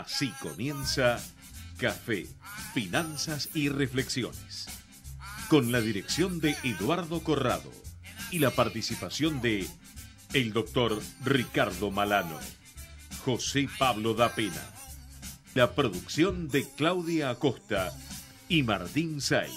Así comienza Café, Finanzas y Reflexiones, con la dirección de Eduardo Corrado y la participación de el doctor Ricardo Malano, José Pablo da Pena, la producción de Claudia Acosta y Martín Say.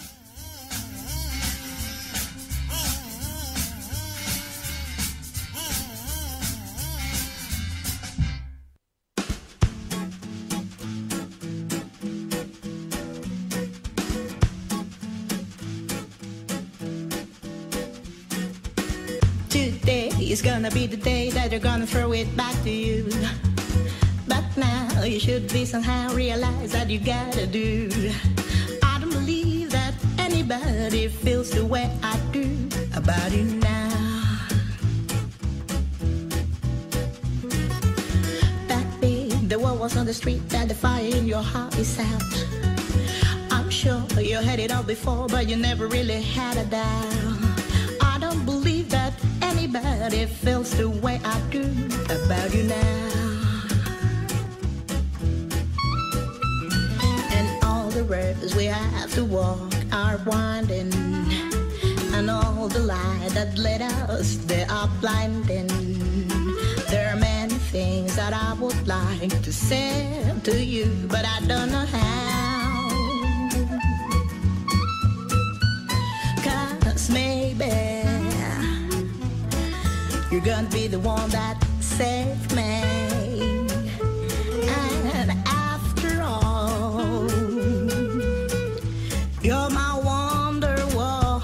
It's gonna be the day that you're gonna throw it back to you. But now you should be somehow realize that you gotta do. I don't believe that anybody feels the way I do about you now. Back then, the world was on the street, that the fire in your heart is out. I'm sure you had it all before, but you never really had a doubt. I don't believe that anybody feels the way I do about you now. And all the roads we have to walk are winding, and all the light that led us, they are blinding. There are many things that I would like to say to you, but I don't know how. 'Cause maybe you're gonna be the one that saved me. And after all, you're my wonderwall.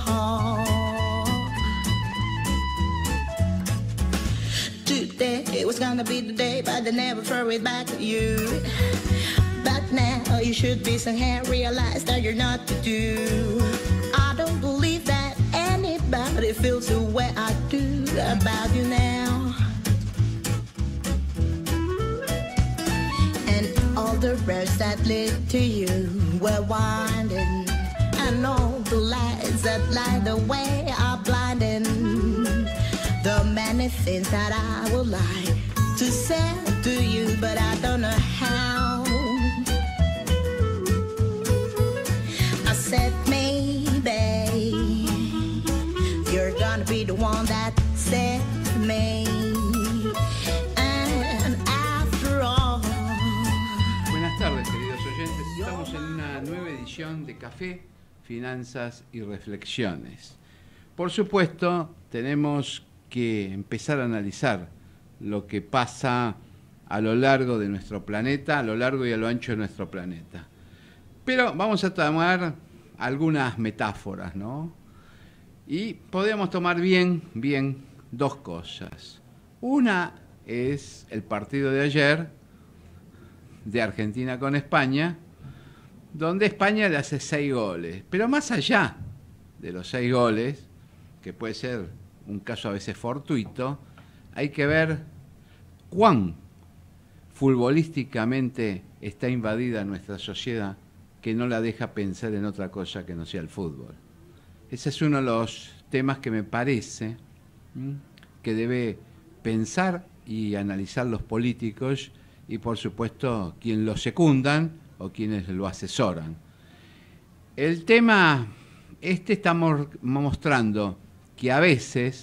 Today was gonna be the day, but they never throw it back to you. But now you should be somehow realize that you're not to do. I don't believe that anybody feels the way I do about you now. And all the roads that lead to you were winding, and all the lights that light the way are blinding. The many things that I would like to say to you, but I don't know how. I said maybe you're gonna be the one that saved me. And after all. Buenas tardes, queridos oyentes. Estamos en una nueva edición de Café, Finanzas y Reflexiones. Por supuesto, tenemos que empezar a analizar lo que pasa a lo largo de nuestro planeta, a lo largo y a lo ancho de nuestro planeta. Pero vamos a tomar algunas metáforas, ¿no? Y podemos tomar bien dos cosas. Una es el partido de ayer de Argentina con España, donde España le hace 6 goles. Pero más allá de los 6 goles, que puede ser un caso a veces fortuito, hay que ver cuán futbolísticamente está invadida nuestra sociedad, que no la deja pensar en otra cosa que no sea el fútbol. Ese es uno de los temas que me parece que debe pensar y analizar los políticos y, por supuesto, quienes lo secundan o quienes lo asesoran. El tema está mostrando que a veces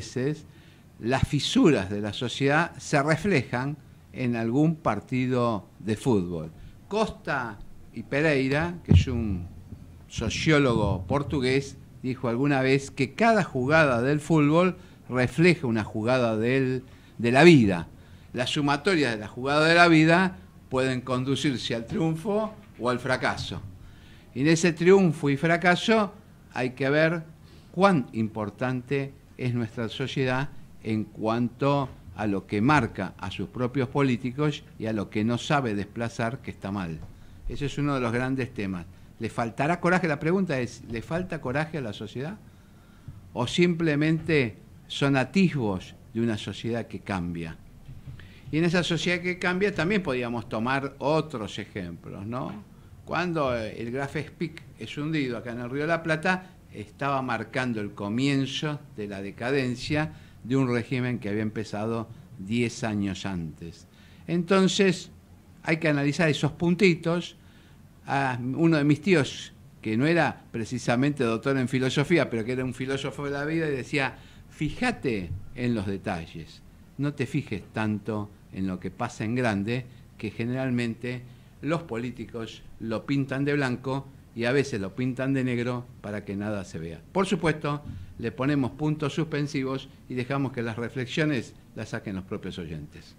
las fisuras de la sociedad se reflejan en algún partido de fútbol. Costa y Pereira, que es un sociólogo portugués, dijo alguna vez que cada jugada del fútbol refleja una jugada de la vida. Las sumatorias de la jugada de la vida pueden conducirse al triunfo o al fracaso. Y en ese triunfo y fracaso hay que ver cuán importante es nuestra sociedad en cuanto a lo que marca a sus propios políticos y a lo que no sabe desplazar, que está mal. Ese es uno de los grandes temas. ¿Le faltará coraje? La pregunta es, ¿le falta coraje a la sociedad? ¿O simplemente son atisbos de una sociedad que cambia? Y en esa sociedad que cambia también podríamos tomar otros ejemplos, ¿no? Cuando el Graf Spee es hundido acá en el Río de la Plata, estaba marcando el comienzo de la decadencia de un régimen que había empezado 10 años antes. Entonces, hay que analizar esos puntitos. A uno de mis tíos, que no era precisamente doctor en filosofía, pero que era un filósofo de la vida, y decía, fíjate en los detalles, no te fijes tanto en lo que pasa en grande, que generalmente los políticos lo pintan de blanco y a veces lo pintan de negro para que nada se vea. Por supuesto, le ponemos puntos suspensivos y dejamos que las reflexiones las saquen los propios oyentes.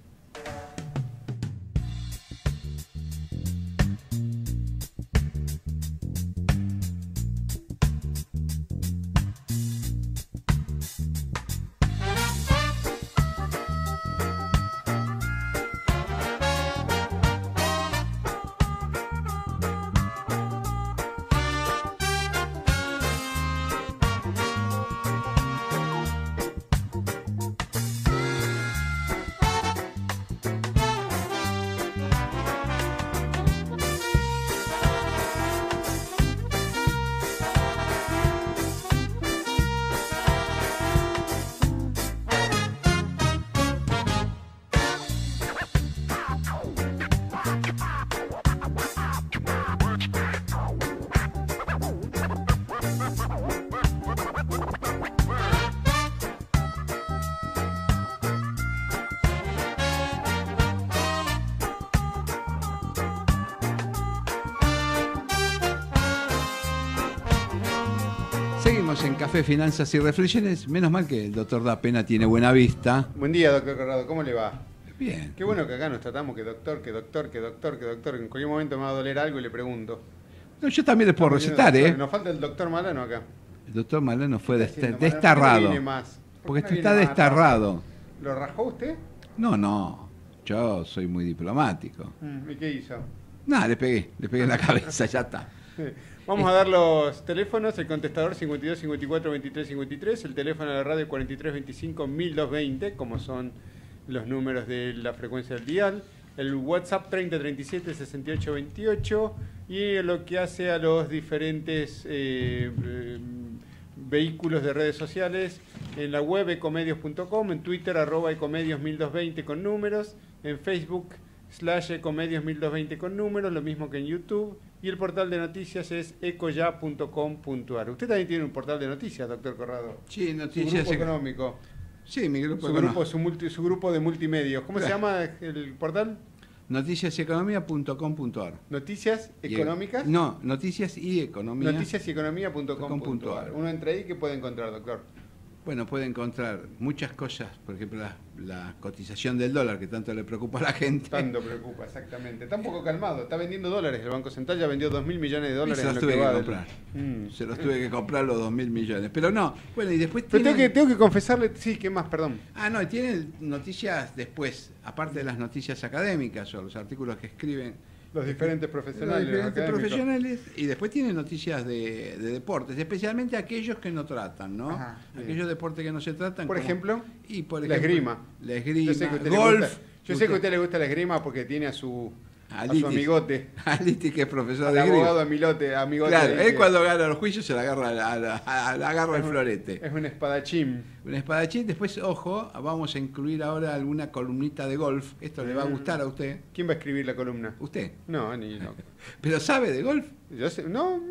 Seguimos en Café, Finanzas y Reflexiones. Menos mal que el doctor Da Pena tiene buena vista. Buen día, doctor Corrado, ¿cómo le va? Bien. Qué bueno que acá nos tratamos que doctor. En cualquier momento me va a doler algo y le pregunto. No, yo también les puedo recetar, ¿eh? Nos falta el doctor Malano acá. El doctor Malano fue Malano, destarrado. ¿por qué no viene más? Porque ¿Por qué no está viene más? destarrado. ¿Lo rajó usted? No. Yo soy muy diplomático. ¿Y qué hizo? Nada, le pegué en la cabeza, ya está. Vamos a dar los teléfonos, el contestador 52 54 23 53, el teléfono de la radio 43 25 1220, como son los números de la frecuencia del dial, el WhatsApp 30 37 68 28 y lo que hace a los diferentes vehículos de redes sociales, en la web ecomedios.com, en Twitter @ecomedios1220 con números, en Facebook /ecomedios1220 con números, lo mismo que en YouTube, y el portal de noticias es ecoya.com.ar. Usted también tiene un portal de noticias, doctor Corrado. Sí, Su noticias. grupo económico. Sí, mi grupo Su económico. grupo, su grupo de multimedios. ¿Cómo se Claro. llama el portal? Noticiaseconomía.com.ar. Noticias Económicas. No, Noticias y Economía. Noticiasyeconomía.com.ar. Uno entra ahí, ¿qué puede encontrar, doctor? Bueno, puede encontrar muchas cosas, por ejemplo, la cotización del dólar, que tanto le preocupa a la gente. Tanto preocupa, exactamente. Está un poco calmado, está vendiendo dólares. El Banco Central ya vendió 2.000 millones de Y dólares. se los en lo tuve que va del- comprar. Se los tuve que comprar los 2.000 millones. Pero no, bueno, y después Pero tienen... tengo que confesarle, sí, ¿qué más? Perdón. Ah, no, y tienen noticias después, aparte de las noticias académicas o los artículos que escriben Los diferentes los profesionales. diferentes académicos. profesionales, y después tienen noticias de deportes, especialmente aquellos que no tratan, ¿no? Ajá, bien. Aquellos deportes que no se tratan. Por como- ejemplo, y por la ejemplo, esgrima. La esgrima, Yo sé que a usted le golf. gusta- yo sé que a usted le gusta la esgrima porque tiene a su amigote, Aliti, que es profesor al de esgrima. abogado amigote. Claro, ahí él que cuando gana los juicios se le agarra el florete. es un espadachín. Un espadachín. Después, ojo, vamos a incluir ahora alguna columnita de golf. Esto le va a gustar a usted. ¿Quién va a escribir la columna? Usted. No, ni no. ¿Pero sabe de golf? Yo sé,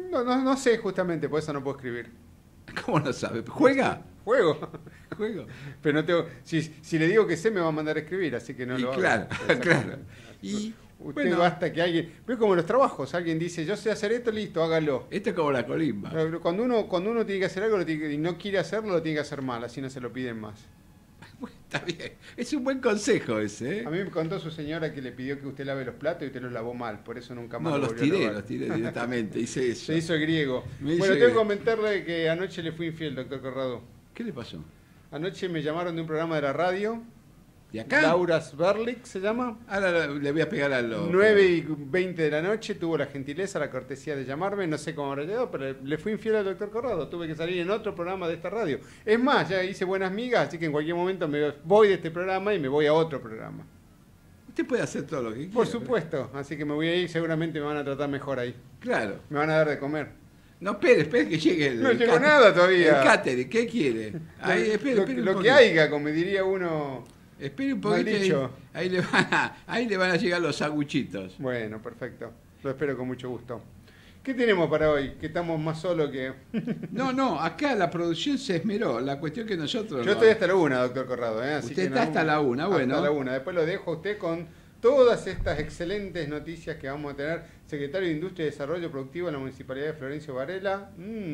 no sé justamente, por eso no puedo escribir. ¿Cómo no sabe? ¿Juega? Juego. Juego. Pero no tengo. Si le digo que sé, me va a mandar a escribir, así que no Y lo hago. claro, Exactamente. claro. Y Usted bueno, basta que alguien. Ve como en los trabajos, alguien dice, yo sé hacer esto, listo, hágalo. esto es como la colimba. Pero cuando uno tiene que hacer algo y no quiere hacerlo, lo tiene que hacer mal, así no se lo piden más. Bueno, está bien. Es un buen consejo ese, ¿eh? A mí me contó su señora que le pidió que usted lave los platos y usted los lavó mal, por eso nunca más No, lo los volvió a lavar. tiré directamente. Hice eso. Se hizo griego. Me hice Bueno, tengo que griego. comentarle que anoche le fui infiel, doctor Corrado. ¿Qué le pasó? Anoche me llamaron de un programa de la radio, ¿De acá? Laura Sverlik se llama. Ahora le voy a pegar a los... 9:20 de la noche, tuvo la gentileza, la cortesía de llamarme, no sé cómo habrá llegado, pero le fui infiel al doctor Corrado, tuve que salir en otro programa de esta radio. Es más, ya hice buenas migas, así que en cualquier momento me voy de este programa y me voy a otro programa. Usted puede hacer todo lo que quiera. Por supuesto, así que me voy a ir, seguramente me van a tratar mejor ahí. Claro. Me van a dar de comer. No, espere que llegue el... No el llegó catering. nada todavía. El catering, ¿qué quiere? Ahí, espere lo un que poquito. haya, como diría uno Espere un Mal poquito. dicho. Ahí le van a llegar los aguchitos. Bueno, perfecto. Lo espero con mucho gusto. ¿Qué tenemos para hoy? Que estamos más solos que... No, acá la producción se esmeró. La cuestión que nosotros... Yo estoy hasta la 1, doctor Corrado. Así Usted que está hasta la 1, bueno. Hasta la 1. Después lo dejo a usted con todas estas excelentes noticias que vamos a tener. Secretario de Industria y Desarrollo Productivo en la Municipalidad de Florencio Varela.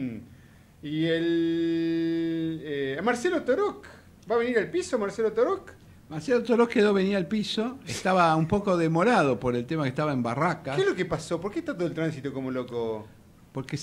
Y el... Marcelo Toroc. ¿Va a venir al piso Marcelo Toroc? Marcelo Toroc venía al piso, estaba un poco demorado por el tema que estaba en Barracas. ¿Qué es lo que pasó? ¿Por qué está todo el tránsito como loco? Porque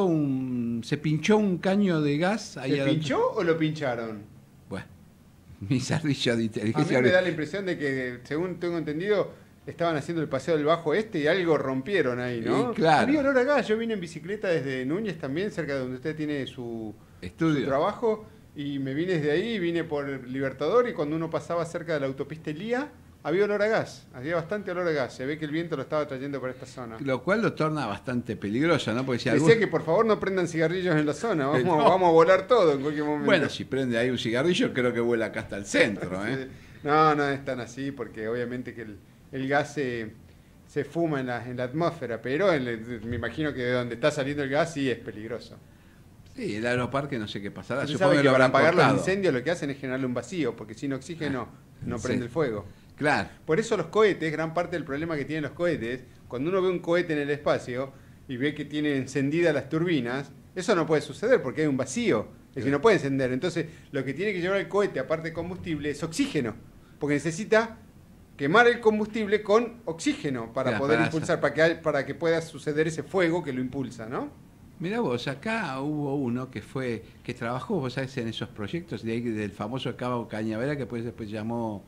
se pinchó un caño de gas. Ahí ¿Se pinchó o lo pincharon? Bueno, mi servicio de A mí inteligencia. me da la impresión de que, según tengo entendido, estaban haciendo el paseo del Bajo Este y algo rompieron ahí, ¿no? Y claro. Había olor a gas. Yo vine en bicicleta desde Núñez también, cerca de donde usted tiene su trabajo. Y me vine desde ahí, vine por Libertador y cuando uno pasaba cerca de la autopista Elía, había olor a gas, había bastante olor a gas. Se ve que el viento lo estaba trayendo por esta zona. Lo cual lo torna bastante peligroso, ¿no? Porque si Decía que por favor no prendan cigarrillos en la zona, vamos a volar todo en cualquier momento. Bueno, si prende ahí un cigarrillo, creo que vuela acá hasta el centro, ¿eh? No es tan así, porque obviamente que el gas se fuma en la atmósfera, pero me imagino que de donde está saliendo el gas sí es peligroso. Sí, el aeroparque no sé qué pasará. Usted Supongo sabe que lo para habrán apagar los cortado. incendios lo que hacen es generarle un vacío, porque sin oxígeno no Sí. prende el fuego. Claro. Por eso los cohetes, gran parte del problema que tienen los cohetes, cuando uno ve un cohete en el espacio y ve que tiene encendidas las turbinas, eso no puede suceder porque hay un vacío, es decir, no puede encender. Entonces, lo que tiene que llevar el cohete, aparte de combustible, es oxígeno, porque necesita quemar el combustible con oxígeno para Claro, poder para impulsar, para que pueda suceder ese fuego que lo impulsa, ¿no? Mirá vos, acá hubo uno que trabajó, vos sabés, en esos proyectos de ahí, del famoso Cabo Cañaveral, que después llamó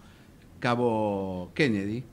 Cabo Kennedy,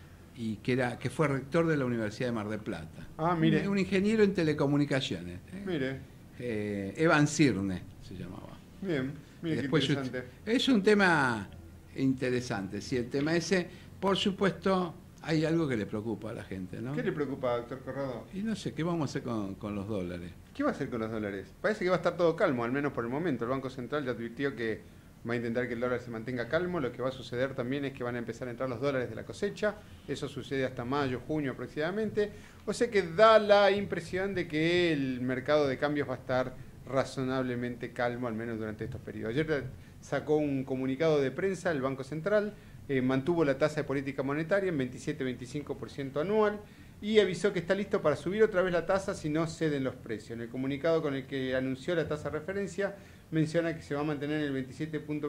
y que fue rector de la Universidad de Mar del Plata. Ah, mire. Un ingeniero en telecomunicaciones. Mire, Evan Cirne se llamaba. bien, mire qué Después interesante. es un tema interesante, sí, el tema ese, por supuesto, hay algo que le preocupa a la gente, ¿no? ¿Qué le preocupa, doctor Corrado? Y no sé, ¿qué vamos a hacer con los dólares? ¿Qué va a hacer con los dólares? Parece que va a estar todo calmo, al menos por el momento. El Banco Central ya advirtió que va a intentar que el dólar se mantenga calmo. Lo que va a suceder también es que van a empezar a entrar los dólares de la cosecha. Eso sucede hasta mayo, junio aproximadamente. O sea que da la impresión de que el mercado de cambios va a estar razonablemente calmo, al menos durante estos periodos. Ayer sacó un comunicado de prensa el Banco Central, mantuvo la tasa de política monetaria en 27-25% anual y avisó que está listo para subir otra vez la tasa si no ceden los precios. En el comunicado con el que anunció la tasa de referencia menciona que se va a mantener en el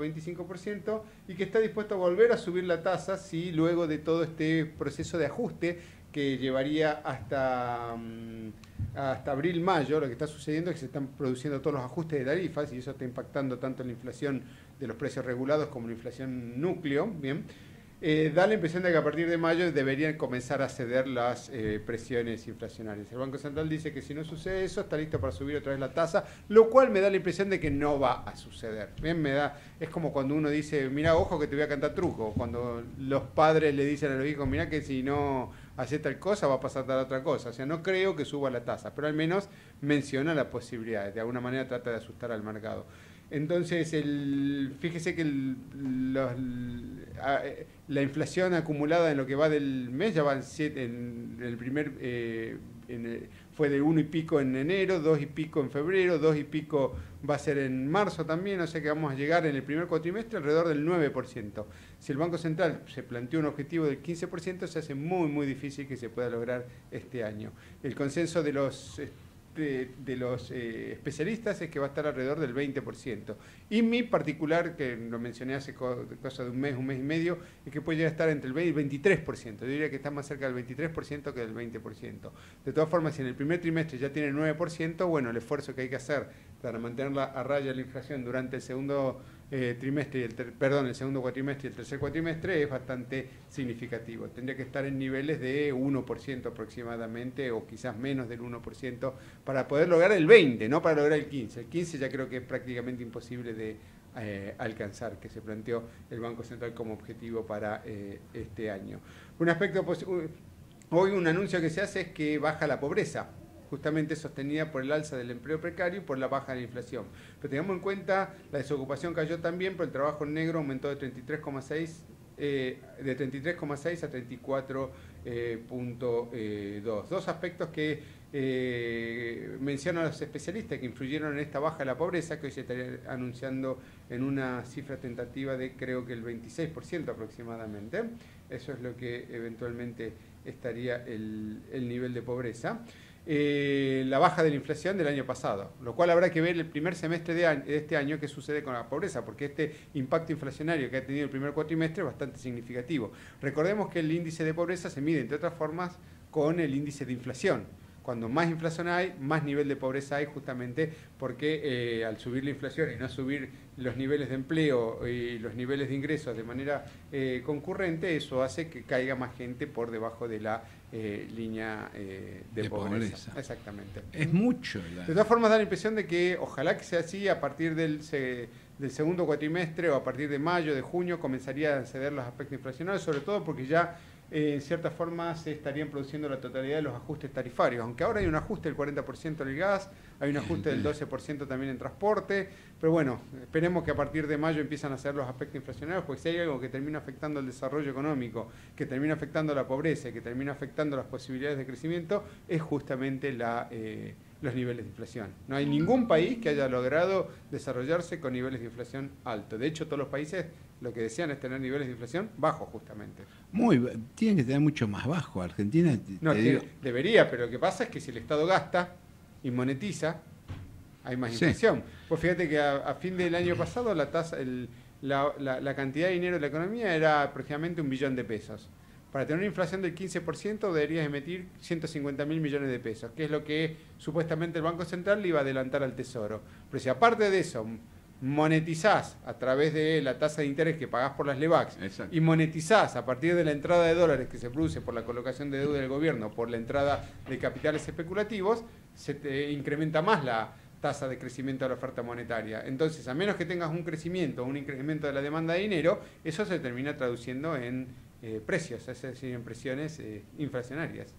27.25% y que está dispuesto a volver a subir la tasa si luego de todo este proceso de ajuste que llevaría hasta abril-mayo, lo que está sucediendo es que se están produciendo todos los ajustes de tarifas y eso está impactando tanto en la inflación de los precios regulados como la inflación núcleo, ¿bien? Da la impresión de que a partir de mayo deberían comenzar a ceder las presiones inflacionarias. El Banco Central dice que si no sucede eso, está listo para subir otra vez la tasa, lo cual me da la impresión de que no va a suceder. Bien, es como cuando uno dice, mira, ojo que te voy a cantar truco. Cuando los padres le dicen a los hijos, mira que si no haces tal cosa va a pasar tal otra cosa. O sea, no creo que suba la tasa, pero al menos menciona la posibilidad. De alguna manera trata de asustar al mercado. Entonces, fíjese que la inflación acumulada en lo que va del mes ya va en 7, fue de 1 y pico en enero, 2 y pico en febrero, 2 y pico va a ser en marzo también, o sea que vamos a llegar en el primer cuatrimestre alrededor del 9%. Si el Banco Central se planteó un objetivo del 15%, se hace muy, muy difícil que se pueda lograr este año. El consenso de los especialistas es que va a estar alrededor del 20%. Y mi particular, que lo mencioné hace cosa de un mes y medio, es que puede llegar a estar entre el 20 y el 23%. Yo diría que está más cerca del 23% que del 20%. De todas formas, si en el primer trimestre ya tiene el 9%, bueno, el esfuerzo que hay que hacer para mantenerla a raya la inflación durante el segundo trimestre, el segundo cuatrimestre y el tercer cuatrimestre es bastante significativo. Tendría que estar en niveles de 1% aproximadamente o quizás menos del 1% para poder lograr el 20%, no para lograr el 15%. El 15% ya creo que es prácticamente imposible de alcanzar, que se planteó el Banco Central como objetivo para este año. Un aspecto hoy un anuncio que se hace es que baja la pobreza. justamente sostenida por el alza del empleo precario y por la baja de la inflación. Pero tengamos en cuenta, la desocupación cayó también, pero el trabajo negro aumentó de 33,6 a 34,2. Dos aspectos que mencionan los especialistas que influyeron en esta baja de la pobreza, que hoy se estaría anunciando en una cifra tentativa de creo que el 26% aproximadamente. Eso es lo que eventualmente estaría el nivel de pobreza. La baja de la inflación del año pasado, lo cual habrá que ver el primer semestre de este año qué sucede con la pobreza, porque este impacto inflacionario que ha tenido el primer cuatrimestre es bastante significativo. Recordemos que el índice de pobreza se mide, entre otras formas, con el índice de inflación. Cuando más inflación hay, más nivel de pobreza hay, justamente porque al subir la inflación y no subir los niveles de empleo y los niveles de ingresos de manera concurrente, eso hace que caiga más gente por debajo de la línea de pobreza. Exactamente. Es mucho. De todas formas, da la impresión de que ojalá que sea así, a partir del segundo cuatrimestre o a partir de mayo, de junio, comenzaría a ceder los aspectos inflacionarios, sobre todo porque ya en cierta forma se estarían produciendo la totalidad de los ajustes tarifarios, aunque ahora hay un ajuste del 40% en el gas, hay un ajuste del 12% también en transporte, pero bueno, esperemos que a partir de mayo empiezan a hacer los aspectos inflacionarios, porque si hay algo que termina afectando el desarrollo económico, que termina afectando la pobreza y que termina afectando las posibilidades de crecimiento, es justamente los niveles de inflación. No hay ningún país que haya logrado desarrollarse con niveles de inflación altos. De hecho, todos los países lo que desean es tener niveles de inflación bajos, justamente. Tienen que tener mucho más bajo. Argentina, debería, pero lo que pasa es que si el Estado gasta y monetiza, hay más inflación. Pues fíjate que a fin del año pasado la tasa, la cantidad de dinero de la economía era aproximadamente 1 billón de pesos. Para tener una inflación del 15% deberías emitir 150.000 millones de pesos, que es lo que supuestamente el Banco Central le iba a adelantar al Tesoro. Pero si aparte de eso monetizás a través de la tasa de interés que pagás por las LEVAX y monetizás a partir de la entrada de dólares que se produce por la colocación de deuda del gobierno, por la entrada de capitales especulativos, se te incrementa más la tasa de crecimiento de la oferta monetaria. Entonces, a menos que tengas un crecimiento o un incremento de la demanda de dinero, eso se termina traduciendo en precios, es decir, en presiones inflacionarias.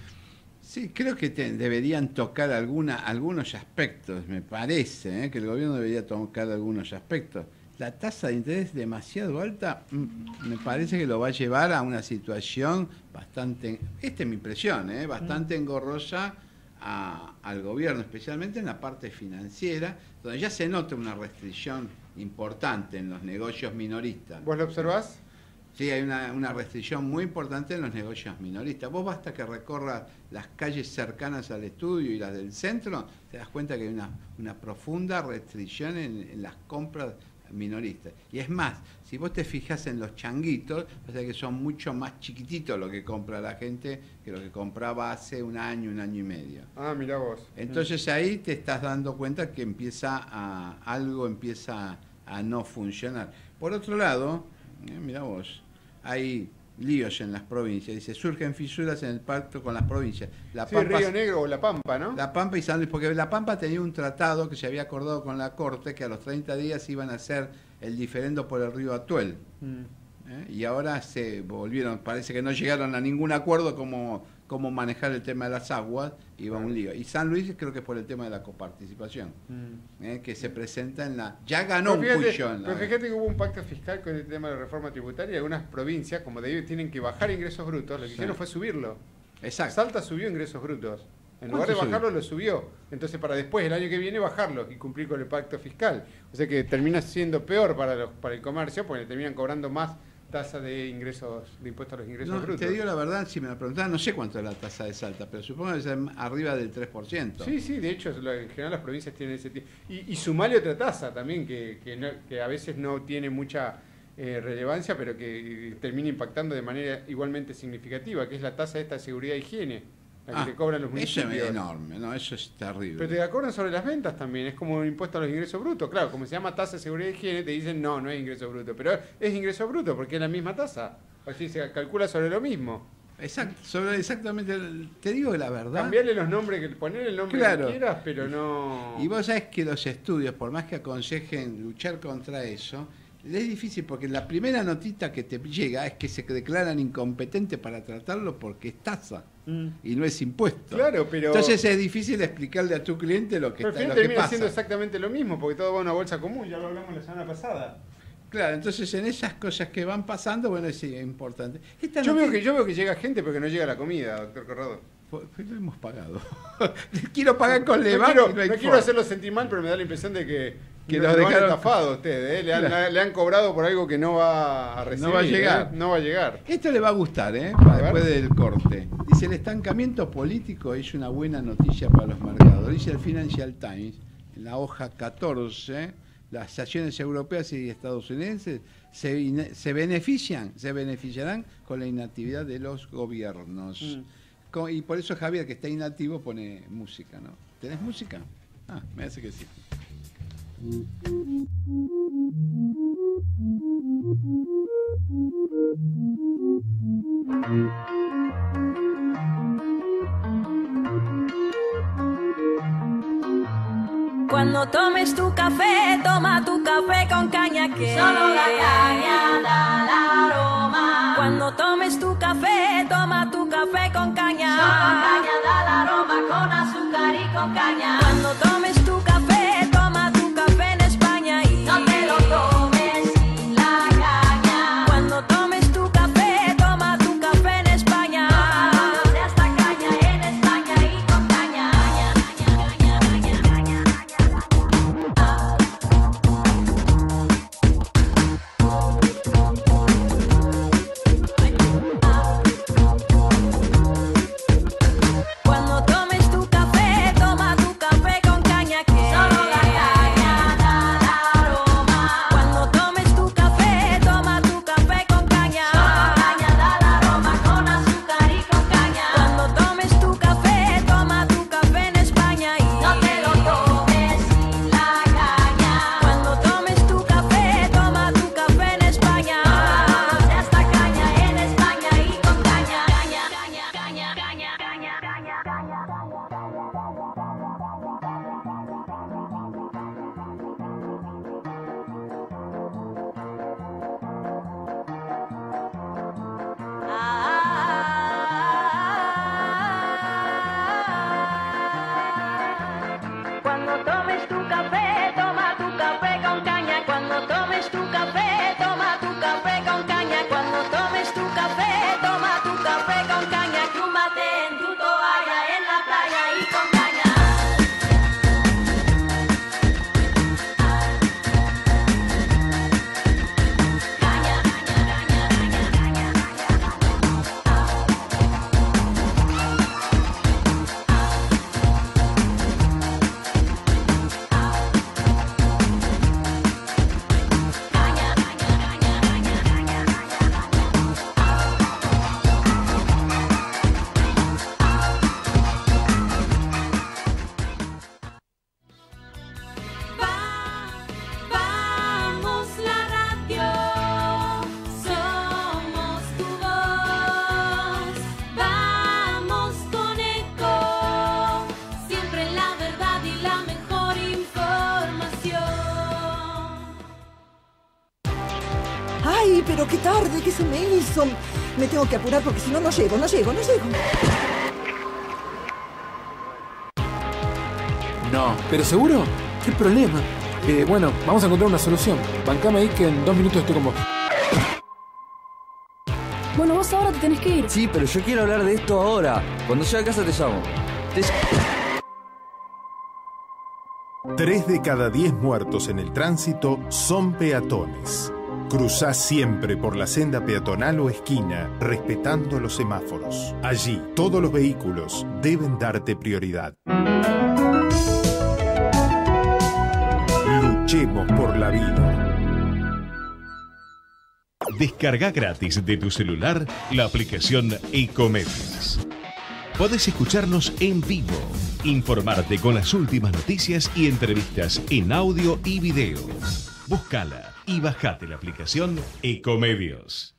Sí, creo que deberían tocar algunos aspectos, me parece, que el gobierno debería tocar algunos aspectos. La tasa de interés demasiado alta me parece que lo va a llevar a una situación bastante, esta es mi impresión, bastante engorrosa al gobierno, especialmente en la parte financiera, donde ya se nota una restricción importante en los negocios minoristas. ¿Vos lo observás? Sí, hay una restricción muy importante en los negocios minoristas. Vos basta que recorras las calles cercanas al estudio y las del centro, te das cuenta que hay una profunda restricción en las compras minoristas. Y es más, si vos te fijas en los changuitos, o sea que son mucho más chiquititos lo que compra la gente que lo que compraba hace un año y medio. Ah, mirá vos. Entonces ahí te estás dando cuenta que algo empieza a no funcionar. Por otro lado, mirá vos, hay líos en las provincias. Dice, surgen fisuras en el pacto con las provincias. Río Negro o La Pampa, ¿no? La Pampa y San Luis, porque La Pampa tenía un tratado que se había acordado con la Corte que a los 30 días iban a hacer el diferendo por el río Atuel. Y ahora se volvieron, parece que no llegaron a ningún acuerdo cómo manejar el tema de las aguas, y va un lío. Y San Luis creo que es por el tema de la coparticipación, que se presenta en la... Ya ganó un cuyo. Pero fíjate que hubo un pacto fiscal con el tema de la reforma tributaria y algunas provincias, como de ahí tienen que bajar ingresos brutos, lo que hicieron fue subirlo. Exacto. Salta subió ingresos brutos. En lugar de bajarlo, lo subió. Entonces, para después, el año que viene, bajarlo y cumplir con el pacto fiscal. O sea que termina siendo peor para el comercio, porque le terminan cobrando más tasa de ingresos, de impuestos a los ingresos brutos. Te digo la verdad, si me lo preguntaban, no sé cuánto es la tasa de Salta, pero supongo que es arriba del 3%. Sí, de hecho, en general las provincias tienen ese tipo. Y sumarle otra tasa también, que a veces no tiene mucha relevancia, pero que termina impactando de manera igualmente significativa, que es la tasa esta de seguridad e higiene. La que te cobran los municipios. Eso es enorme, ¿no? Eso es terrible. Pero te la cobran sobre las ventas también, es como un impuesto a los ingresos brutos. Claro, como se llama tasa de seguridad y higiene, te dicen no es ingreso bruto. Pero es ingreso bruto porque es la misma tasa. Así se calcula sobre lo mismo. Exacto, exactamente. Te digo la verdad. Cambiarle los nombres, ponerle el nombre que quieras, pero no... Y vos sabés que los estudios, por más que aconsejen luchar contra eso, Es difícil porque la primera notita que te llega es que se declaran incompetentes para tratarlo porque es tasa y no es impuesto. Claro, pero... Entonces es difícil explicarle a tu cliente lo que, pero al final lo que termina pasa. siendo exactamente lo mismo, porque todo va a una bolsa común, ya lo hablamos la semana pasada. Claro, entonces en esas cosas que van pasando, bueno, es importante. Yo veo que llega gente porque no llega la comida, doctor Corrado. Pues lo hemos pagado. Quiero pagar con No Levac. quiero hacerlo sentir mal, pero me da la impresión de que los lo han dejaron estafado a ustedes. Le han cobrado por algo que no va a recibir. No va a llegar. No va a llegar. Esto le va a gustar, después del corte. Dice, el estancamiento político es una buena noticia para los mercados. Dice el Financial Times, en la hoja 14, las acciones europeas y estadounidenses se beneficiarán con la inactividad de los gobiernos. Y por eso Javier, que está inactivo, pone música, ¿no? ¿Tenés música? Ah, me hace que sí. Cuando tomes tu café, toma tu café con caña que solo la caña da el aroma. Cuando tomes tu café, toma tu café con caña. Solo caña da el aroma, con azúcar y con caña. Cuando tomes tu café, toma tu café en España y no te lo tomes sin la caña. Cuando tomes tu café, toma tu café en España. De esta caña en España y con caña. Cuando tomes tu café, toma tu café con caña que solo la caña da el aroma. Cuando tomes tu café, toma tu café con caña. Solo caña da el aroma, con azúcar y con caña. Cuando tomes tu café, toma tu café en España y no te lo tomes sin la caña. Cuando tomes tu café, toma tu café en España. De esta caña en España y con caña. Cuando tomes tu café, toma tu café con caña. Cuando tomes tu café, toma tu café con caña. Cuando tomes tu café, toma tu café con caña. Túmbate en tu toalla en la playa y con caña. Vamos la radio, somos tu voz. Vamos con Eco, siempre la verdad y la mejor información. Ay, pero qué tarde que se me hizo. Me tengo que apurar porque si no, no llego. No. ¿Pero seguro? ¿Qué problema? Bueno, vamos a encontrar una solución. Bancame ahí que en 2 minutos estoy con vos. Bueno, vos ahora te tenés que ir. Sí, pero yo quiero hablar de esto ahora. Cuando llegue a casa te llamo. 3 de cada 10 muertos en el tránsito son peatones. Cruzá siempre por la senda peatonal o esquina, respetando los semáforos. Allí, todos los vehículos deben darte prioridad. Luchemos por la vida. Descarga gratis de tu celular la aplicación Ecomedios. Podés escucharnos en vivo, informarte con las últimas noticias y entrevistas en audio y video. Búscala y bajate la aplicación Ecomedios.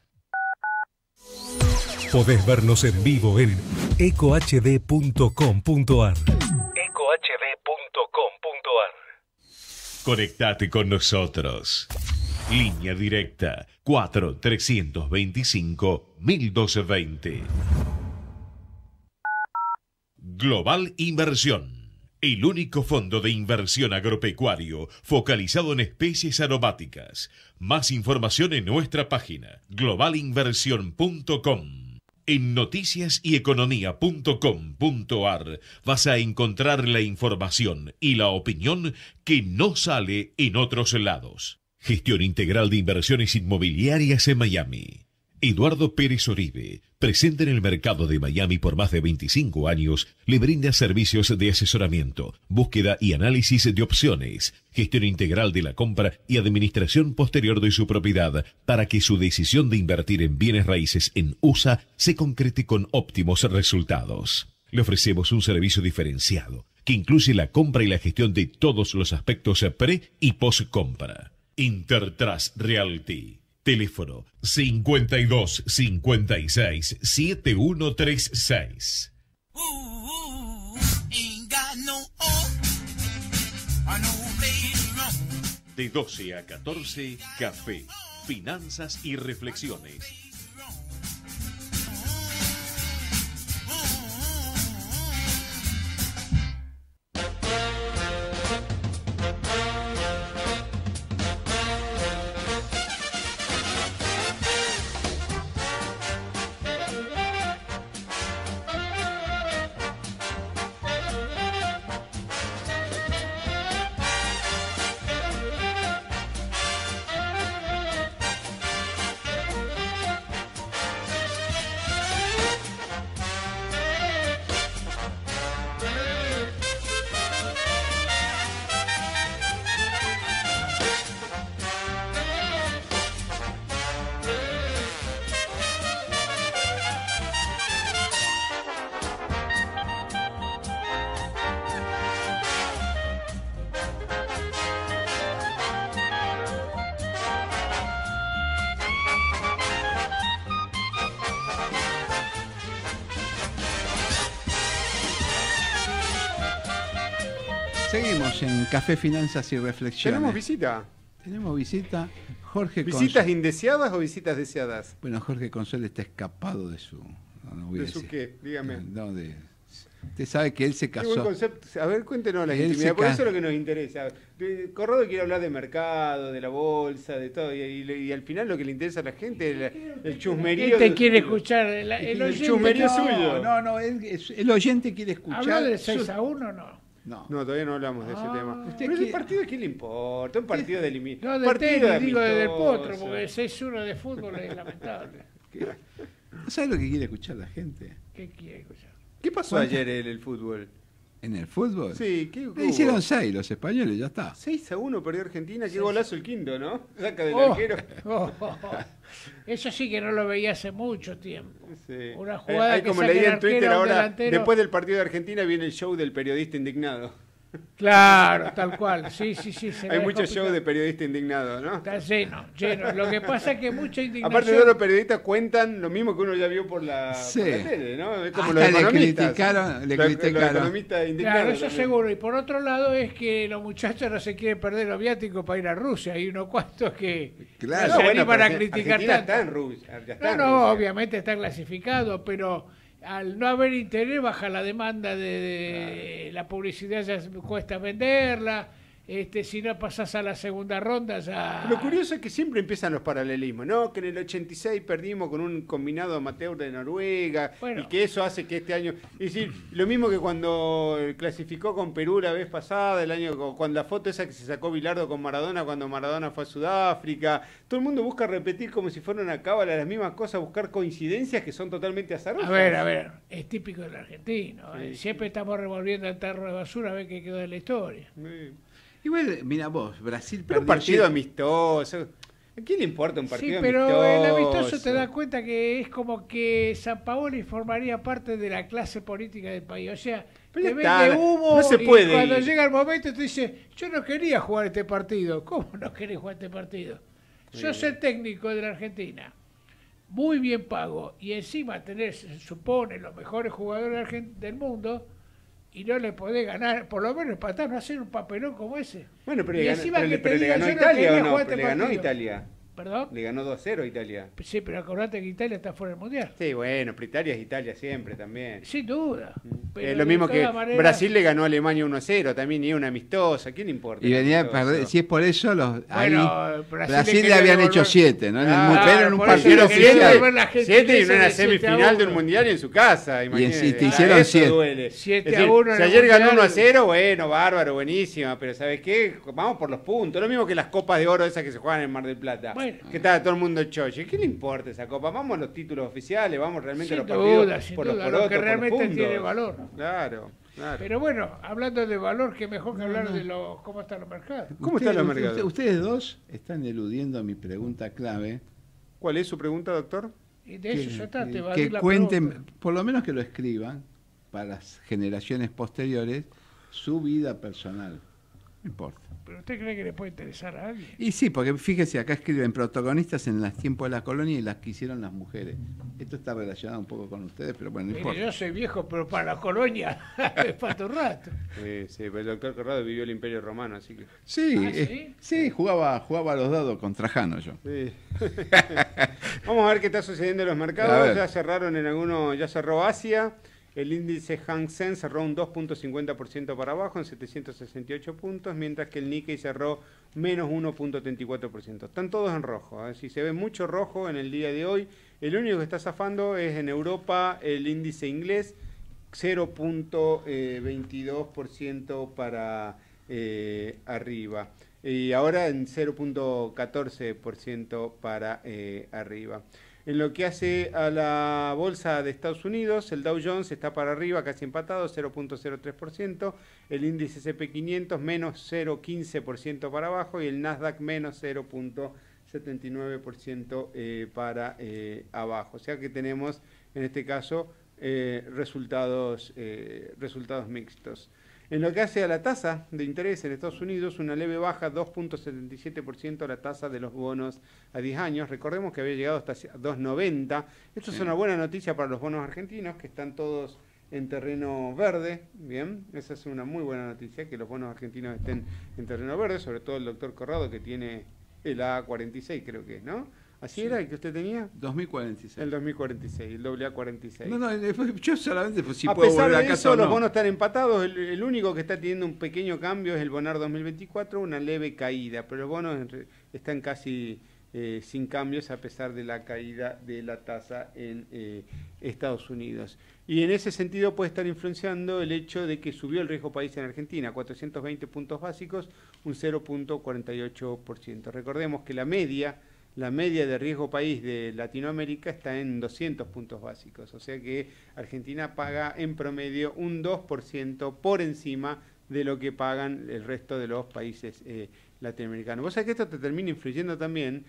Podés vernos en vivo en ecohd.com.ar. Conectate con nosotros. Línea directa 4-325-1220. Global Inversión. El único fondo de inversión agropecuario focalizado en especies aromáticas. Más información en nuestra página globalinversión.com. En noticiasyeconomía.com.ar vas a encontrar la información y la opinión que no sale en otros lados. Gestión integral de inversiones inmobiliarias en Miami. Eduardo Pérez Oribe, presente en el mercado de Miami por más de 25 años, le brinda servicios de asesoramiento, búsqueda y análisis de opciones, gestión integral de la compra y administración posterior de su propiedad para que su decisión de invertir en bienes raíces en USA se concrete con óptimos resultados. Le ofrecemos un servicio diferenciado que incluye la compra y la gestión de todos los aspectos pre y post compra. Intertrust Realty. Teléfono 52 56 7136. De 12 a 14, café, finanzas y reflexiones. Seguimos en Café, Finanzas y Reflexiones. ¿Tenemos visita? Tenemos visita. Jorge ¿Visitas indeseadas o visitas deseadas? Bueno, Jorge Consol está escapado de su... No voy a ¿De su decir. qué? Dígame. No, de... Usted sabe que él se casó. Qué buen concepto. A ver, cuéntenos la Él intimidad, se porque ca- eso es lo que nos interesa. Corrado quiere hablar de mercado, de la bolsa, de todo, y al final lo que le interesa a la gente es el chusmerío. Este quiere escuchar el oyente. chusmerío suyo. No, el oyente quiere escuchar. ¿Hablar del 6-1 no? No, todavía no hablamos de ese tema. ¿Usted Pero el quiere- partido, ¿qué le importa? Un partido de eliminación. No, de tenis, digo del potro, porque el 6-1 de fútbol es lamentable. ¿No sabe lo que quiere escuchar la gente? ¿Qué quiere escuchar? ¿Qué pasó ayer en el fútbol? ¿En el fútbol? Sí, ¿qué Le hubo? hicieron 6 los españoles, ya está. 6-1 perdió Argentina, qué golazo el quinto, ¿no? Saca del Oh, arquero. Eso sí que no lo veía hace mucho tiempo. Sí. Una jugada Ahí que como saca leí el en Twitter arquero a un ahora, delantero. después del partido de Argentina viene el show del periodista indignado. Claro, tal cual. Sí. Hay muchos shows de periodista indignado, ¿no? Está lleno. Lo que pasa es que mucha indignación... Aparte todos los periodistas cuentan lo mismo que uno ya vio por la tele, ¿no? Es como Hasta los le economistas. criticaron. Los economistas indignados. Claro, eso también. seguro. Y por otro lado es que los muchachos no se quieren perder los viáticos para ir a Rusia. Hay unos cuantos que Claro. no se animan pero a criticar Argentina tanto. está en Rusia. ya está en No, Rusia. obviamente está clasificado, pero al no haber interés baja la demanda de la publicidad, ya cuesta venderla. Si no pasás a la segunda ronda ya... Lo curioso es que siempre empiezan los paralelismos, ¿no? Que en el 86 perdimos con un combinado amateur de Noruega, Bueno. y que eso hace que este año... Es decir, lo mismo que cuando clasificó con Perú la vez pasada, cuando la foto esa que se sacó Bilardo con Maradona, cuando Maradona fue a Sudáfrica. Todo el mundo busca repetir como si fuera una cábala las mismas cosas, buscar coincidencias que son totalmente azarosas. A ver, es típico del argentino. Sí. Siempre estamos revolviendo el tarro de basura a ver qué quedó de la historia. Sí. Igual, mira vos, Brasil Pero un perdió partido 7. amistoso. ¿A quién le importa un partido Sí, pero el amistoso? amistoso te das cuenta que es como que Sampaoli formaría parte de la clase política del país. O sea, Pero te ya vende está, humo no se y puede cuando ir. llega el momento te dice, yo no quería jugar este partido. ¿Cómo no querés jugar este partido? Sos el técnico de la Argentina, muy bien pago, y encima tenés, se supone, los mejores jugadores del mundo, y no le podés ganar, por lo menos empatar, no hacer un papelón como ese. Bueno, pero, Y le encima ganó, que te pero le diga, ganó yo no Italia quería o no, jugar pero este le ganó partido. Italia. ¿Perdón? Le ganó 2-0 a Italia. Sí, pero acordate que Italia está fuera del Mundial. Sí, bueno, pero Italia es Italia siempre también. Sin duda. Pero Lo mismo de que todas maneras, Brasil le ganó a Alemania 1-0, también ni una amistosa, ¿quién importa? Y venía a Amistoso. perder, si es por eso, ahí Brasil le quería habían devolver. hecho 7, ¿no? Claro, En un por eso partido le quería oficial. devolver la gente 7 y inglesa una de 7 a semifinal 1. de un mundial en su casa, imagínate. te hicieron Eso 7. duele. 7 Es a decir, 1 en si el ayer ganó Mundial. 1-0, bueno, bárbaro, buenísima, pero ¿sabes qué? Vamos por los puntos. Lo mismo que las copas de oro esas que se juegan en Mar del Plata. Bueno. Que estaba todo el mundo choche. ¿Qué le importa esa copa? Vamos a los títulos oficiales, vamos realmente a Sin los partidos duda, sin por los duda, porotos, lo que por los realmente puntos. tiene valor. Claro, claro. Pero bueno, hablando de valor, que mejor que hablar de cómo están los mercados. ¿Cómo están los mercados? Ustedes dos están eludiendo mi pregunta clave. ¿Cuál es su pregunta, doctor? Y de eso se trata, Que evadir la cuenten, pregunta. por lo menos que lo escriban para las generaciones posteriores, su vida personal. No importa. ¿Pero usted cree que le puede interesar a alguien? Y sí, porque fíjese, acá escriben protagonistas en los tiempos de la colonia y las que hicieron las mujeres. Esto está relacionado un poco con ustedes, pero bueno, no Mire, importa. yo soy viejo, pero para la colonia me falta un rato. Sí, pero el doctor Corrado vivió el Imperio Romano, así que... Sí, ¿Ah, sí? sí, jugaba a los dados con Trajano yo. Sí. Vamos a ver qué está sucediendo en los A mercados. ver. Ya cerraron en algunos, ya cerró Asia. El índice Hang Seng cerró un 2.50% para abajo en 768 puntos, mientras que el Nikkei cerró menos 1.34%. Están todos en rojo. Si se ve mucho rojo en el día de hoy, el único que está zafando es en Europa el índice inglés, 0.22% para arriba. Y ahora en 0.14% para arriba. En lo que hace a la bolsa de Estados Unidos, el Dow Jones está para arriba, casi empatado, 0.03%. El índice SP500 menos 0.15% para abajo y el Nasdaq menos 0.79% para abajo. O sea que tenemos, en este caso, resultados mixtos. En lo que hace a la tasa de interés en Estados Unidos, una leve baja, 2.77% la tasa de los bonos a 10 años. Recordemos que había llegado hasta 2.90. Esto es una buena noticia para los bonos argentinos, que están todos en terreno verde. Bien, esa es una muy buena noticia, que los bonos argentinos estén en terreno verde, sobre todo el doctor Corrado, que tiene el A46, creo que es, ¿no? ¿Así era el que usted tenía? 2046. El 2046, el AA46. No, yo solamente si a puedo pesar volver de a casa eso, o los no. bonos están empatados. El único que está teniendo un pequeño cambio es el Bonar 2024, una leve caída, pero los bonos están casi sin cambios a pesar de la caída de la tasa en Estados Unidos. Y en ese sentido puede estar influenciando el hecho de que subió el riesgo país en Argentina, 420 puntos básicos, un 0.48%. Recordemos que la media de riesgo país de Latinoamérica está en 200 puntos básicos, o sea que Argentina paga en promedio un 2% por encima de lo que pagan el resto de los países latinoamericanos. Vos sabés que esto te termina influyendo también.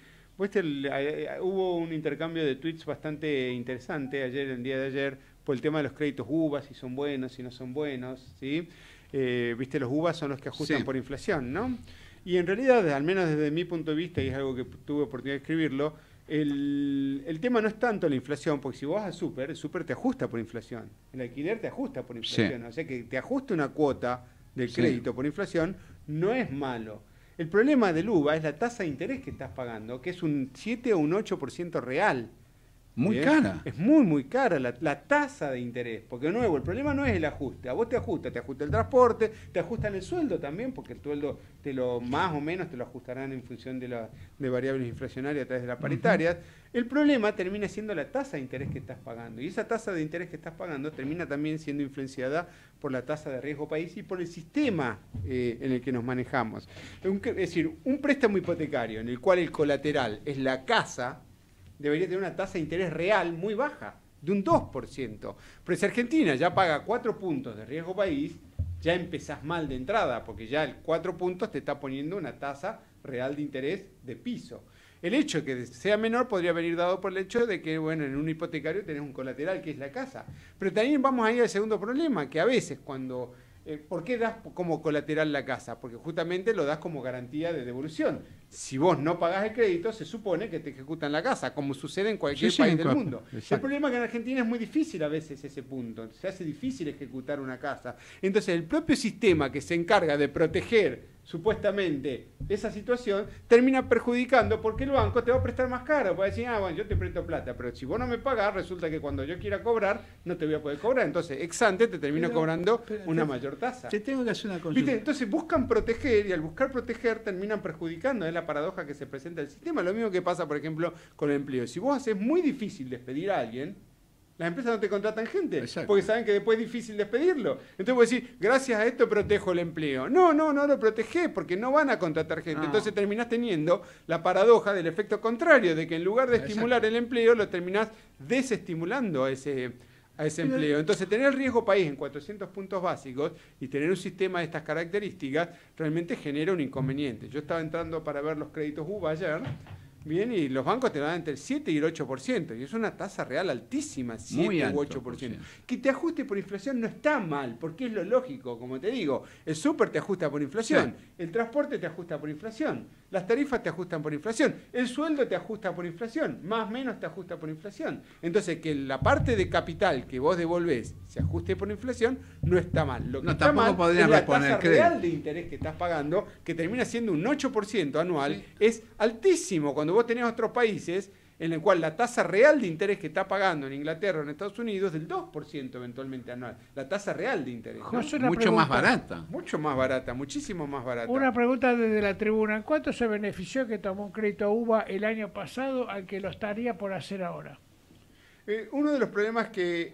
Hubo un intercambio de tweets bastante interesante el día de ayer, por el tema de los créditos UVA, si son buenos, si no son buenos, ¿sí? Viste, los UVA son los que ajustan por inflación, ¿no? Y en realidad, al menos desde mi punto de vista, y es algo que tuve oportunidad de escribirlo, el tema no es tanto la inflación, porque si vos vas al súper, el súper te ajusta por inflación, el alquiler te ajusta por inflación, o sea que te ajuste una cuota del crédito por inflación no es malo. El problema del UVA es la tasa de interés que estás pagando, que es un 7 o un 8% real. Muy cara. Es muy, muy cara la tasa de interés. Porque de nuevo, el problema no es el ajuste. A vos te ajusta el transporte, te ajustan el sueldo también, porque el sueldo más o menos te lo ajustarán en función de variables inflacionarias a través de las paritarias. El problema termina siendo la tasa de interés que estás pagando. Y esa tasa de interés que estás pagando termina también siendo influenciada por la tasa de riesgo país y por el sistema en el que nos manejamos. Es decir, un préstamo hipotecario en el cual el colateral es la casa, debería tener una tasa de interés real muy baja, de un 2%. Pero si Argentina ya paga 4 puntos de riesgo país, ya empezás mal de entrada, porque ya el 4 puntos te está poniendo una tasa real de interés de piso. El hecho de que sea menor podría venir dado por el hecho de que, bueno, en un hipotecario tenés un colateral que es la casa. Pero también vamos a ir al segundo problema, que a veces cuando ¿por qué das como colateral la casa? Porque justamente lo das como garantía de devolución. Si vos no pagás el crédito, se supone que te ejecutan la casa, como sucede en cualquier país del mundo. Exacto. El problema es que en Argentina es muy difícil a veces ese punto. Se hace difícil ejecutar una casa. Entonces, el propio sistema que se encarga de proteger supuestamente esa situación termina perjudicando porque el banco te va a prestar más caro. Puede decir, bueno, yo te presto plata, pero si vos no me pagás, resulta que cuando yo quiera cobrar, no te voy a poder cobrar. Entonces, ex ante te termino cobrando una mayor tasa. Te tengo que hacer una consulta. ¿Viste? Entonces buscan proteger y al buscar proteger terminan perjudicando. Es la paradoja que se presenta en el sistema. Lo mismo que pasa, por ejemplo, con el empleo. Si vos haces muy difícil despedir a alguien, las empresas no te contratan gente, porque saben que después es difícil despedirlo. Entonces vos decís, gracias a esto protejo el empleo. No lo protegés porque no van a contratar gente. Entonces terminás teniendo la paradoja del efecto contrario, de que en lugar de estimular el empleo, lo terminás desestimulando a ese empleo. Entonces, tener el riesgo país en 400 puntos básicos y tener un sistema de estas características realmente genera un inconveniente. Yo estaba entrando para ver los créditos UBA ayer, bien, y los bancos te dan entre el 7 y el 8%, y es una tasa real altísima, 7 u 8%. Que te ajuste por inflación no está mal, porque es lo lógico, como te digo, el súper te ajusta por inflación, el transporte te ajusta por inflación, las tarifas te ajustan por inflación, el sueldo te ajusta por inflación, más o menos te ajusta por inflación. Entonces, que la parte de capital que vos devolvés se ajuste por inflación, no está mal. Lo que está mal es la tasa real de interés que estás pagando, que termina siendo un 8% anual, es altísimo. Cuando vos tenés otros países en el cual la tasa real de interés que está pagando en Inglaterra o en Estados Unidos es del 2% eventualmente anual. La tasa real de interés. José, mucho más barata. Mucho más barata, muchísimo más barata. Una pregunta desde la tribuna. ¿Cuánto se benefició que tomó un crédito UBA el año pasado al que lo estaría por hacer ahora? Uno de los problemas que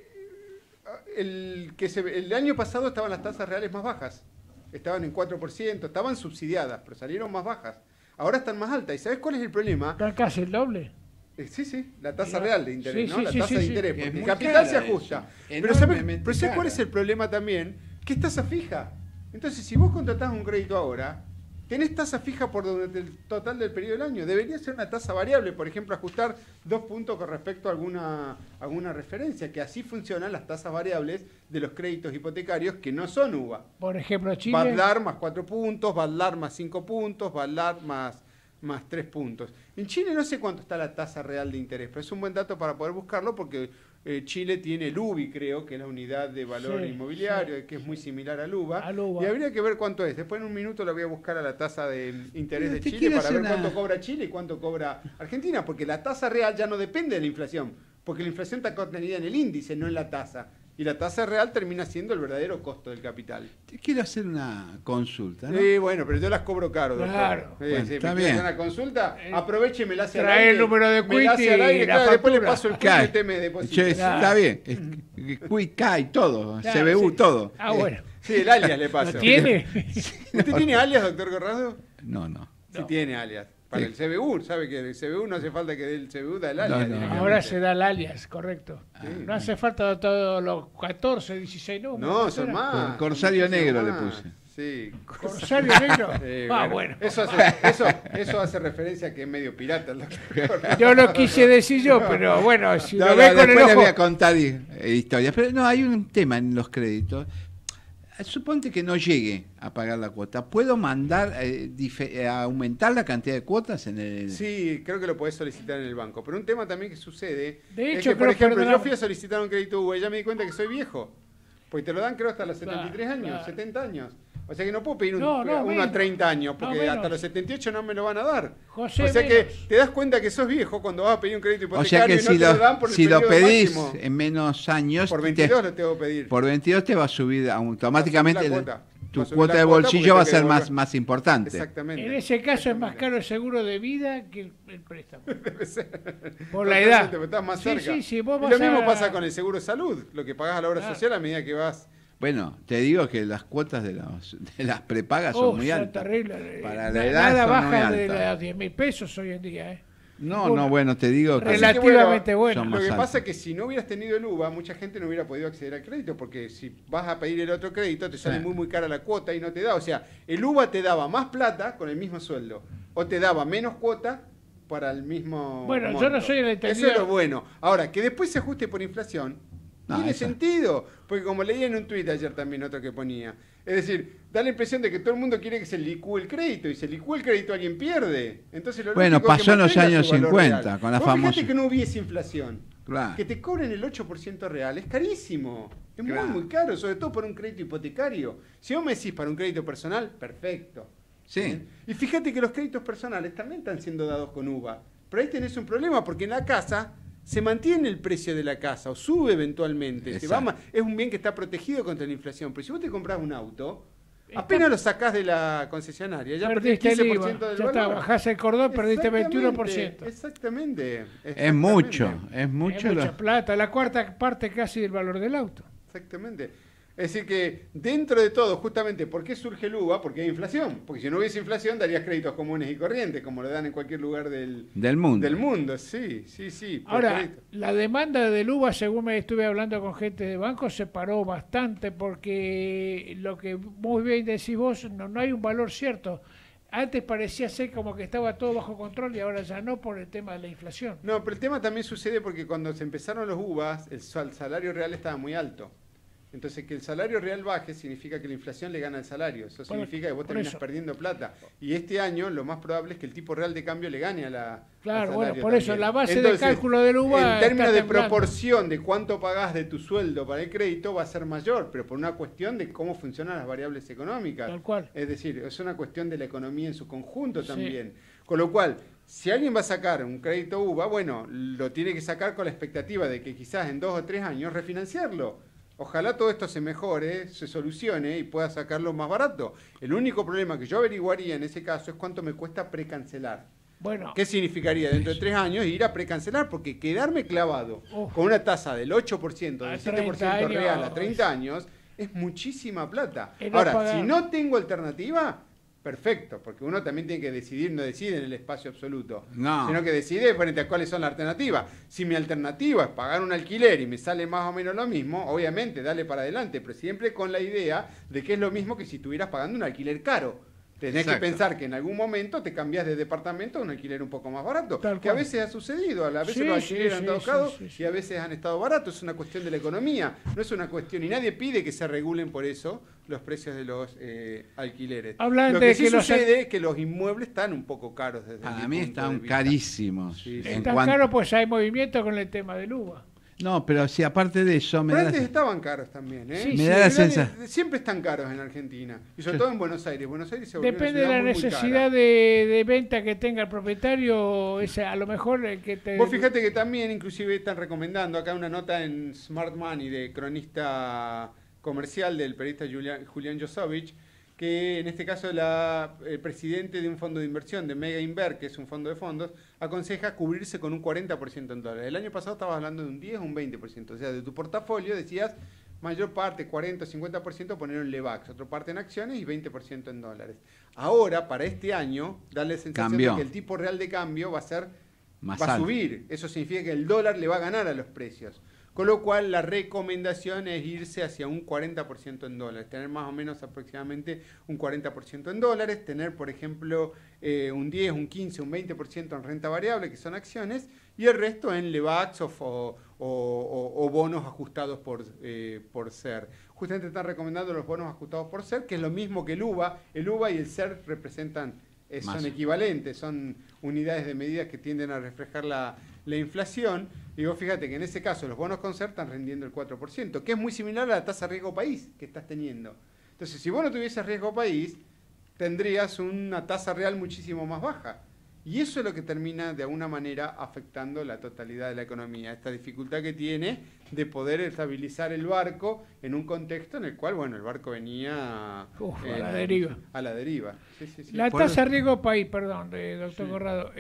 el año pasado estaban las tasas reales más bajas. Estaban en 4%, estaban subsidiadas, pero salieron más bajas. Ahora están más altas. ¿Y sabes cuál es el problema? ¿Está casi el doble? Sí, la tasa real de interés, sí, ¿no? La tasa de interés, porque el capital se ajusta. Pero ¿sabes cuál es el problema también? Que es tasa fija. Entonces, si vos contratás un crédito ahora, tenés tasa fija por el total del periodo del año. Debería ser una tasa variable, por ejemplo, ajustar 2 puntos con respecto a alguna referencia, que así funcionan las tasas variables de los créditos hipotecarios que no son UBA. Por ejemplo, Chile... Badlar más 4 puntos, Badlar más 5 puntos, Badlar más 3 puntos. En Chile no sé cuánto está la tasa real de interés, pero es un buen dato para poder buscarlo porque Chile tiene el UBI, creo, que es la unidad de valor inmobiliario, que es muy similar al UBA, y habría que ver cuánto es. Después en un minuto la voy a buscar a la tasa de interés de Chile para ver cuánto cobra Chile y cuánto cobra Argentina, porque la tasa real ya no depende de la inflación, porque la inflación está contenida en el índice, no en la tasa. Y la tasa real termina siendo el verdadero costo del capital. Te quiero hacer una consulta, ¿no? Bueno, pero yo las cobro caro, doctor. Claro. Bueno, está bien. Una consulta, aproveche y me la hace al aire. Trae el número de Quiti y la después le paso el Quiti y usted me deposita. Está bien. Quiti, todo. CBU, todo. Bueno. Sí, el alias le paso. ¿Lo tiene? ¿Usted tiene alias, doctor Corrado? No. Sí tiene alias. Para el CBU, sabe que el CBU no hace falta que dé el CBU, da el alias. Ahora se da el alias, correcto. No hace falta todos los 14, 16 números. No, son más. Corsario negro le puse. Sí. ¿Corsario negro? Bueno. Eso hace referencia a que es medio pirata el doctor. Yo lo quise decir yo, pero bueno, si lo ve con el después ojo... les voy a contar historias. Pero no, hay un tema en los créditos. Suponte que no llegue a pagar la cuota. ¿Puedo mandar a aumentar la cantidad de cuotas en el...? Sí, creo que lo podés solicitar en el banco. Pero un tema también que sucede de hecho, es que, por ejemplo, yo fui a solicitar un crédito UBA y ya me di cuenta que soy viejo. Porque te lo dan, creo, hasta los 73 años, 70 años. O sea que no puedo pedir uno a 30 años, porque hasta los 78 no me lo van a dar. José, o sea que te das cuenta que sos viejo cuando vas a pedir un crédito hipotecario. O sea que y no te lo dan por el si lo pedís máximo. En menos años... Por 22 lo tengo que pedir. Por 22 te va a subir automáticamente... Tu cuota de bolsillo va a ser más importante. Exactamente. En ese caso es más caro el seguro de vida que el préstamo. Debe ser. Por la edad. Estás más cerca. Sí, vos y lo mismo pasa con el seguro de salud, lo que pagás a la obra social a medida que vas... Bueno, te digo que las cuotas de las prepagas son muy altas. Terrible. Para la edad nada son baja muy de altas. los 10.000 pesos hoy en día. No, bueno, te digo que... Relativamente bueno. Lo que pasa es que si no hubieras tenido el UBA, mucha gente no hubiera podido acceder al crédito, porque si vas a pedir el otro crédito, te sale muy cara la cuota y no te da. O sea, el UBA te daba más plata con el mismo sueldo, o te daba menos cuota para el mismo Bueno, monto. yo no soy el entendido. Eso es lo bueno. Ahora, que después se ajuste por inflación, No, tiene esa- sentido, porque como leí en un tuit ayer también otro que ponía, es decir, da la impresión de que todo el mundo quiere que se licúe el crédito, y se licúe el crédito alguien pierde. Entonces, lo Bueno, lógico es que pasó en los mantenga años su valor 50, real. con la Vos famosa... fíjate que no hubiese inflación. Claro. Que te cobren el 8% real es carísimo. Es Claro. muy caro, sobre todo por un crédito hipotecario. Si vos me decís para un crédito personal, perfecto. Sí. ¿Bien? Y fíjate que los créditos personales también están siendo dados con UVA. Pero ahí tenés un problema, porque en la casa se mantiene el precio de la casa o sube eventualmente. Se va Exacto. es un bien que está protegido contra la inflación. Pero si vos te compras un auto, apenas lo sacás de la concesionaria, ya perdés Perdiste el 15% IVA. del Ya está, valor. bajás el cordón, perdiste Exactamente, 21%. Exactamente. Es mucho, es Es mucho. mucha lo- plata, la cuarta parte casi del valor del auto. Exactamente. Es decir que dentro de todo, justamente, ¿por qué surge el UVA? Porque hay inflación. Porque si no hubiese inflación, darías créditos comunes y corrientes, como lo dan en cualquier lugar del mundo. Del mundo, sí. Ahora, perfecto. la demanda del UVA, según me estuve hablando con gente de banco, se paró bastante porque lo que muy bien decís vos, no hay un valor cierto. Antes parecía ser como que estaba todo bajo control y ahora ya no por el tema de la inflación. No, pero el tema también sucede porque cuando se empezaron los UVAs, el salario real estaba muy alto. Entonces, que el salario real baje significa que la inflación le gana al salario. Eso significa que vos terminás perdiendo plata. Y este año lo más probable es que el tipo real de cambio le gane a la. Claro, al bueno, salario por eso también. la base Entonces, de cálculo del UVA. en términos está de temblando. proporción de cuánto pagás de tu sueldo para el crédito va a ser mayor, pero por una cuestión de cómo funcionan las variables económicas. Tal cual. Es decir, es una cuestión de la economía en su conjunto Sí. también. Con lo cual, si alguien va a sacar un crédito UVA, bueno, lo tiene que sacar con la expectativa de que quizás en 2 o 3 años refinanciarlo. Ojalá todo esto se mejore, se solucione y pueda sacarlo más barato. El único problema que yo averiguaría en ese caso es cuánto me cuesta precancelar. Bueno, ¿Qué significaría dentro de 3 años ir a precancelar? Porque quedarme clavado con una tasa del 8%, del 7% real a 30 años, es muchísima plata. Y no Ahora, pagar. si no tengo alternativa, perfecto, porque uno también tiene que decidir, no decide en el espacio absoluto, No. sino que decide frente a cuáles son las alternativas. Si mi alternativa es pagar un alquiler y me sale más o menos lo mismo, obviamente, dale para adelante, pero siempre con la idea de que es lo mismo que si estuvieras pagando un alquiler caro. Tenés Exacto. que pensar que en algún momento te cambias de departamento a un alquiler un poco más barato, Tal que a cual. veces ha sucedido, a veces Sí, los sí, alquileres han sí, estado sí, caros sí. y a veces han estado baratos. Es una cuestión de la economía, no es una cuestión, y nadie pide que se regulen por eso los precios de los alquileres. Hablan Lo de que sí que los sucede es que los inmuebles están un poco caros desde Para mi mí punto de están vista. carísimos. Sí, sí. En es tan cuanto- caro pues hay movimiento con el tema del UVA. No, pero si aparte de eso me Pero da antes la- estaban caros también, ¿eh? Sí, Me da la Pero sensación. siempre están caros en Argentina, y sobre Sí. todo en Buenos Aires. Buenos Aires se volvió una Depende de ciudad la muy, muy cara. necesidad de venta que tenga el propietario, ese, a lo mejor el que te... Vos fíjate que también inclusive están recomendando acá una nota en Smart Money de cronista comercial del periodista Julián Josovich, que en este caso el presidente de un fondo de inversión, de Mega Inver, que es un fondo de fondos, aconseja cubrirse con un 40% en dólares. El año pasado estabas hablando de un 10 o un 20%, o sea, de tu portafolio decías mayor parte, 40 o 50% poner en LEVAX, otra parte en acciones y 20% en dólares. Ahora, para este año, da la sensación Cambió. de que el tipo real de cambio va a ser Más va a alto. subir. Eso significa que el dólar le va a ganar a los precios. Con lo cual, la recomendación es irse hacia un 40% en dólares. Tener más o menos aproximadamente un 40% en dólares. Tener, por ejemplo, un 10, un 15, un 20% en renta variable, que son acciones. Y el resto en LEVAX o bonos ajustados por SER. Justamente están recomendando los bonos ajustados por SER, que es lo mismo que el UVA. El UVA y el SER representan... son equivalentes, son unidades de medida que tienden a reflejar la inflación. Y vos fíjate que en ese caso los bonos con SER están rendiendo el 4%, que es muy similar a la tasa riesgo país que estás teniendo. Entonces, si vos no tuvieses riesgo país, tendrías una tasa real muchísimo más baja. Y eso es lo que termina de alguna manera afectando la totalidad de la economía. Esta dificultad que tiene de poder estabilizar el barco en un contexto en el cual, bueno, el barco venía a la deriva. A la deriva. Sí, sí, sí. La tasa riesgo país, perdón, doctor Corrado,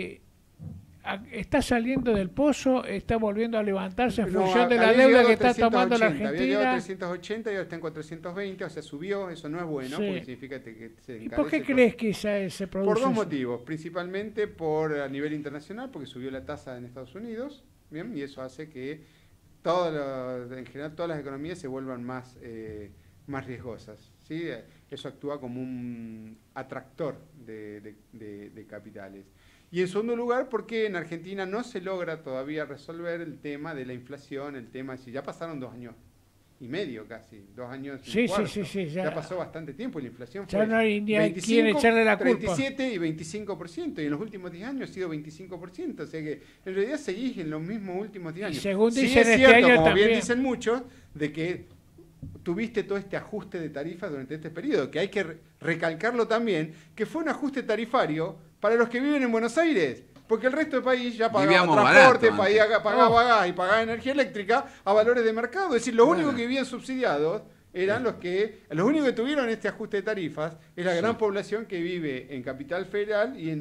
está saliendo del pozo, está volviendo a levantarse en función de la había deuda llegado que a está tomando la 380, había llegado a Argentina. 380 y ahora está en 420, o sea, subió, eso no es bueno, Sí. porque significa que se ¿Y por qué encarece crees que se produce Por dos eso? motivos, principalmente a nivel internacional, porque subió la tasa en Estados Unidos, bien, y eso hace que en general todas las economías se vuelvan más riesgosas, ¿sí? Eso actúa como un atractor de capitales. Y en segundo lugar, porque en Argentina no se logra todavía resolver el tema de la inflación, el tema, si ya pasaron 2 años y medio casi, 2 años y cuarto. Sí, ya pasó bastante tiempo, la inflación ya fue no hay ni a quién echarle la culpa. 37 y 25%, y en los últimos 10 años ha sido 25%, o sea que en realidad seguís en los mismos últimos 10 años. Y según sí dicen es este cierto, año como también. bien dicen muchos, de que tuviste todo este ajuste de tarifas durante este periodo, que hay que recalcarlo también, que fue un ajuste tarifario para los que viven en Buenos Aires. Porque el resto del país ya pagaba Vivíamos transporte, barato pagaba gas y pagaba energía eléctrica a valores de mercado. Es decir, los únicos que vivían subsidiados eran los únicos que tuvieron este ajuste de tarifas es la gran población que vive en Capital Federal y en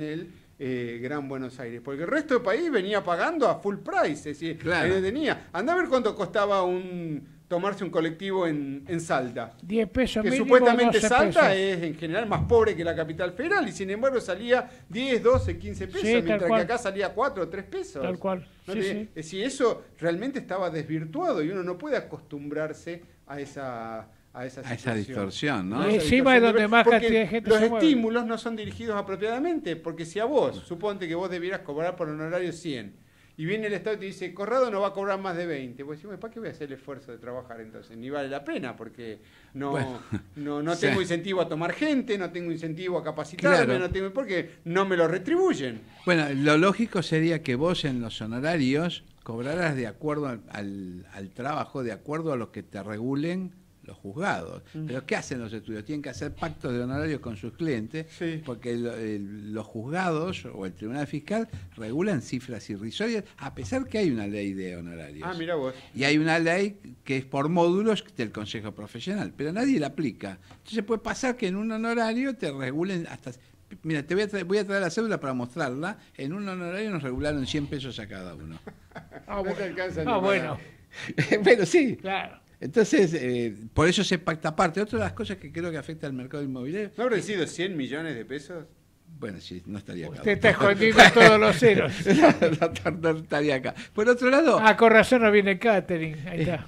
el Gran Buenos Aires. Porque el resto del país venía pagando a full price. Es decir, andá a ver cuánto costaba tomarse un colectivo en Salta. 10 pesos que mínimo, supuestamente 12 Salta pesos. es en general más pobre que la Capital Federal y sin embargo salía 10, 12, 15 pesos, Sí, tal mientras que cual. acá salía 4 o 3 pesos. Tal cual. ¿No Sí, te- sí. Es decir, eso realmente estaba desvirtuado y uno no puede acostumbrarse a esa situación. distorsión, ¿no? A esa Y encima es distorsión. donde más Porque cantidad de gente los se mueve. estímulos no son dirigidos apropiadamente, porque si a vos, suponte que vos debieras cobrar por honorario 100, y viene el Estado y te dice, Corrado no va a cobrar más de 20. Pues decimos, ¿para qué voy a hacer el esfuerzo de trabajar entonces? Ni vale la pena, porque no sí. tengo incentivo a tomar gente, no tengo incentivo a capacitarme, Claro. no tengo porque no me lo retribuyen. Bueno, lo lógico sería que vos en los honorarios cobraras de acuerdo al trabajo, de acuerdo a lo que te regulen los juzgados. Pero ¿qué hacen los estudios? Tienen que hacer pactos de honorarios con sus clientes, porque los juzgados o el Tribunal Fiscal regulan cifras irrisorias, a pesar que hay una ley de honorarios. Ah, mira vos. Y hay una ley que es por módulos del Consejo Profesional, pero nadie la aplica. Entonces puede pasar que en un honorario te regulen hasta... Mira, voy a traer la cédula para mostrarla. En un honorario nos regularon 100 pesos a cada uno. Ah, No te alcanza ni Ah, para- bueno. Bueno, sí. Claro. Entonces, por eso se pacta aparte. Otra de las cosas que creo que afecta al mercado inmobiliario... ¿No habrán sido 100 millones de pesos? Bueno, sí, no estaría acá. Usted está escondiendo todos los ceros. No estaría acá. Por otro lado... Ah, con razón no viene catering. Ahí está.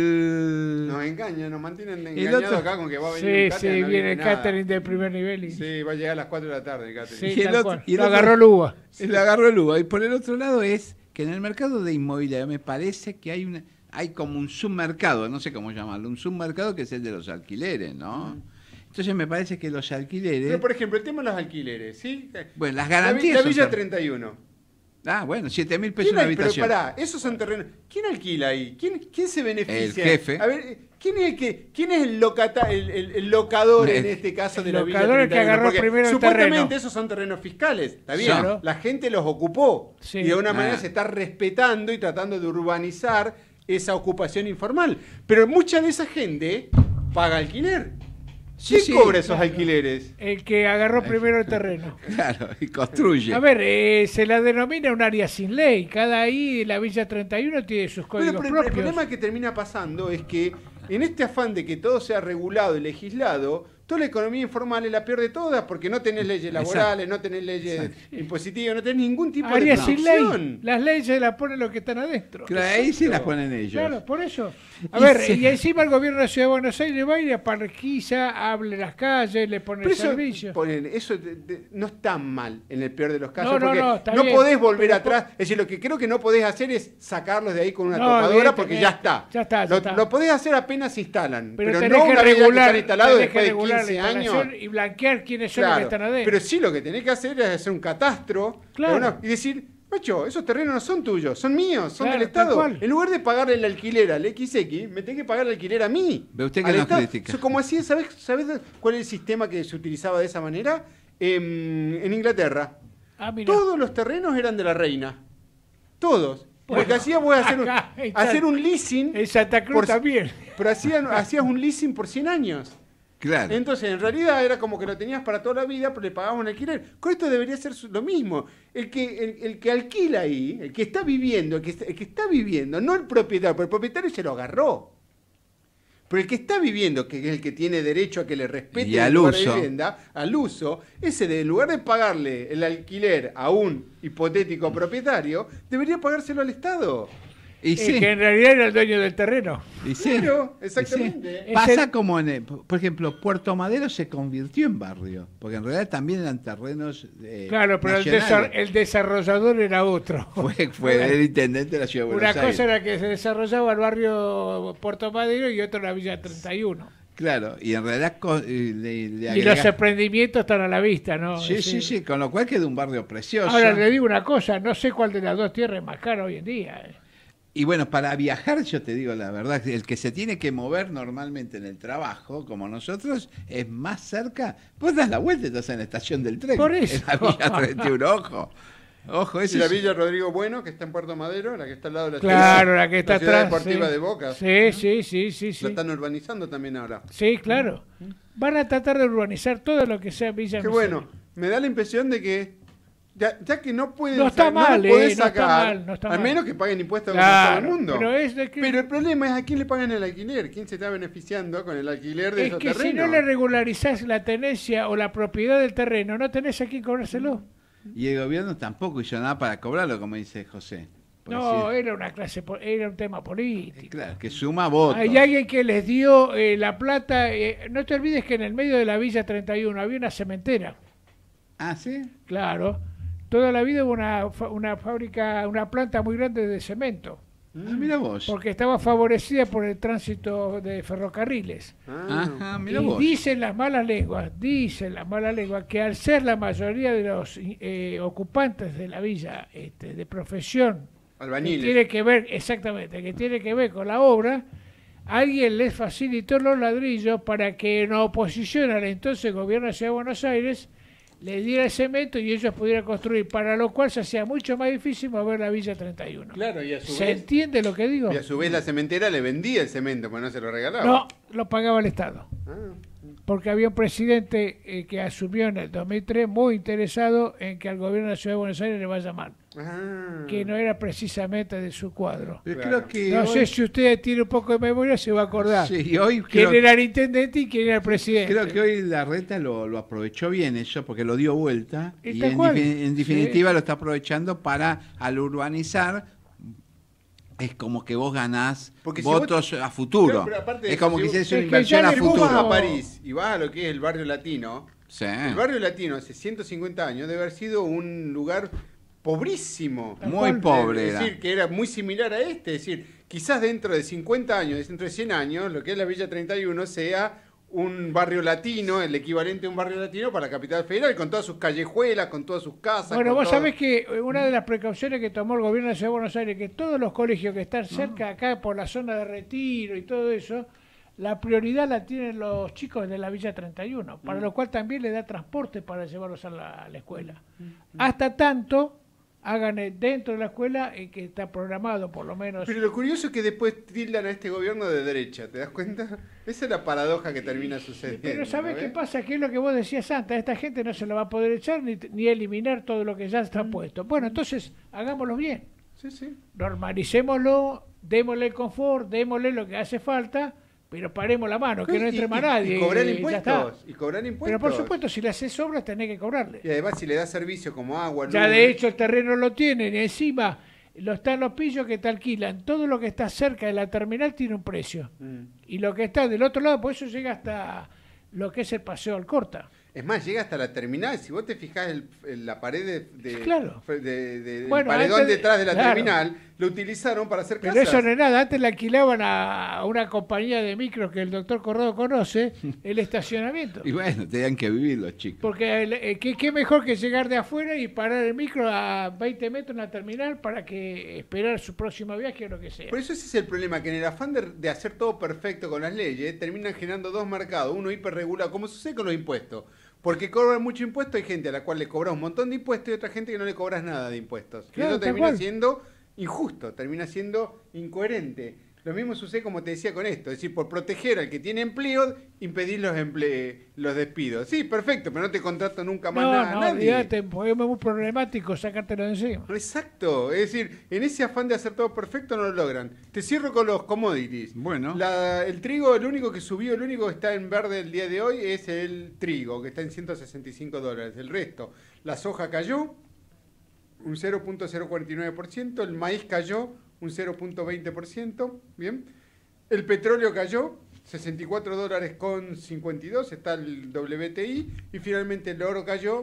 Nos engañan, nos mantienen engañados otro- acá con que va a venir Sí, un catering, sí, no viene nada. catering del primer nivel. Y... Sí, va a llegar a las 4 de la tarde el catering. Sí, Y el tal otro- cual. y el Lo otro- agarró el uva. Le agarró el uva. Y por el otro lado es que en el mercado de inmobiliario me parece que hay como un submercado, no sé cómo llamarlo, un submercado que es el de los alquileres, ¿no? Entonces me parece que los alquileres... Pero, por ejemplo, el tema de los alquileres, ¿sí? Bueno, las La garantías... Villa son- 31. Ah, bueno, 7.000 pesos ¿Quién una pero habitación. pará, esos son terrenos. ¿Quién alquila ahí? ¿Quién se beneficia? El jefe. A ver, ¿quién es el locador en este caso de la Villa locador 31? que agarró Porque primero el supuestamente terreno. esos son terrenos fiscales, ¿está bien? Claro. La gente los ocupó Sí. y de alguna manera Ah. se está respetando y tratando de urbanizar esa ocupación informal. Pero mucha de esa gente paga alquiler. Sí, ¿Quién sí, cobra esos claro. alquileres? El que agarró primero el terreno. Claro, y construye. A ver, se la denomina un área sin ley. Cada ahí, la Villa 31 tiene sus Bueno, códigos pero el propios. problema que termina pasando es que en este afán de que todo sea regulado y legislado, toda la economía informal es la peor de todas porque no tenés leyes laborales, no tenés leyes impositivas, no tenés ningún tipo Área de sin protección. ley. Las leyes las ponen los que están adentro. Claro, ahí sí las ponen ellos. Claro, por eso. A Y ver, sí. y encima el gobierno de la Ciudad de Buenos Aires va y le parquiza, hable las calles, le pone Pero el servicio. eso no está mal en el peor de los casos, No, no, porque no, está no bien, podés volver pero atrás. Es decir, lo que creo que no podés hacer es sacarlos de ahí con una No, topadora porque ya evidentemente. está. Ya está, ya Lo, está. lo podés hacer apenas se instalan, Pero pero tenés no que una vez ya que regular, están instalados tenés que después de regular 15 la años. instalación y blanquear quiénes son los que Claro, están adentro. pero sí lo que tenés que hacer es hacer un catastro Claro. y decir, macho, esos terrenos no son tuyos, son míos, son Claro, del tal Estado. cual. En lugar de pagarle el alquiler al XX, me tenés que pagar el alquiler a mí. Ve usted que al nos Estado. critica. Como así, ¿sabés cuál es el sistema que se utilizaba de esa manera? En Inglaterra. Ah, mira. Todos los terrenos eran de la reina. Todos. Bueno, Porque hacías vos acá está. hacer un leasing. En Santa Cruz también. Pero hacías un leasing por 100 años. Claro. Entonces, en realidad era como que lo tenías para toda la vida, pero le pagabas un alquiler. Con esto debería ser lo mismo. El que alquila ahí, el que está viviendo, el que está viviendo, no el propietario, porque el propietario se lo agarró. Pero el que está viviendo, que es el que tiene derecho a que le respeten Y al el lugar de uso. vivienda, al uso, ese en lugar de pagarle el alquiler a un hipotético propietario, debería pagárselo al Estado. Y sí. Que en realidad era el dueño del terreno. Y sí, Claro, y exactamente. sí. Pasa como por ejemplo, Puerto Madero se convirtió en barrio, porque en realidad también eran terrenos Claro, pero nacionales. el desarrollador era otro. Fue el intendente de la ciudad de Buenos Una Aires. cosa era que se desarrollaba el barrio Puerto Madero y otra la Villa 31. Claro, y en realidad le Y los emprendimientos están a la vista, ¿no? Sí, sí, sí, con lo cual queda un barrio precioso. Ahora le digo una cosa, no sé cuál de las dos tierras es más cara hoy en día. Y bueno, para viajar, yo te digo la verdad, el que se tiene que mover normalmente en el trabajo, como nosotros, es más cerca. Vos das la vuelta y estás en la estación del tren. Por eso. En la Villa 31, ojo. Ojo, Y ese la es- Villa Rodrigo Bueno, que está en Puerto Madero, la que está al lado de la Claro, la que está ciudad atrás. deportiva sí. de Boca. Sí, sí, sí, sí, sí. La están urbanizando también ahora. Sí, claro. Van a tratar de urbanizar todo lo que sea Villa Qué bueno, me da la impresión de que ya que no pueden No está mal, lo podés no está sacar, mal, no está al mal. menos que paguen impuestos Claro, como todo el mundo. pero el problema es a quién le pagan el alquiler, quién se está beneficiando con el alquiler de Es esos que terrenos. si no le regularizás la tenencia o la propiedad del terreno, no tenés a quién cobrárselo. Y el gobierno tampoco hizo nada para cobrarlo, como dice José. Por No, decir, era una era un tema político. claro, que suma votos. Hay alguien que les dio la plata. No te olvides que en el medio de la Villa 31 había una cementera. Ah, ¿sí? Claro. Toda la vida hubo una fábrica, una planta muy grande de cemento. Ah, mira vos. Porque estaba favorecida por el tránsito de ferrocarriles. Ajá, mira Y vos. dicen las malas lenguas, que al ser la mayoría de los ocupantes de la villa de profesión, Albañiles. que tiene que ver, exactamente, que tiene que ver con la obra, alguien les facilitó los ladrillos para que en oposición al entonces gobierno de Ciudad de Buenos Aires le diera el cemento y ellos pudieran construir, para lo cual se hacía mucho más difícil mover la Villa 31. Claro, y a su ¿Se vez, entiende lo que digo? y a su vez la cementera le vendía el cemento, porque no se lo regalaba. No, lo pagaba el Estado. Ah. Porque había un presidente que asumió en el 2003 muy interesado en que al gobierno de la Ciudad de Buenos Aires le vaya mal. Ah. Que no era precisamente de su cuadro. Pero Claro. creo que No hoy- sé si usted tiene un poco de memoria, se va a acordar. Sí, hoy ¿Quién creo, era el intendente y quién era el presidente? creo que hoy la reta lo aprovechó bien eso, porque lo dio vuelta. Y Y tal cual. en definitiva Sí. lo está aprovechando para, al urbanizar, es como que vos ganás Porque si votos a futuro. Claro, pero aparte de Es como eso, que si hicieras vos- una es que inversión ya a en el Vos vas futuro. a París y vas a lo que es el barrio latino. Sí. El barrio latino hace 150 años debe haber sido un lugar pobrísimo. Muy pobre Es era. decir, que era muy similar a este. Es decir, quizás dentro de 50 años, dentro de 100 años, lo que es la Villa 31 sea un barrio latino, el equivalente a un barrio latino para la capital federal, con todas sus callejuelas, con todas sus casas. Bueno, con vos todo. sabés que una de las precauciones que tomó el gobierno de la Ciudad de Buenos Aires, que todos los colegios que están cerca acá por la zona de Retiro y todo eso, la prioridad la tienen los chicos de la Villa 31, para lo cual también le da transporte para llevarlos a la escuela. Hasta tanto hagan dentro de la escuela que está programado por lo menos. Pero lo curioso es que después tildan a este gobierno de derecha, ¿te das cuenta? Esa es la paradoja que termina sucediendo. Pero ¿sabés ¿no qué ves? pasa? Que es lo que vos decías antes, a esta gente no se la va a poder echar ni eliminar todo lo que ya está puesto. Bueno, entonces hagámoslo bien. Sí, sí. Normalicémoslo, démosle el confort, démosle lo que hace falta, pero paremos la mano, que no entre más nadie. Y cobrar ya está. impuestos. Y cobrar impuestos. Pero por supuesto, si le haces obras tenés que cobrarle. Y además si le das servicio como agua, Ya luz, de hecho el terreno lo tienen y encima están los pillos que te alquilan. Todo lo que está cerca de la terminal tiene un precio. Y lo que está del otro lado, por eso llega hasta lo que es el Paseo Alcorta. Es más, llega hasta la terminal. Si vos te fijás en la pared Claro. del Bueno, paredón antes detrás de la claro. terminal, lo utilizaron para hacer Pero casas. eso no es nada. Antes le alquilaban a una compañía de micros que el doctor Corrado conoce el estacionamiento. Y bueno, tenían que vivir los chicos. Porque qué mejor que llegar de afuera y parar el micro a 20 metros en la terminal para que esperar su próximo viaje o lo que sea. Por eso ese es el problema, que en el afán de hacer todo perfecto con las leyes, terminan generando dos mercados, uno hiperregulado, como sucede con los impuestos. Porque cobran mucho impuesto, hay gente a la cual le cobras un montón de impuestos y otra gente que no le cobras nada de impuestos. Y Claro, eso tal termina cual. siendo injusto, termina siendo incoherente. Lo mismo sucede, como te decía, con esto. Es decir, por proteger al que tiene empleo, impedir los despidos. Sí, perfecto, pero no te contrato nunca más nada. No, nadie. olvídate, porque es muy problemático sacártelo de encima. Exacto, es decir, en ese afán de hacer todo perfecto no lo logran. Te cierro con los commodities. Bueno. El trigo, el único que subió, el único que está en verde el día de hoy es el trigo, que está en $165. El resto, la soja cayó un 0.049%, el maíz cayó un 0.20%, ¿bien? El petróleo cayó, $64.52, está el WTI, y finalmente el oro cayó,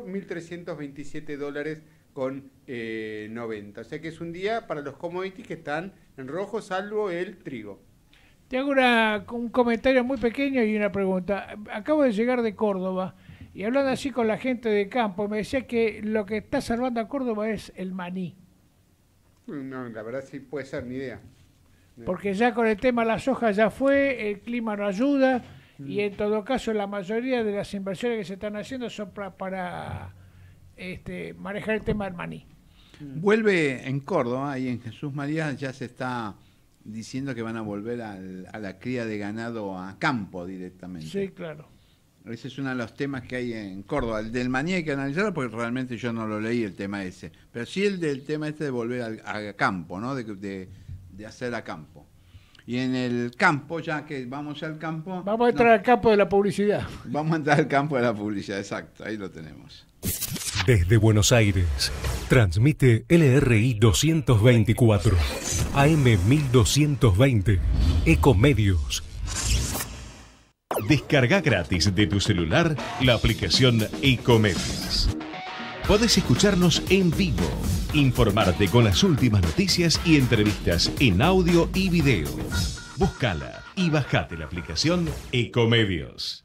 $1.327.90. O sea que es un día para los commodities que están en rojo, salvo el trigo. Te hago un comentario muy pequeño y una pregunta. Acabo de llegar de Córdoba y hablando así con la gente de campo, me decía que lo que está salvando a Córdoba es el maní. No, la verdad sí puede ser, ni idea. Porque ya con el tema de la soja ya fue, el clima no ayuda y en todo caso la mayoría de las inversiones que se están haciendo son para manejar el tema del maní. Vuelve en Córdoba y en Jesús María ya se está diciendo que van a volver a la cría de ganado a campo directamente. Sí, claro. Ese es uno de los temas que hay en Córdoba. El del maní hay que analizarlo porque realmente yo no lo leí el tema ese. Pero sí el del tema este de volver a campo, ¿no? De hacer a campo. Y en el campo, ya que vamos al campo... Vamos a entrar al campo de la publicidad. Vamos a entrar al campo de la publicidad, exacto. Ahí lo tenemos. Desde Buenos Aires, transmite LRI 224, AM 1220, Ecomedios. Descarga gratis de tu celular la aplicación Ecomedios. Podés escucharnos en vivo, informarte con las últimas noticias y entrevistas en audio y video. Búscala y bajate la aplicación Ecomedios.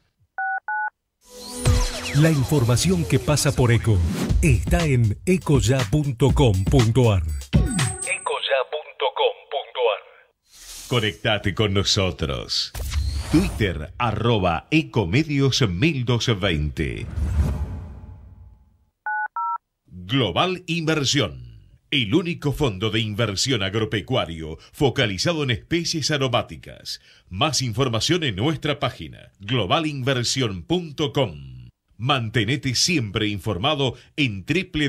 La información que pasa por Eco está en ecoya.com.ar. Conectate con nosotros. Twitter @Ecomedios1220. Global Inversión, el único fondo de inversión agropecuario focalizado en especies aromáticas. Más información en nuestra página globalinversión.com. Mantenete siempre informado en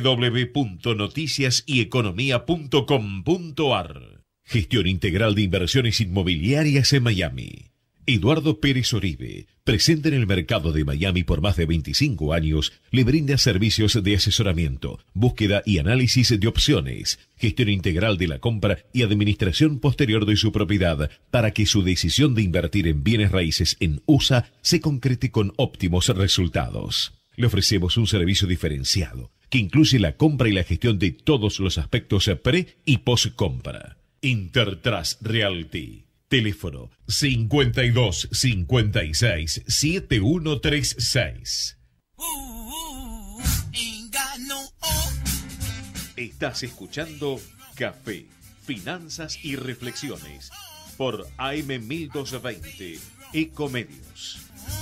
www.noticiasyeconomia.com.ar. Gestión integral de inversiones inmobiliarias en Miami. Eduardo Pérez Oribe, presente en el mercado de Miami por más de 25 años, le brinda servicios de asesoramiento, búsqueda y análisis de opciones, gestión integral de la compra y administración posterior de su propiedad para que su decisión de invertir en bienes raíces en USA se concrete con óptimos resultados. Le ofrecemos un servicio diferenciado que incluye la compra y la gestión de todos los aspectos pre y post compra. Intertrust Realty. Teléfono 52 56 7136. Estás escuchando Café, Finanzas y Reflexiones por AM 1220 Ecomedios.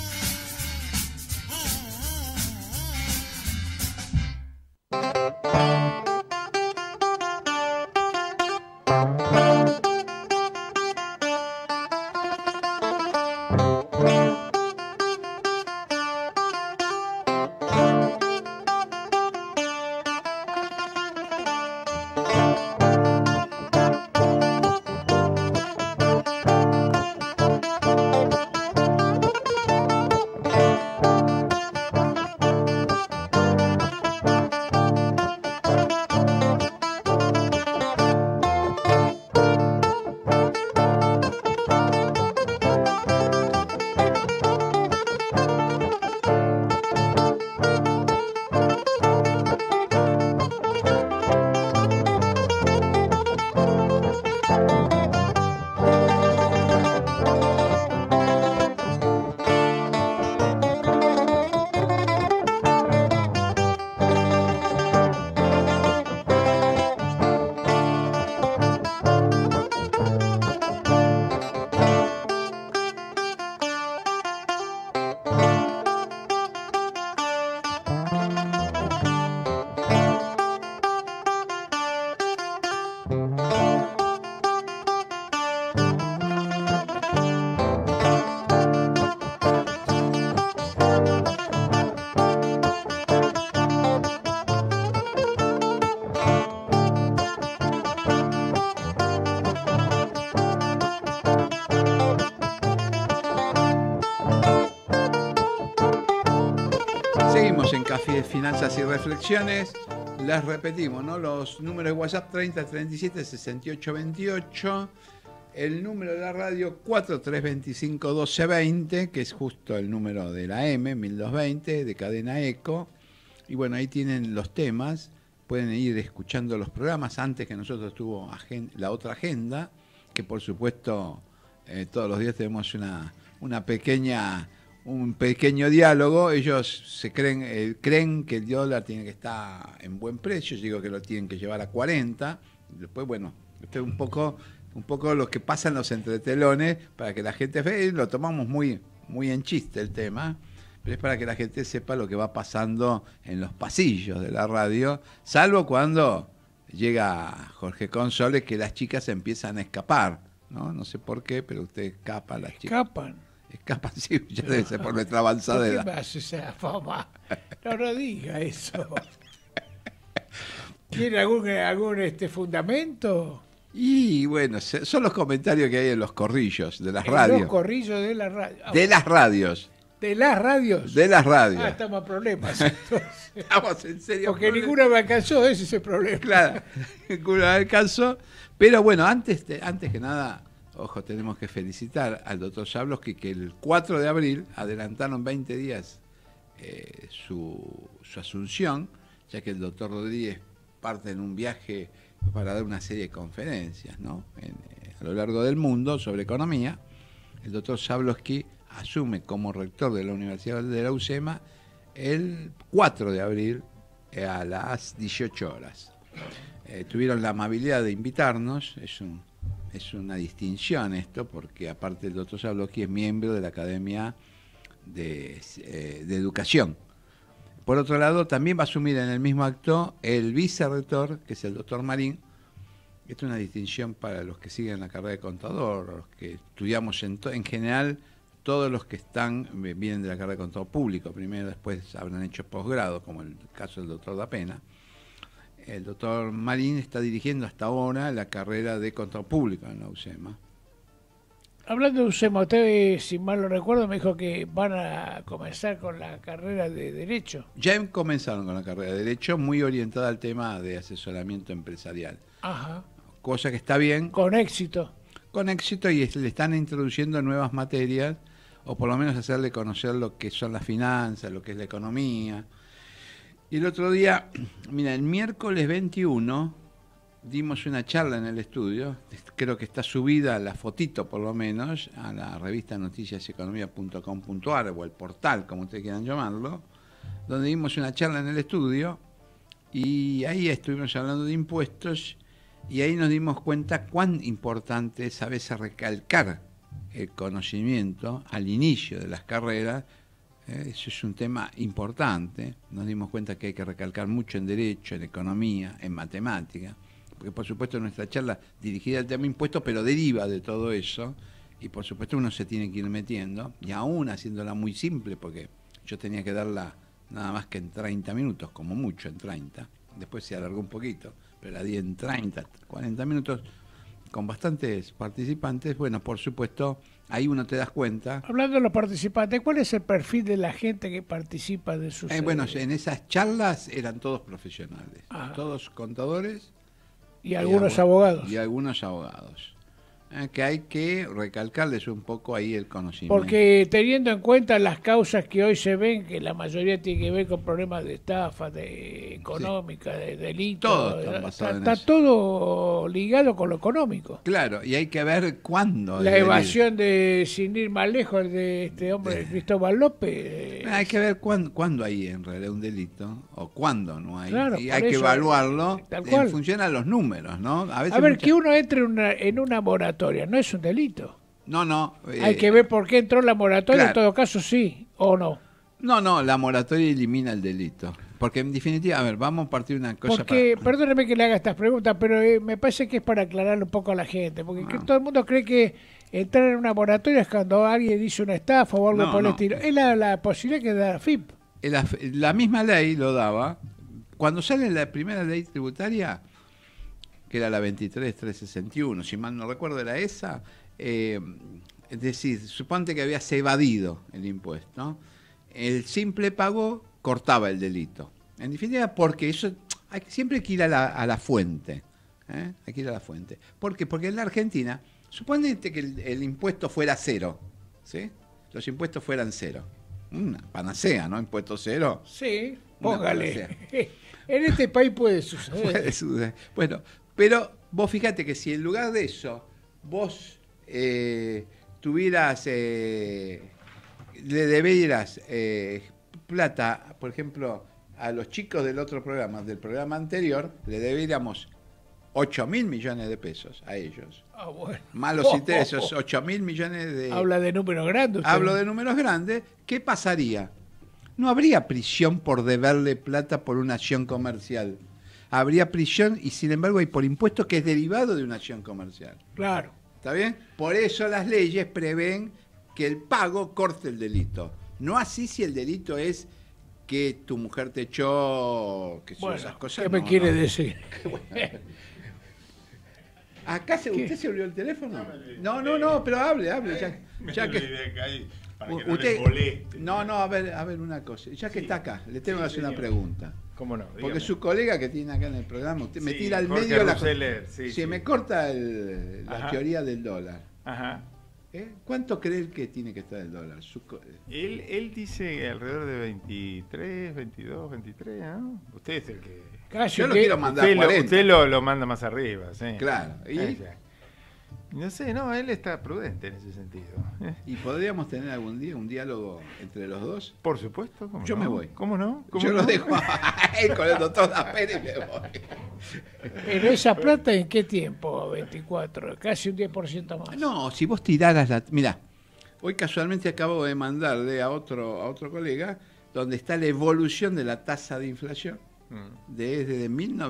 Seguimos en Café de Finanzas y Reflexiones. Las repetimos, ¿no? Los números de WhatsApp 30 37 68 28. El número de la radio 4325-1220, que es justo el número de la M, 1220, de Cadena Eco. Y bueno, ahí tienen los temas. Pueden ir escuchando los programas. Antes que nosotros estuvo la otra agenda, que por supuesto todos los días tenemos un pequeño diálogo. Ellos creen que el dólar tiene que estar en buen precio. Yo digo que lo tienen que llevar a 40. Después, bueno, esto es un poco lo que pasa en los entretelones, para que la gente vea. Lo tomamos muy, muy en chiste el tema, pero es para que la gente sepa lo que va pasando en los pasillos de la radio, salvo cuando llega Jorge Consoles, que las chicas empiezan a escapar, ¿no? No sé por qué, pero usted escapa, las chicas. Escapan, sí, ya debe ser por nuestra avanzada edad. ¿Por qué me hace esa fama? No diga eso. ¿Tiene algún fundamento? Y bueno, son los comentarios que hay en los corrillos de las radios. Los corrillos de la radio. De las radios. ¿De las radios? De las radios. Estamos a problemas entonces. Estamos en serio. Porque ninguno me alcanzó, ese es el problema. Claro, ninguno me alcanzó. Pero bueno, antes que nada, ojo, tenemos que felicitar al doctor Jablonski, que el 4 de abril adelantaron 20 días su asunción, ya que el doctor Rodríguez parte en un viaje para dar una serie de conferencias, ¿no? A lo largo del mundo sobre economía. El doctor Jablonski asume como rector de la Universidad de la UCEMA el 4 de abril a las 18 horas. Tuvieron la amabilidad de invitarnos. Es una distinción esto, porque aparte el doctor Jablonski es miembro de la Academia de Educación. Por otro lado, también va a asumir en el mismo acto el vicerrector, que es el doctor Marín. Esto es una distinción para los que siguen la carrera de contador, los que estudiamos en general. Todos los que vienen de la carrera de contador público, primero, después habrán hecho posgrado, como el caso del doctor Dapena. El doctor Marín está dirigiendo hasta ahora la carrera de contador público en la UCEMA. Hablando de UCEMA, usted, si mal lo recuerdo, me dijo que van a comenzar con la carrera de Derecho. Ya comenzaron con la carrera de Derecho, muy orientada al tema de asesoramiento empresarial. Ajá. Cosa que está bien. Con éxito. Con éxito, y le están introduciendo nuevas materias, o por lo menos hacerle conocer lo que son las finanzas, lo que es la economía. Y el otro día, mira, el miércoles 21 dimos una charla en el estudio, creo que está subida la fotito por lo menos a la revista noticiaseconomia.com.ar o el portal, como ustedes quieran llamarlo, donde dimos una charla en el estudio y ahí estuvimos hablando de impuestos y ahí nos dimos cuenta cuán importante es a veces recalcar el conocimiento al inicio de las carreras. Eso es un tema importante. Nos dimos cuenta que hay que recalcar mucho en derecho, en economía, en matemática, porque por supuesto nuestra charla dirigida al tema impuestos, pero deriva de todo eso, y por supuesto uno se tiene que ir metiendo, y aún haciéndola muy simple, porque yo tenía que darla nada más que en 30 minutos, como mucho en 30, después se alargó un poquito, pero la di en 30, 40 minutos, con bastantes participantes. Bueno, por supuesto, ahí uno te das cuenta. Hablando de los participantes, ¿cuál es el perfil de la gente que participa de sus... Bueno, en esas charlas eran todos profesionales, todos contadores. Y algunos abogados. Y algunos abogados. Que hay que recalcarles un poco ahí el conocimiento. Porque teniendo en cuenta las causas que hoy se ven, que la mayoría tiene que ver con problemas de estafa, de económica, de delitos. Todo está todo ligado con lo económico. Claro, y hay que ver cuándo. La evasión de, sin ir más lejos, de este hombre, Cristóbal López. Hay que ver cuándo hay en realidad un delito o cuándo no hay. Claro, y hay que evaluarlo en función a los números, ¿no? A ver, que uno entre en una moratoria no es un delito. No. Hay que ver por qué entró la moratoria, en todo caso sí o no. No, la moratoria elimina el delito. Porque en definitiva, a ver, vamos a partir de una cosa. Porque, perdóneme que le haga estas preguntas, pero me parece que es para aclararle un poco a la gente. Porque todo el mundo cree que entrar en una moratoria es cuando alguien dice una estafa o algo por el estilo. Es la posibilidad que da la FIP. La misma ley lo daba. Cuando sale la primera ley tributaria, que era la 23.361, si mal no recuerdo era esa, es decir, suponte que habías evadido el impuesto, el simple pago cortaba el delito. En definitiva, porque eso siempre hay que ir a la fuente. Hay que ir a la fuente. ¿Por qué? Porque en la Argentina Suponete que el impuesto fuera cero, ¿sí? Los impuestos fueran cero. Una panacea, ¿no? Impuesto cero. Sí, póngale. En este país puede suceder. Puede suceder. Bueno, pero vos fíjate que si en lugar de eso vos tuvieras, le debieras plata, por ejemplo, a los chicos del otro programa, del programa anterior, le deberíamos 8.000 millones de pesos a ellos. Ah, bueno. Malos intereses, 8.000 millones de... Habla de números grandes. Usted. Hablo de números grandes. ¿Qué pasaría? No habría prisión por deberle plata por una acción comercial. Habría prisión y sin embargo hay por impuesto que es derivado de una acción comercial. Claro. ¿Está bien? Por eso las leyes prevén que el pago corte el delito. No así si el delito es que tu mujer te echó... Que bueno, esas cosas. ¿qué me quiere decir? ¿Acá ¿Usted se abrió el teléfono? No, pero hable. Ya que usted, no, a ver una cosa. Ya que está acá, le tengo que hacer una pregunta. ¿Cómo no? Dígame. Porque su colega que tiene acá en el programa, usted me tira al Jorge medio Ruseler, me corta la teoría del dólar. Ajá. ¿Cuánto cree que tiene que estar el dólar? Él dice alrededor de 23, 22, 23, ¿no? Usted es el que... Yo lo quiero mandar a 40. Usted lo manda más arriba, sí. Claro. No sé, él está prudente en ese sentido. ¿Y podríamos tener algún día un diálogo entre los dos? Por supuesto. Yo me voy. ¿Cómo no? Yo lo dejo con el doctor Dapere y me voy. ¿Pero esa plata en qué tiempo? 24, casi un 10% más. No, si vos tiraras la... Mirá, hoy casualmente acabo de mandarle a otro colega donde está la evolución de la tasa de inflación desde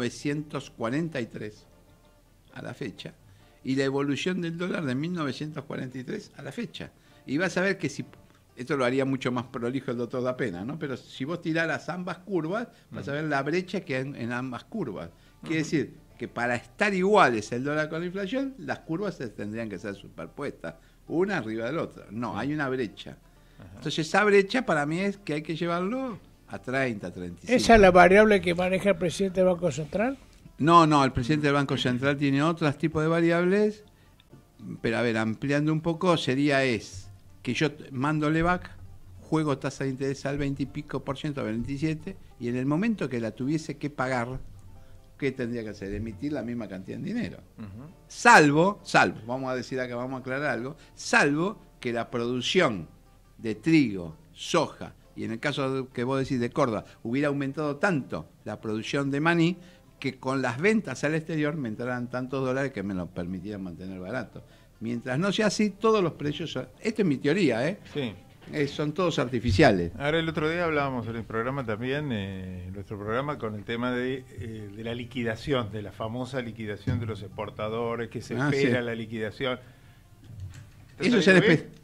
1943 a la fecha y la evolución del dólar de 1943 a la fecha. Y vas a ver que si... Esto lo haría mucho más prolijo el doctor Dapena, ¿no? Pero si vos tiraras ambas curvas, vas a ver la brecha que hay en ambas curvas. Quiere decir que para estar iguales el dólar con la inflación, las curvas tendrían que ser superpuestas, una arriba de la otra. No, hay una brecha. Entonces esa brecha para mí es que hay que llevarlo a 30, 35. ¿Esa es la variable que maneja el presidente del Banco Central? No, el presidente del Banco Central tiene otros tipos de variables, pero a ver, ampliando un poco, que yo mando LEVAC, juego tasa de interés al 20 y pico por ciento, a 27, y en el momento que la tuviese que pagar, ¿qué tendría que hacer? Emitir la misma cantidad de dinero. Salvo, vamos a decir acá, vamos a aclarar algo, salvo que la producción de trigo, soja, y en el caso que vos decís de Córdoba, hubiera aumentado tanto la producción de maní, que con las ventas al exterior me entraran tantos dólares que me lo permitieran mantener barato. Mientras no sea así, todos los precios... Esto es mi teoría, Sí. Son todos artificiales. Ahora, el otro día hablábamos en el programa también, nuestro programa, con el tema de la liquidación, de la famosa liquidación de los exportadores, que se espera la liquidación. Eso es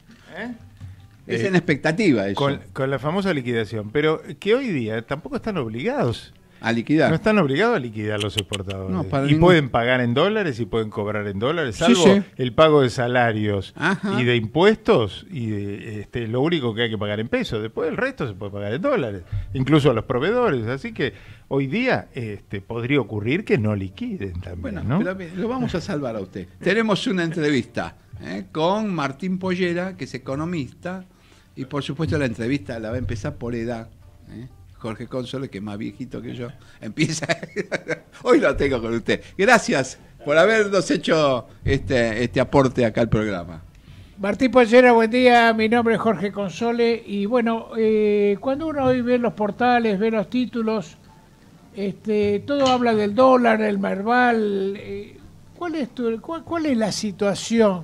es en expectativa. Eso. Con la famosa liquidación, pero que hoy día tampoco están obligados a liquidar. No están obligados a liquidar los exportadores. Pueden pagar en dólares y pueden cobrar en dólares, salvo el pago de salarios y de impuestos, y lo único que hay que pagar en pesos. Después el resto se puede pagar en dólares, incluso a los proveedores. Así que hoy día podría ocurrir que no liquiden también. Bueno, ¿no? pero lo vamos a salvar a usted. Tenemos una entrevista con Martín Pollera, que es economista, y por supuesto la entrevista la va a empezar por edad. Jorge Console, que es más viejito que yo, empieza... Hoy lo tengo con usted. Gracias por habernos hecho este aporte acá al programa. Martín Pollera, buen día. Mi nombre es Jorge Console. Y bueno, cuando uno hoy ve los portales, ve los títulos, todo habla del dólar, el Merval. ¿Cuál es la situación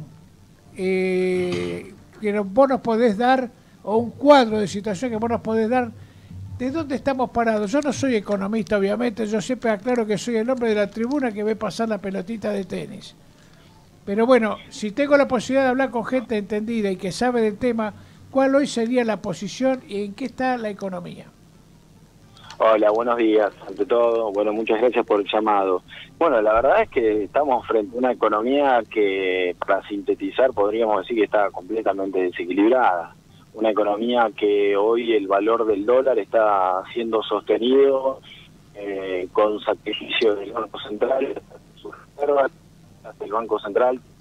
que vos nos podés dar, o un cuadro de situación que vos nos podés dar? ¿De dónde estamos parados? Yo no soy economista, obviamente, yo siempre aclaro que soy el hombre de la tribuna que ve pasar la pelotita de tenis. Pero bueno, si tengo la posibilidad de hablar con gente entendida y que sabe del tema, ¿cuál hoy sería la posición y en qué está la economía? Hola, buenos días. Ante todo, bueno, muchas gracias por el llamado. Bueno, la verdad es que estamos frente a una economía que, para sintetizar, podríamos decir que está completamente desequilibrada. Una economía que hoy el valor del dólar está siendo sostenido con sacrificio del Banco Central, sus reservas. El Banco Central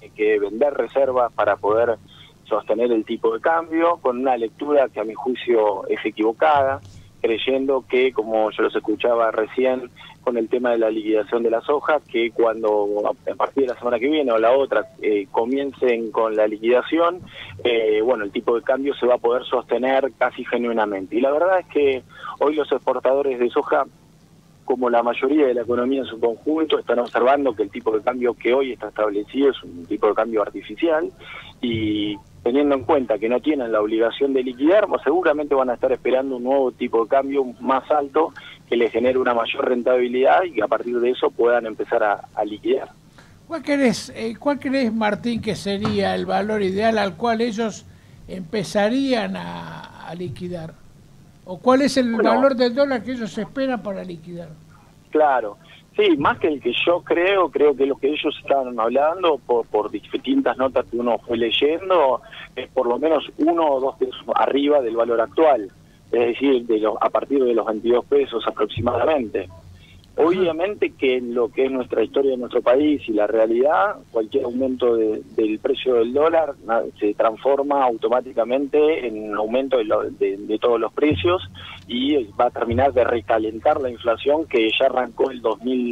que vender reservas para poder sostener el tipo de cambio, con una lectura que a mi juicio es equivocada, creyendo que, como yo los escuchaba recién con el tema de la liquidación de la soja, que cuando a partir de la semana que viene o la otra comiencen con la liquidación, el tipo de cambio se va a poder sostener casi genuinamente. Y la verdad es que hoy los exportadores de soja, como la mayoría de la economía en su conjunto, están observando que el tipo de cambio que hoy está establecido es un tipo de cambio artificial, y teniendo en cuenta que no tienen la obligación de liquidar, pues seguramente van a estar esperando un nuevo tipo de cambio más alto que les genere una mayor rentabilidad y que a partir de eso puedan empezar a liquidar. ¿Cuál crees, Martín, que sería el valor ideal al cual ellos empezarían a liquidar? ¿O cuál es el valor del dólar que ellos esperan para liquidar? Claro, sí, más que el que yo creo que lo que ellos estaban hablando, por distintas notas que uno fue leyendo, es por lo menos 1 o 2 pesos arriba del valor actual, es decir, a partir de los 22 pesos aproximadamente. Obviamente que en lo que es nuestra historia de nuestro país y la realidad, cualquier aumento del precio del dólar se transforma automáticamente en un aumento de todos los precios y va a terminar de recalentar la inflación que ya arrancó el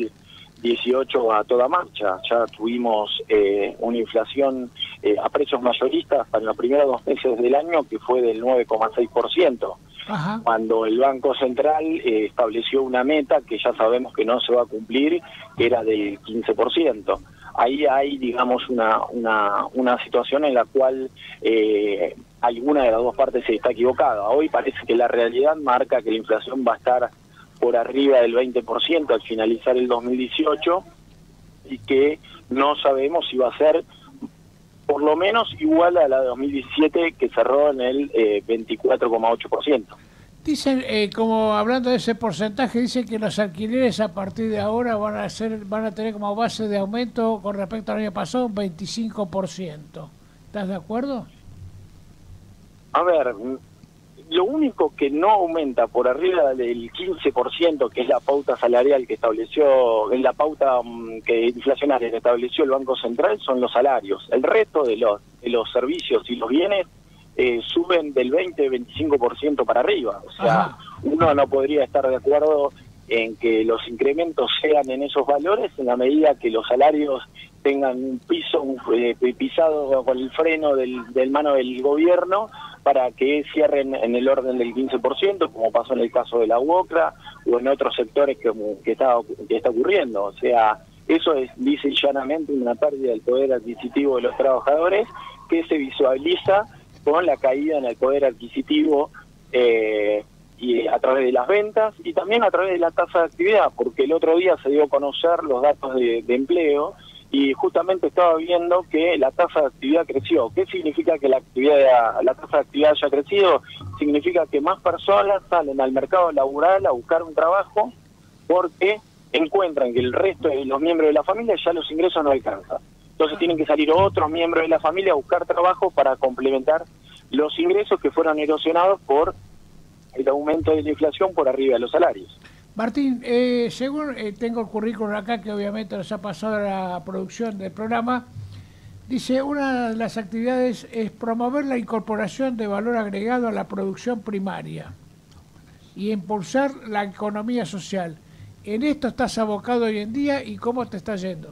2018 a toda marcha. Ya tuvimos una inflación a precios mayoristas para los primeros 2 meses del año que fue del 9,6%. Ajá. Cuando el Banco Central estableció una meta que ya sabemos que no se va a cumplir, que era del 15%. Ahí hay, digamos, una situación en la cual alguna de las dos partes está equivocada. Hoy parece que la realidad marca que la inflación va a estar por arriba del 20% al finalizar el 2018 y que no sabemos si va a ser por lo menos igual a la de 2017, que cerró en el 24,8%. Dicen, como hablando de ese porcentaje, dicen que los alquileres a partir de ahora van a tener como base de aumento con respecto al año pasado un 25%. ¿Estás de acuerdo? A ver, lo único que no aumenta por arriba del 15%, que es la pauta salarial que estableció, en la pauta inflacionaria que estableció el Banco Central, son los salarios. El resto de los servicios y los bienes suben del 20-25% para arriba. O sea, uno no podría estar de acuerdo en que los incrementos sean en esos valores en la medida que los salarios tengan un piso pisado con el freno del mano del gobierno para que cierren en el orden del 15%, como pasó en el caso de la UOCRA o en otros sectores que está ocurriendo. O sea, eso es lisa y llanamente una pérdida del poder adquisitivo de los trabajadores que se visualiza con la caída en el poder adquisitivo y a través de las ventas y también a través de la tasa de actividad, porque el otro día se dio a conocer los datos de empleo y justamente estaba viendo que la tasa de actividad creció. ¿Qué significa que la tasa de actividad haya crecido? Significa que más personas salen al mercado laboral a buscar un trabajo porque encuentran que el resto de los miembros de la familia ya los ingresos no alcanzan. Entonces tienen que salir otros miembros de la familia a buscar trabajo para complementar los ingresos que fueron erosionados por el aumento de la inflación por arriba de los salarios. Martín, según tengo el currículum acá, que obviamente nos ha pasado a la producción del programa, dice, una de las actividades es promover la incorporación de valor agregado a la producción primaria y impulsar la economía social. ¿En esto estás abocado hoy en día y cómo te está yendo?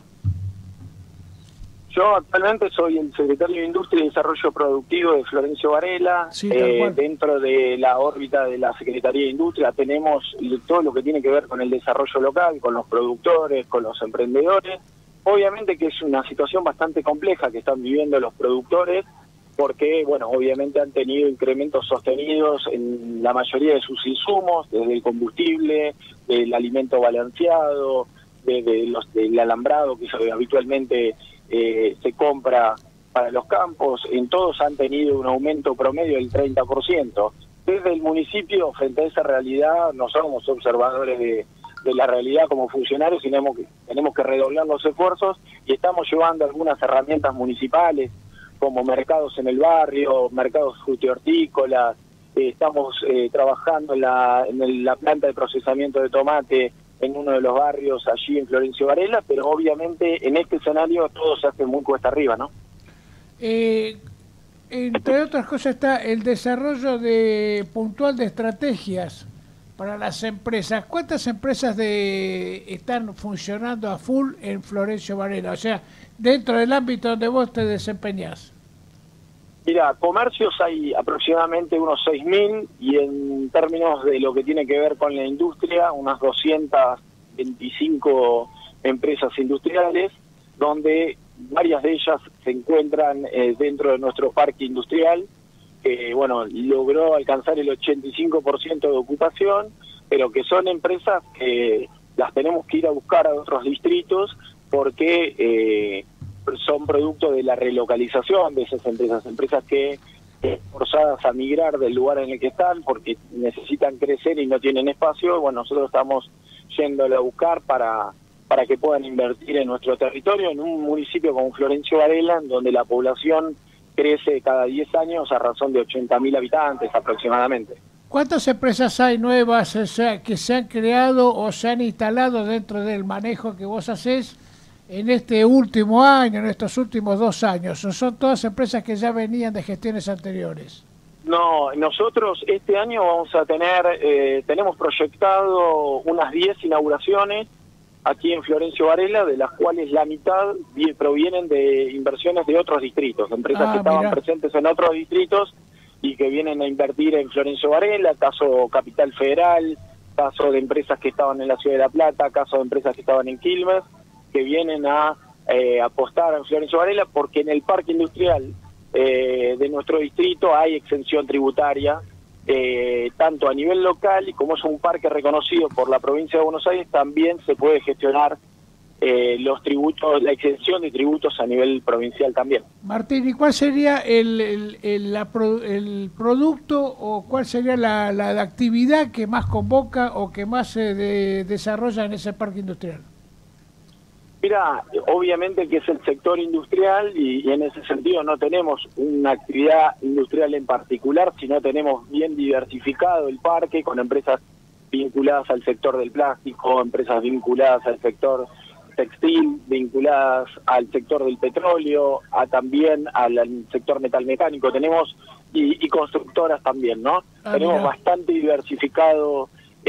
Yo actualmente soy el secretario de Industria y Desarrollo Productivo de Florencio Varela. Sí, dentro de la órbita de la Secretaría de Industria tenemos todo lo que tiene que ver con el desarrollo local, con los productores, con los emprendedores. Obviamente que es una situación bastante compleja que están viviendo los productores porque, bueno, obviamente han tenido incrementos sostenidos en la mayoría de sus insumos, desde el combustible, del alimento balanceado, del alambrado que habitualmente se compra para los campos. En todos han tenido un aumento promedio del 30%. Desde el municipio, frente a esa realidad, no somos observadores de la realidad como funcionarios, sino que tenemos que redoblar los esfuerzos y estamos llevando algunas herramientas municipales como mercados en el barrio, mercados frutihortícolas. Estamos trabajando en la planta de procesamiento de tomate en uno de los barrios allí en Florencio Varela, pero obviamente en este escenario todo se hace muy cuesta arriba, ¿no? Entre otras cosas está el desarrollo puntual de estrategias para las empresas. ¿Cuántas empresas están funcionando a full en Florencio Varela? O sea, dentro del ámbito donde vos te desempeñás. Mira, comercios hay aproximadamente unos 6.000 y en términos de lo que tiene que ver con la industria, unas 225 empresas industriales, donde varias de ellas se encuentran dentro de nuestro parque industrial, que logró alcanzar el 85% de ocupación, pero que son empresas que las tenemos que ir a buscar a otros distritos porque son producto de la relocalización de esas empresas que forzadas a migrar del lugar en el que están porque necesitan crecer y no tienen espacio. Bueno, nosotros estamos yéndolo a buscar para que puedan invertir en nuestro territorio, en un municipio como Florencio Varela, en donde la población crece cada 10 años a razón de 80.000 habitantes aproximadamente. ¿Cuántas empresas hay nuevas que se han creado o se han instalado dentro del manejo que vos hacés en este último año, en estos últimos 2 años? ¿O son todas empresas que ya venían de gestiones anteriores? No, nosotros este año vamos a tenemos proyectado unas 10 inauguraciones aquí en Florencio Varela, de las cuales la mitad provienen de inversiones de otros distritos, empresas que estaban presentes en otros distritos y que vienen a invertir en Florencio Varela, caso Capital Federal, caso de empresas que estaban en la Ciudad de La Plata, caso de empresas que estaban en Quilmes, que vienen a apostar en Florencio Varela porque en el parque industrial de nuestro distrito hay exención tributaria, tanto a nivel local y como es un parque reconocido por la provincia de Buenos Aires, también se puede gestionar los tributos, la exención de tributos a nivel provincial también. Martín, ¿y cuál sería el producto o cuál sería la actividad que más convoca o que más se desarrolla en ese parque industrial? Mira, obviamente que es el sector industrial y en ese sentido no tenemos una actividad industrial en particular, sino tenemos bien diversificado el parque con empresas vinculadas al sector del plástico, empresas vinculadas al sector textil, vinculadas al sector del petróleo, también al sector metalmecánico, tenemos y constructoras también, ¿no? Tenemos bastante diversificado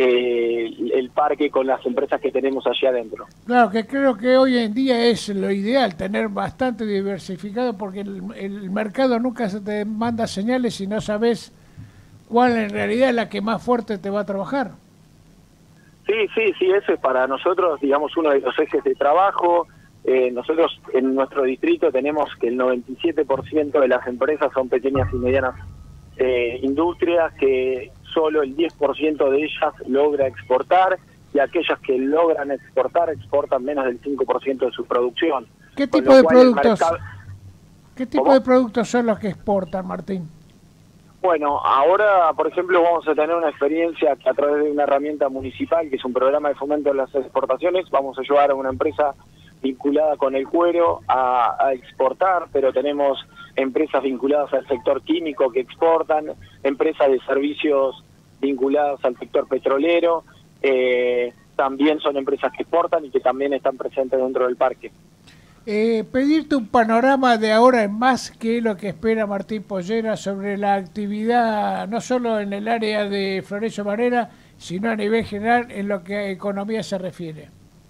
el parque con las empresas que tenemos allí adentro. Claro, que creo que hoy en día es lo ideal, tener bastante diversificado, porque el mercado nunca se te manda señales si no sabes cuál en realidad es la que más fuerte te va a trabajar. Sí, ese es para nosotros, digamos, uno de los ejes de trabajo. Nosotros en nuestro distrito tenemos que el 97% de las empresas son pequeñas y medianas industrias, que solo el 10% de ellas logra exportar, y aquellas que logran exportan menos del 5% de su producción. ¿Qué tipo de productos? ¿Qué tipo de productos son los que exportan, Martín? Bueno, ahora, por ejemplo, vamos a tener una experiencia que a través de una herramienta municipal, que es un programa de fomento de las exportaciones, vamos a ayudar a una empresa vinculada con el cuero a exportar, pero tenemos empresas vinculadas al sector químico que exportan, empresas de servicios vinculadas al sector petrolero, también son empresas que exportan y que también están presentes dentro del parque. Pedirte un panorama de ahora en más, que es lo que espera Martín Pollera sobre la actividad, no solo en el área de Florencio Varela, sino a nivel general en lo que a economía se refiere.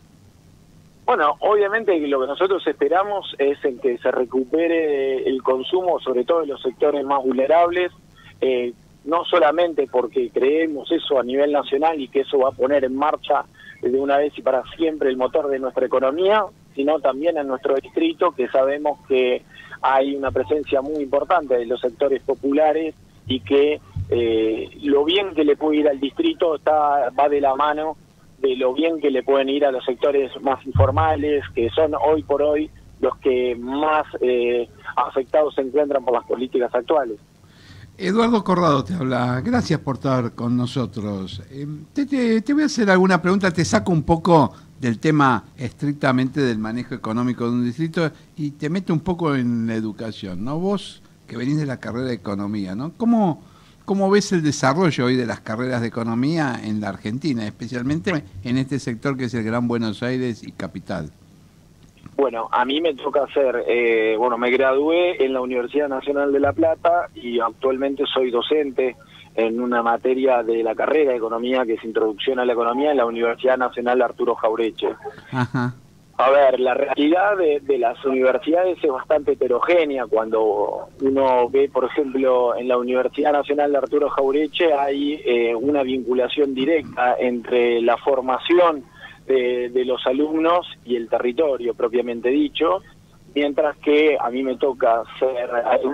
Bueno, obviamente lo que nosotros esperamos es el que se recupere el consumo, sobre todo en los sectores más vulnerables, no solamente porque creemos eso a nivel nacional y que eso va a poner en marcha de una vez y para siempre el motor de nuestra economía, sino también en nuestro distrito, que sabemos que hay una presencia muy importante de los sectores populares y que lo bien que le puede ir al distrito va de la mano de lo bien que le pueden ir a los sectores más informales, que son hoy por hoy los que más afectados se encuentran por las políticas actuales. Eduardo Corrado te habla. Gracias por estar con nosotros. Te voy a hacer alguna pregunta, te saco un poco del tema estrictamente del manejo económico de un distrito y te meto un poco en la educación, ¿no? Vos, que venís de la carrera de economía, ¿no? ¿Cómo ¿Cómo ves el desarrollo hoy de las carreras de economía en la Argentina, especialmente en este sector que es el Gran Buenos Aires y capital? Bueno, a mí me toca hacer, me gradué en la Universidad Nacional de La Plata y actualmente soy docente en una materia de la carrera de Economía, que es Introducción a la Economía, en la Universidad Nacional Arturo Jaureche. Ajá. A ver, la realidad de las universidades es bastante heterogénea. Cuando uno ve, por ejemplo, en la Universidad Nacional de Arturo Jaureche hay una vinculación directa entre la formación de los alumnos y el territorio propiamente dicho, mientras que a mí me toca ser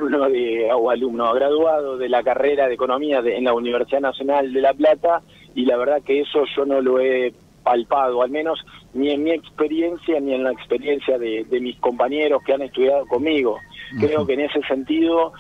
alumno graduado de la carrera de Economía en la Universidad Nacional de La Plata, y la verdad que eso yo no lo he palpado, al menos ni en mi experiencia ni en la experiencia de mis compañeros que han estudiado conmigo. Creo que en ese sentido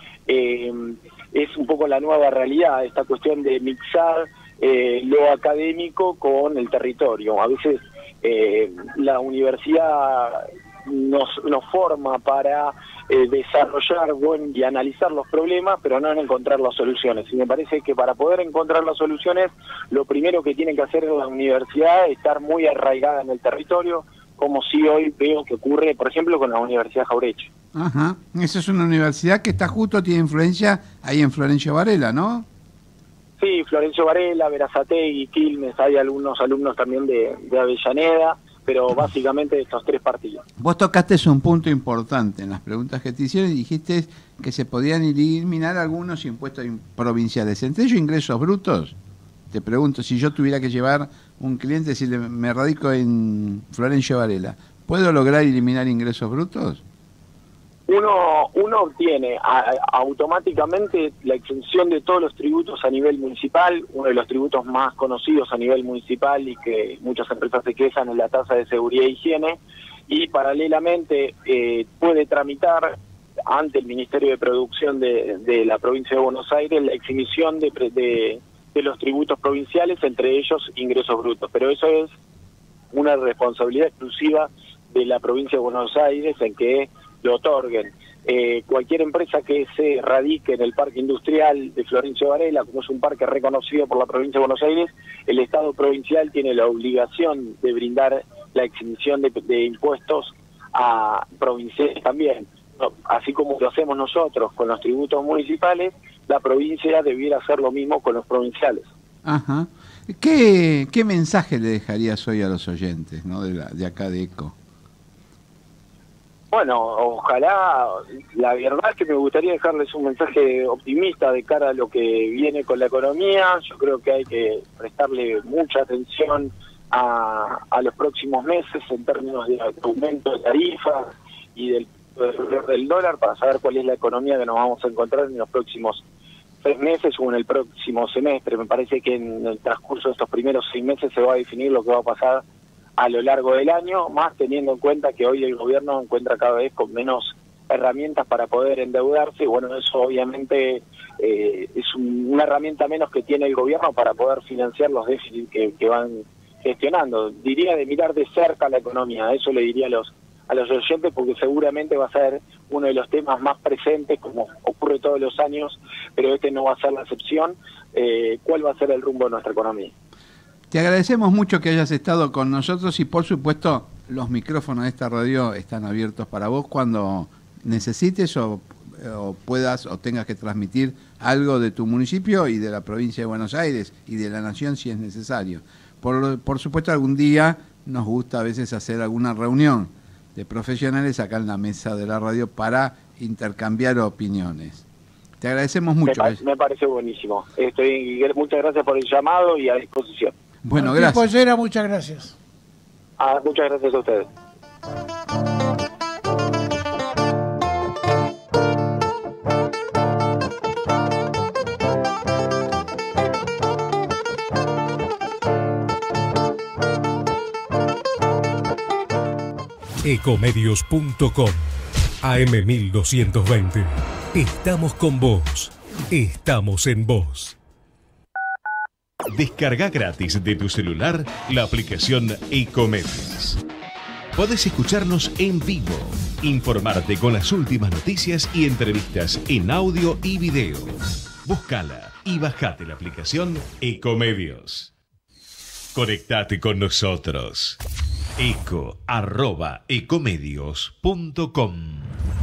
es un poco la nueva realidad, esta cuestión de mixar lo académico con el territorio. A veces la universidad nos forma para desarrollar y analizar los problemas, pero no en encontrar las soluciones. Y me parece que para poder encontrar las soluciones, lo primero que tiene que hacer la universidad es estar muy arraigada en el territorio, como sí hoy veo que ocurre, por ejemplo, con la Universidad Jaureche. Ajá. Esa es una universidad que está tiene influencia ahí en Florencio Varela, ¿no? Sí, Florencio Varela, Berazategui, Quilmes, hay algunos alumnos también de Avellaneda, pero básicamente de estos tres partidos. Vos tocaste un punto importante en las preguntas que te hicieron y dijiste que se podían eliminar algunos impuestos provinciales, entre ellos ingresos brutos. Te pregunto, si yo tuviera que llevar un cliente, si me radico en Florencio Varela, ¿puedo lograr eliminar ingresos brutos? Uno obtiene automáticamente la exención de todos los tributos a nivel municipal. Uno de los tributos más conocidos a nivel municipal y que muchas empresas se quejan es la tasa de seguridad e higiene, y paralelamente puede tramitar ante el Ministerio de Producción de la provincia de Buenos Aires la exhibición de los tributos provinciales, entre ellos ingresos brutos, pero eso es una responsabilidad exclusiva de la provincia de Buenos Aires en que lo otorguen. Cualquier empresa que se radique en el parque industrial de Florencio Varela, como es un parque reconocido por la provincia de Buenos Aires, el Estado provincial tiene la obligación de brindar la exhibición de impuestos a provinciales también. Así como lo hacemos nosotros con los tributos municipales, la provincia debiera hacer lo mismo con los provinciales. Ajá. ¿Qué mensaje le dejarías hoy a los oyentes, ¿no? de acá de ECO? Bueno, ojalá, la verdad es que me gustaría dejarles un mensaje optimista de cara a lo que viene con la economía. Yo creo que hay que prestarle mucha atención a los próximos meses en términos de aumento de tarifas y del dólar, para saber cuál es la economía que nos vamos a encontrar en los próximos 6 meses o en el próximo semestre. Me parece que en el transcurso de estos primeros 6 meses se va a definir lo que va a pasar a lo largo del año, más teniendo en cuenta que hoy el gobierno encuentra cada vez con menos herramientas para poder endeudarse. Bueno, eso obviamente es una herramienta menos que tiene el gobierno para poder financiar los déficits que van gestionando. Diría de mirar de cerca la economía, eso le diría a los oyentes, porque seguramente va a ser uno de los temas más presentes, como ocurre todos los años, pero este no va a ser la excepción. ¿Cuál va a ser el rumbo de nuestra economía? Te agradecemos mucho que hayas estado con nosotros y, por supuesto, los micrófonos de esta radio están abiertos para vos cuando necesites o puedas o tengas que transmitir algo de tu municipio y de la provincia de Buenos Aires y de la nación si es necesario. Por supuesto, algún día nos gusta a veces hacer alguna reunión de profesionales acá en la mesa de la radio para intercambiar opiniones. Te agradecemos mucho. Me parece buenísimo. Muchas gracias por el llamado y a disposición. Bueno, gracias. Muchas gracias. Muchas gracias a ustedes. Ecomedios.com AM1220. Estamos con vos. Estamos en vos. Descarga gratis de tu celular la aplicación Ecomedios. Podés escucharnos en vivo, informarte con las últimas noticias y entrevistas en audio y video. Búscala y bajate la aplicación Ecomedios. Conectate con nosotros. eco@ecomedios.com.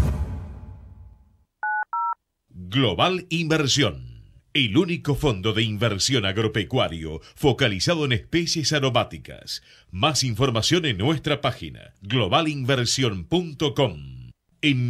Global Inversión. El único fondo de inversión agropecuario focalizado en especies aromáticas. Más información en nuestra página globalinversión.com. En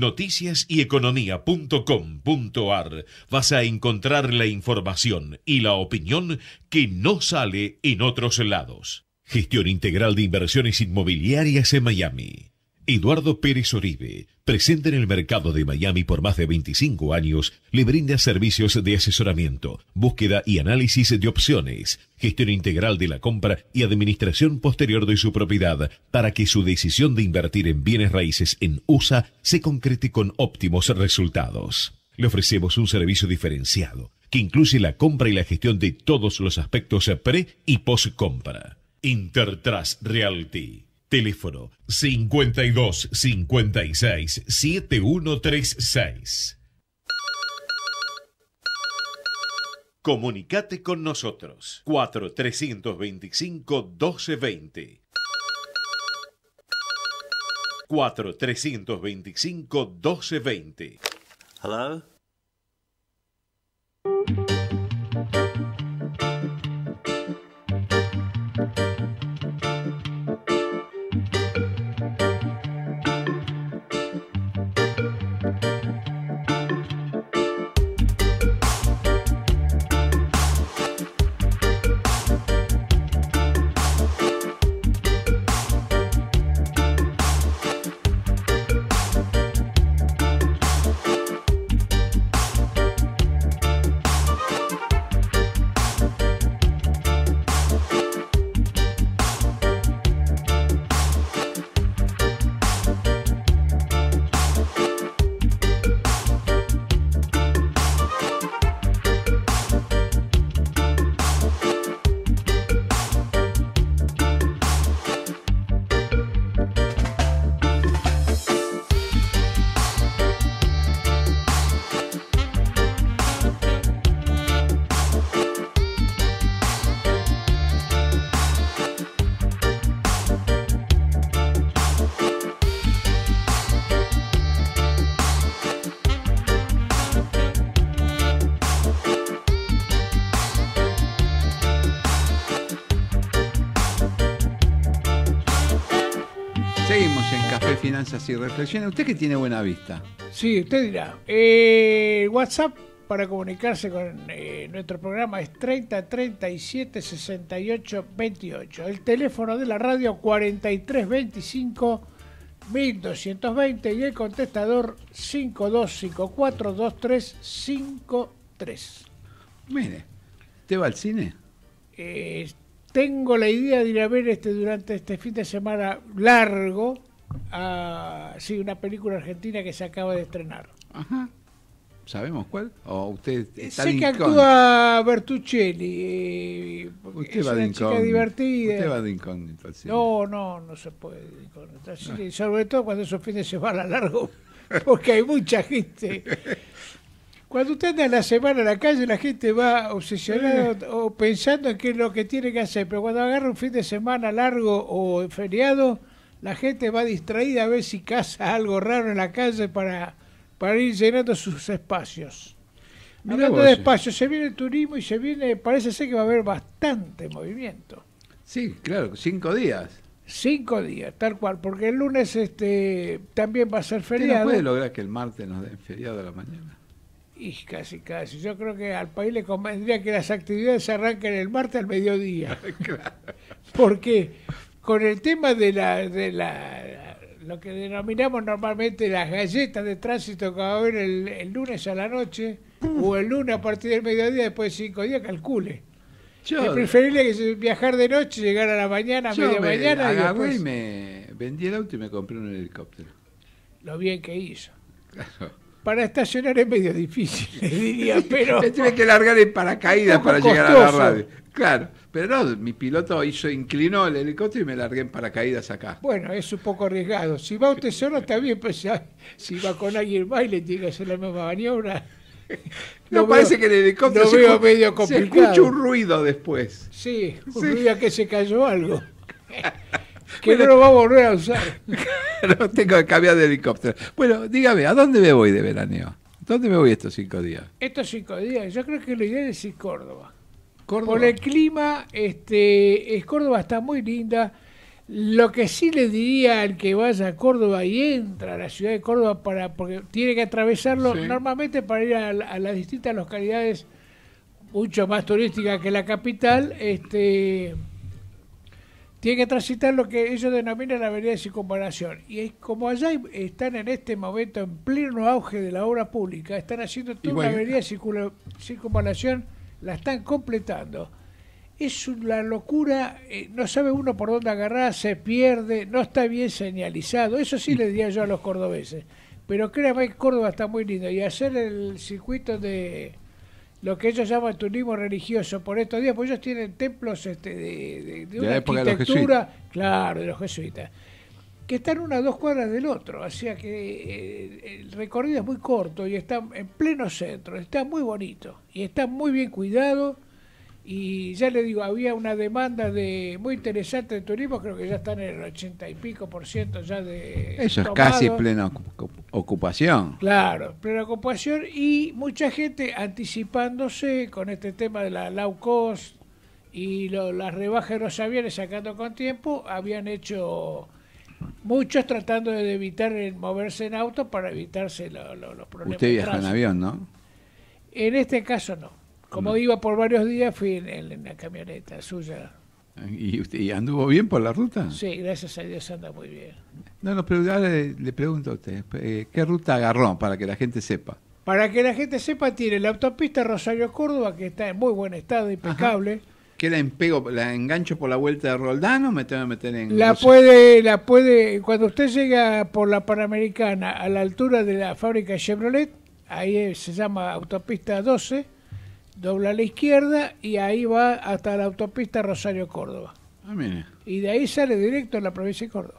noticiasyeconomía.com.ar vas a encontrar la información y la opinión que no sale en otros lados. Gestión integral de inversiones inmobiliarias en Miami. Eduardo Pérez Oribe, presente en el mercado de Miami por más de 25 años, le brinda servicios de asesoramiento, búsqueda y análisis de opciones, gestión integral de la compra y administración posterior de su propiedad para que su decisión de invertir en bienes raíces en USA se concrete con óptimos resultados. Le ofrecemos un servicio diferenciado que incluye la compra y la gestión de todos los aspectos pre y post compra. Intertrust Realty. Teléfono 52 56 7136. Comunicate con nosotros 4-325-1220. 4-325-1220. Hello? Seguimos en Café, Finanzas y Reflexiones. Usted que tiene buena vista. Sí, usted dirá. WhatsApp para comunicarse con nuestro programa es 30 37 68 28. El teléfono de la radio 43 25 1220 y el contestador 5254 2353. Mire, ¿usted va al cine? Tengo la idea de ir a ver durante este fin de semana largo una película argentina que se acaba de estrenar. Ajá. ¿Sabemos cuál? ¿O usted está sé que actúa Bertuccelli. Usted va de incógnito. Divertida. Usted va de incógnito al cine. No se puede de incógnito al cine. Sobre todo cuando esos fines de semana largo, porque hay mucha gente. Cuando usted anda en la semana en la calle, la gente va obsesionada o pensando en qué es lo que tiene que hacer. Pero cuando agarra un fin de semana largo o feriado, la gente va distraída a ver si caza algo raro en la calle para ir llenando sus espacios. Hablando de espacios, se viene el turismo y parece ser que va a haber bastante movimiento. Sí, claro, 5 días. 5 días, tal cual, porque el lunes también va a ser feriado. ¿Usted no puede lograr que el martes nos den feriado a la mañana? Y casi. Yo creo que al país le convendría que las actividades se arranquen el martes al mediodía. Claro. Porque con el tema de lo que denominamos normalmente las galletas de tránsito que va a haber el lunes a la noche, o el lunes a partir del mediodía, después de 5 días, calcule. Es preferible que viajar de noche, llegar a la mañana, media mañana. Agarré y me vendí el auto y me compré un helicóptero. Lo bien que hizo. Claro. Para estacionar es medio difícil, le diría, pero... Me tuve que largar en paracaídas para llegar a la radio. Claro, pero no, mi piloto inclinó el helicóptero y me largué en paracaídas acá. Bueno, es un poco arriesgado. Si va usted solo está bien, pues si va con alguien más y le tiene que hacer la misma maniobra... No, parece que el helicóptero se escucha un ruido después. Sí, un ruido que se cayó algo. Que no lo va a volver a usar. No tengo que cambiar de helicóptero. Bueno, dígame, ¿a dónde me voy de veraneo? ¿Dónde me voy estos 5 días? Estos 5 días, yo creo que lo ideal es ir a Córdoba. ¿Córdoba? Por el clima, Córdoba está muy linda. Lo que sí le diría al que vaya a Córdoba y entra a la ciudad de Córdoba, porque tiene que atravesarlo normalmente para ir a las distintas localidades mucho más turísticas que la capital, tiene que transitar lo que ellos denominan la avenida de circunvalación. Y como allá están en este momento en pleno auge de la obra pública, están haciendo toda una avenida de circunvalación, la están completando. Es una locura, no sabe uno por dónde agarrar, se pierde, no está bien señalizado. Eso sí le diría yo a los cordobeses. Pero créame que Córdoba está muy lindo. Y hacer el circuito de lo que ellos llaman turismo religioso por estos días, pues ellos tienen templos de una arquitectura, claro, de los jesuitas, que están una o 2 cuadras del otro. O sea que el recorrido es muy corto y está en pleno centro, está muy bonito y está muy bien cuidado. Y ya le digo, había una demanda muy interesante de turismo, creo que ya están en el 80 y pico % ya de eso es casi plena ocupación. Claro, plena ocupación y mucha gente anticipándose con este tema de la low cost y las rebajas de los aviones sacando con tiempo, habían hecho muchos tratando de evitar moverse en auto para evitarse los problemas. Usted viaja en avión, ¿no? En este caso no. Como iba por varios días, fui en la camioneta suya. ¿Y anduvo bien por la ruta? Sí, gracias a Dios anda muy bien. No, pero ahora le pregunto a usted, ¿qué ruta agarró para que la gente sepa? Para que la gente sepa, tiene la autopista Rosario-Córdoba, que está en muy buen estado, impecable. Ajá. ¿Qué la engancho por la vuelta de Roldán o me tengo que meter en...? La puede, cuando usted llega por la Panamericana a la altura de la fábrica Chevrolet, ahí se llama autopista 12, dobla a la izquierda y ahí va hasta la autopista Rosario-Córdoba. Mire. Y de ahí sale directo a la provincia de Córdoba,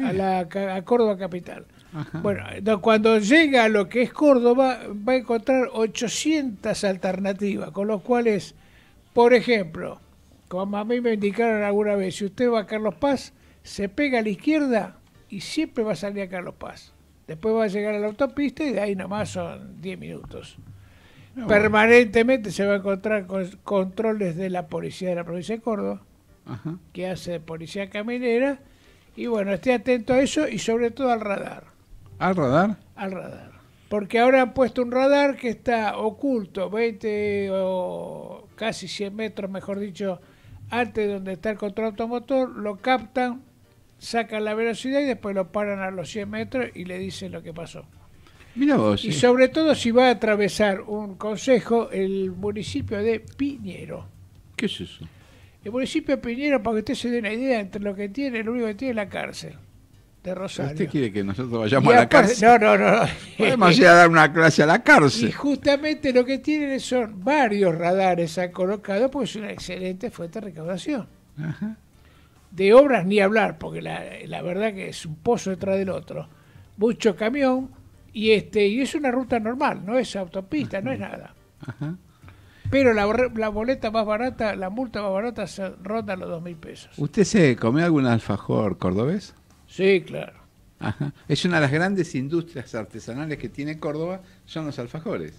a Córdoba capital. Ajá. Bueno, cuando llega a lo que es Córdoba, va a encontrar 800 alternativas, con los cuales, por ejemplo, como a mí me indicaron alguna vez, si usted va a Carlos Paz, se pega a la izquierda y siempre va a salir a Carlos Paz. Después va a llegar a la autopista y de ahí nomás son 10 minutos. Permanentemente se va a encontrar con controles de la policía de la provincia de Córdoba, ajá, que hace policía caminera, y bueno, esté atento a eso y sobre todo al radar. ¿Al radar? Al radar. Porque ahora han puesto un radar que está oculto 20 o casi 100 metros, mejor dicho, antes de donde está el control automotor, lo captan, sacan la velocidad y después lo paran a los 100 metros y le dicen lo que pasó. Mira vos, y sobre todo si va a atravesar un concejo, el municipio de Piñero. ¿Qué es eso? El municipio de Piñero, para que usted se dé una idea, entre lo que tiene, lo único que tiene es la cárcel de Rosario. ¿Usted quiere que nosotros vayamos a la cárcel? No. Podemos ir a dar una clase a la cárcel. Y justamente lo que tienen son varios radares han colocado, porque es una excelente fuente de recaudación. Ajá. De obras ni hablar, porque la verdad que es un pozo detrás del otro. Mucho camión. Y es una ruta normal, no es autopista, no es nada. Ajá. Pero la boleta más barata, la multa más barata ronda los 2.000 pesos. ¿Usted se comió algún alfajor cordobés? Sí, claro. Ajá. Es una de las grandes industrias artesanales que tiene Córdoba, son los alfajores.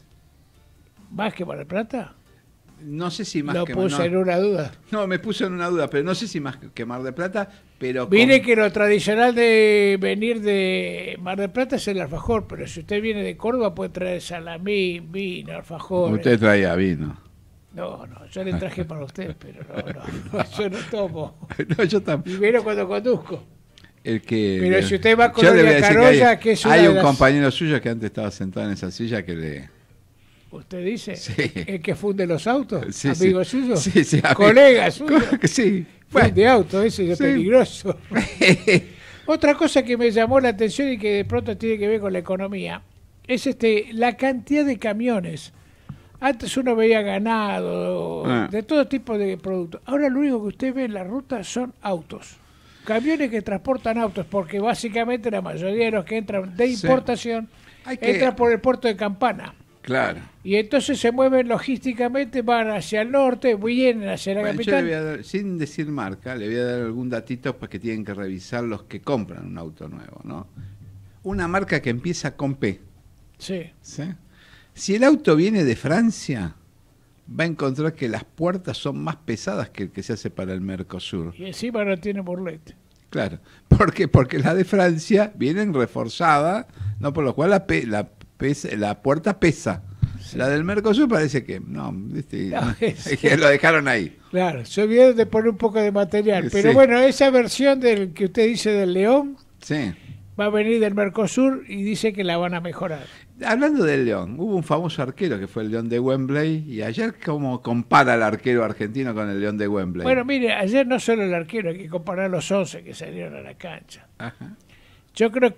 ¿Más que Mar del Plata? No sé si más lo que puse en una duda. No, me puse en una duda, pero no sé si más que Mar del Plata, pero... Mire que lo tradicional de venir de Mar del Plata es el alfajor, pero si usted viene de Córdoba puede traer salamí, vino, alfajor. Usted traía vino. No, yo le traje para usted, pero no, yo no tomo. No, yo tampoco. Y menos cuando conduzco. Pero si usted va con Doña Carolla, que es una hay un compañero suyo que antes estaba sentado en esa silla que le... ¿Usted dice? Sí. ¿El que funde los autos? Sí, ¿Amigo sí. suyo? Sí, ¿Colega suyo? Sí. Funde auto, ese es peligroso. Otra cosa que me llamó la atención y que de pronto tiene que ver con la economía es la cantidad de camiones. Antes uno veía ganado, de todo tipo de productos. Ahora lo único que usted ve en la ruta son autos. Camiones que transportan autos, porque básicamente la mayoría de los que entran de importación entran por el puerto de Campana. Claro. Y entonces se mueven logísticamente, van hacia el norte, vienen hacia la capital. Yo le voy a dar, sin decir marca, le voy a dar algún datito para que tienen que revisar los que compran un auto nuevo, ¿no? Una marca que empieza con P. Sí. ¿Sí? Si el auto viene de Francia, va a encontrar que las puertas son más pesadas que el que se hace para el Mercosur. Y encima no tiene burlete. Claro. ¿Por qué? Porque las de Francia vienen reforzadas, ¿no? Por lo cual la puerta pesa. Sí. La del Mercosur parece que no, que lo dejaron ahí. Claro, se olvidaron de poner un poco de material. Pero sí. Bueno, esa versión del que usted dice del León, sí, va a venir del Mercosur y dice que la van a mejorar. Hablando del León, hubo un famoso arquero que fue el León de Wembley, y ayer cómo compara el arquero argentino con el León de Wembley. Bueno, mire, ayer no solo el arquero, hay que comparar los 11 que salieron a la cancha. Ajá. Yo creo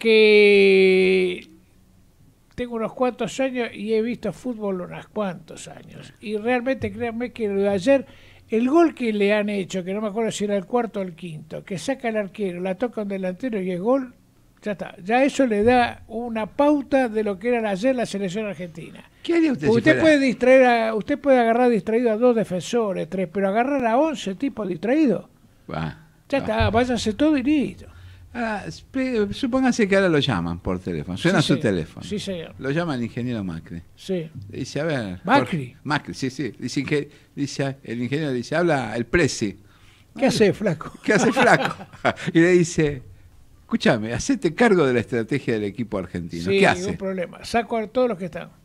que tengo unos cuantos años y he visto fútbol unos cuantos años. Y realmente créanme que ayer el gol que le han hecho, que no me acuerdo si era el cuarto o el quinto, que saca el arquero, la toca un delantero y es gol, ya está. Ya eso le da una pauta de lo que era ayer la selección argentina. ¿Qué haría usted? Usted puede distraer usted puede agarrar distraído a 2 defensores, 3, pero agarrar a 11 tipos distraídos. Ya está, váyanse todo y listo. Ahora, supóngase que ahora lo llaman por teléfono. Suena su teléfono. Sí, señor. Lo llama el ingeniero Macri. Sí. Dice, a ver. ¿Macri? Macri, sí. Dice, el ingeniero dice, habla el Presi. ¿Qué hace, flaco? ¿Qué hace, flaco? Y le dice, escúchame, hacete cargo de la estrategia del equipo argentino. Sí, ¿Qué hace? Ningún problema. Saco a todos los que están.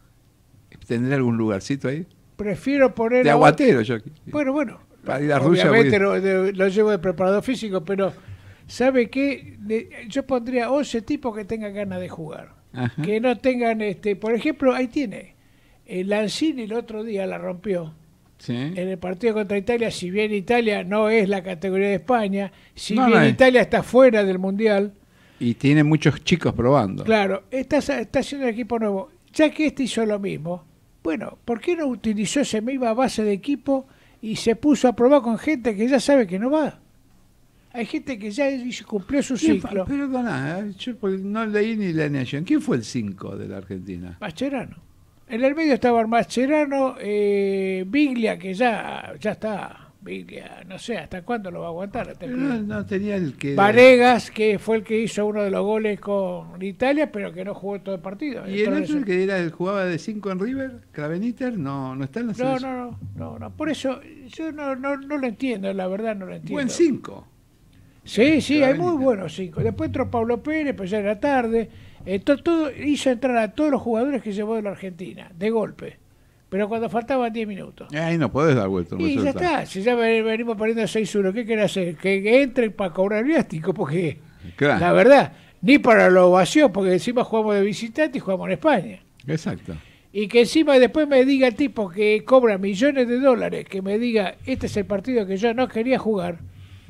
¿Tendrá algún lugarcito ahí? Prefiero poner... De aguatero, yo. Bueno. Para ir a Rusia. Obviamente lo llevo de preparador físico, pero... ¿Sabe qué? Yo pondría 11 tipos que tengan ganas de jugar. Ajá. Que no tengan, por ejemplo, ahí tiene. Lanzini el otro día la rompió. Sí. En el partido contra Italia, si bien Italia no es la categoría de España, si bien Italia está fuera del Mundial. Y tiene muchos chicos probando. Claro, está haciendo el equipo nuevo. Ya que hizo lo mismo, bueno, ¿por qué no utilizó esa misma base de equipo y se puso a probar con gente que ya sabe que no va? Hay gente que ya cumplió su ciclo. Perdona, yo no leí ni la alineación. ¿Quién fue el 5 de la Argentina? Mascherano. En el medio estaban Mascherano, Biglia, que ya está. Biglia, no sé hasta cuándo lo va a aguantar. No tenía el que... Varegas, que fue el que hizo uno de los goles con Italia, pero que no jugó todo el partido. ¿Y el otro que jugaba de 5 en River, Kraveniter, no está en la selección? No. Por eso yo no lo entiendo, la verdad no lo entiendo. Buen 5. Sí, hay muy buenos 5. Después entró Pablo Pérez, pues ya era tarde. Todo hizo entrar a todos los jugadores que llevó de la Argentina, de golpe. Pero cuando faltaban 10 minutos. Ahí no podés dar vuelta. Y ya está, si ya venimos perdiendo 6-1, ¿qué quiere hacer? Que entren para cobrar viático, porque claro. La verdad, ni para la ovación, porque encima jugamos de visitante y jugamos en España. Exacto. Y que encima después me diga el tipo que cobra millones de dólares, que me diga, este es el partido que yo no quería jugar.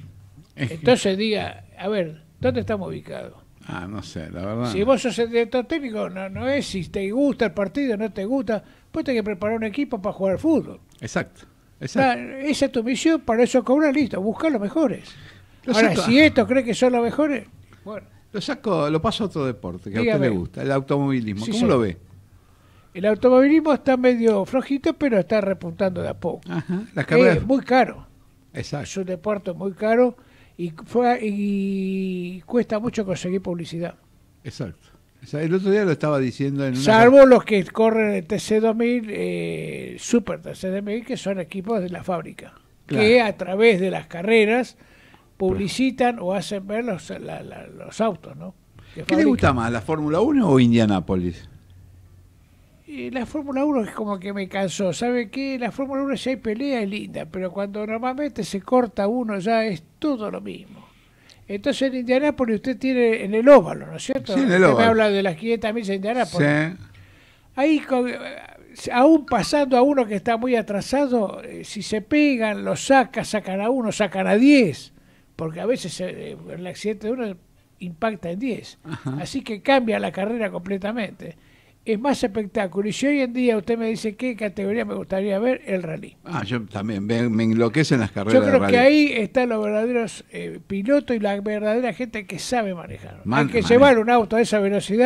Entonces diga, a ver, ¿dónde estamos ubicados? No sé, la verdad. Si vos sos el director técnico, no es si te gusta el partido, no te gusta, pues tenés que preparar un equipo para jugar al fútbol. Exacto. Esa es tu misión, para eso cobrar, listo, buscar los mejores. Ahora, si estos creen que son los mejores, bueno. Lo paso a otro deporte que a usted le gusta, el automovilismo. Sí, ¿Cómo lo ve? El automovilismo está medio flojito, pero está repuntando de a poco. Ajá. Las carreras... Es muy caro. Exacto. Es un deporte muy caro. Y cuesta mucho conseguir publicidad. Exacto. El otro día lo estaba diciendo en salvo los que corren el TC2000, Super TC2000, que son equipos de la fábrica, claro, que a través de las carreras publicitan o hacen ver los autos, ¿no? ¿Qué le gusta más, la Fórmula 1 o Indianápolis? Y la Fórmula 1 es como que me cansó. ¿Sabe qué? La Fórmula 1 si hay pelea es linda, pero cuando normalmente se corta uno ya es todo lo mismo. Entonces en Indianápolis usted tiene en el óvalo, ¿no es cierto? Sí, en el óvalo. Me habla de las 500 millas de Indianápolis. Sí. Ahí, aún pasando a uno que está muy atrasado, si se pegan, lo sacan a uno, sacan a 10, porque a veces el accidente de uno impacta en 10. Ajá. Así que cambia la carrera completamente. Es más espectáculo. Y si hoy en día usted me dice qué categoría me gustaría ver, el rally. Yo también, me enloquecen las carreras de rally. Yo creo de que ahí están los verdaderos pilotos y la verdadera gente que sabe manejar. Hay que llevar un auto a esa velocidad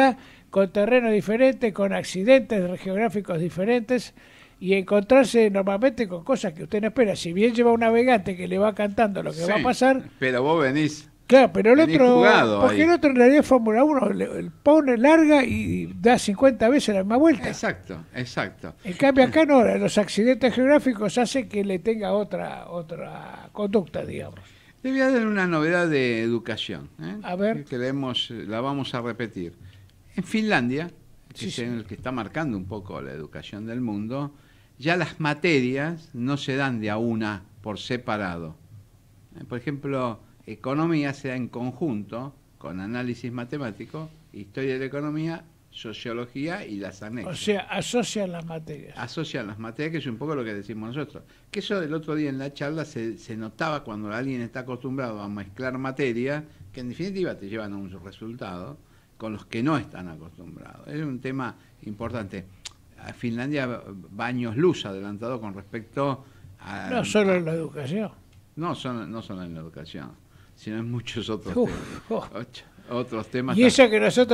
con terrenos diferentes, con accidentes geográficos diferentes, y encontrarse normalmente con cosas que usted no espera. Si bien lleva un navegante que le va cantando lo que va a pasar... Pero vos venís... Claro, pero el otro... Porque el otro en realidad Fórmula 1 pone, larga y da 50 veces la misma vuelta. Exacto, exacto. En cambio acá no, los accidentes geográficos hacen que le tenga otra conducta, digamos. Le voy a dar una novedad de educación, A ver. Que la vamos a repetir. En Finlandia, que es el que está marcando un poco la educación del mundo, ya las materias no se dan de a una por separado. Por ejemplo, economía se da en conjunto con análisis matemático, historia de la economía, sociología y las anexas. O sea, asocian las materias. Asocian las materias, que es un poco lo que decimos nosotros. Que eso del otro día en la charla se notaba cuando alguien está acostumbrado a mezclar materias, que en definitiva te llevan a un resultado, con los que no están acostumbrados. Es un tema importante. A Finlandia va años luz adelantado con respecto a... No solo en la educación. No solo en la educación, sino en muchos otros temas. Otros temas. Y eso que nosotros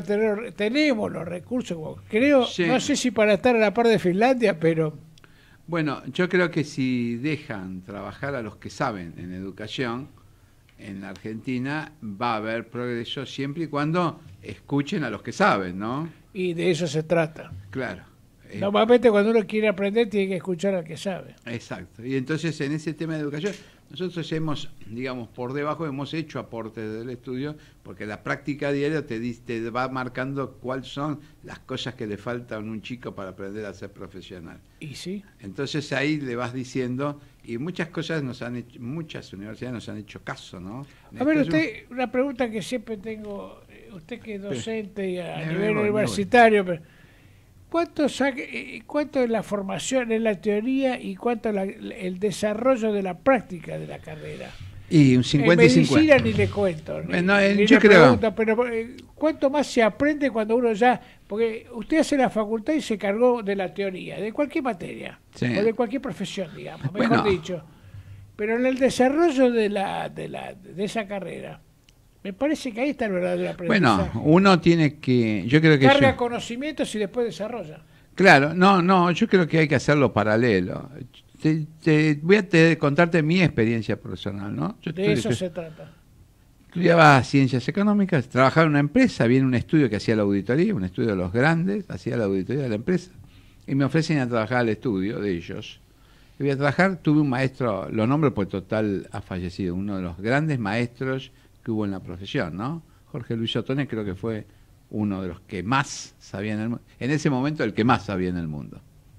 tenemos los recursos, creo, no sé si para estar a la par de Finlandia, pero... Bueno, yo creo que si dejan trabajar a los que saben en educación, en la Argentina va a haber progreso siempre y cuando escuchen a los que saben, ¿no? Y de eso se trata. Claro. Normalmente cuando uno quiere aprender tiene que escuchar al que sabe. Exacto. Y entonces en ese tema de educación nosotros hemos, digamos, por debajo hemos hecho aportes del estudio, porque la práctica diaria te va marcando cuáles son las cosas que le faltan a un chico para aprender a ser profesional. Y sí. Entonces ahí le vas diciendo, y muchas cosas muchas universidades nos han hecho caso, ¿no? A ver, usted, una pregunta que siempre tengo, usted que es docente y a nivel universitario, pero ¿cuánto es la formación en la teoría y cuánto el desarrollo de la práctica de la carrera? Y un 50 en y 50. medicina ni le cuento. Ni yo le creo. Pregunto, pero ¿cuánto más se aprende cuando uno ya... Porque usted hace la facultad y se cargó de la teoría, de cualquier materia, o de cualquier profesión, digamos, mejor dicho. Pero en el desarrollo de esa carrera, me parece que ahí está el verdadero aprendizaje. Bueno, uno tiene que... Yo creo que carga conocimientos y después desarrolla. Claro, no, yo creo que hay que hacerlo paralelo. Voy a contarte mi experiencia personal, ¿no? De eso se trata. Estudiaba ciencias económicas, trabajaba en una empresa, había un estudio que hacía la auditoría, un estudio de los grandes, hacía la auditoría de la empresa, y me ofrecen a trabajar al estudio de ellos. Y voy a trabajar, tuve un maestro, lo nombro porque total ha fallecido, uno de los grandes maestros que hubo en la profesión, ¿no? Jorge Luis Ottone creo que fue uno de los que más sabía en el mundo, en ese momento el que más sabía en el mundo.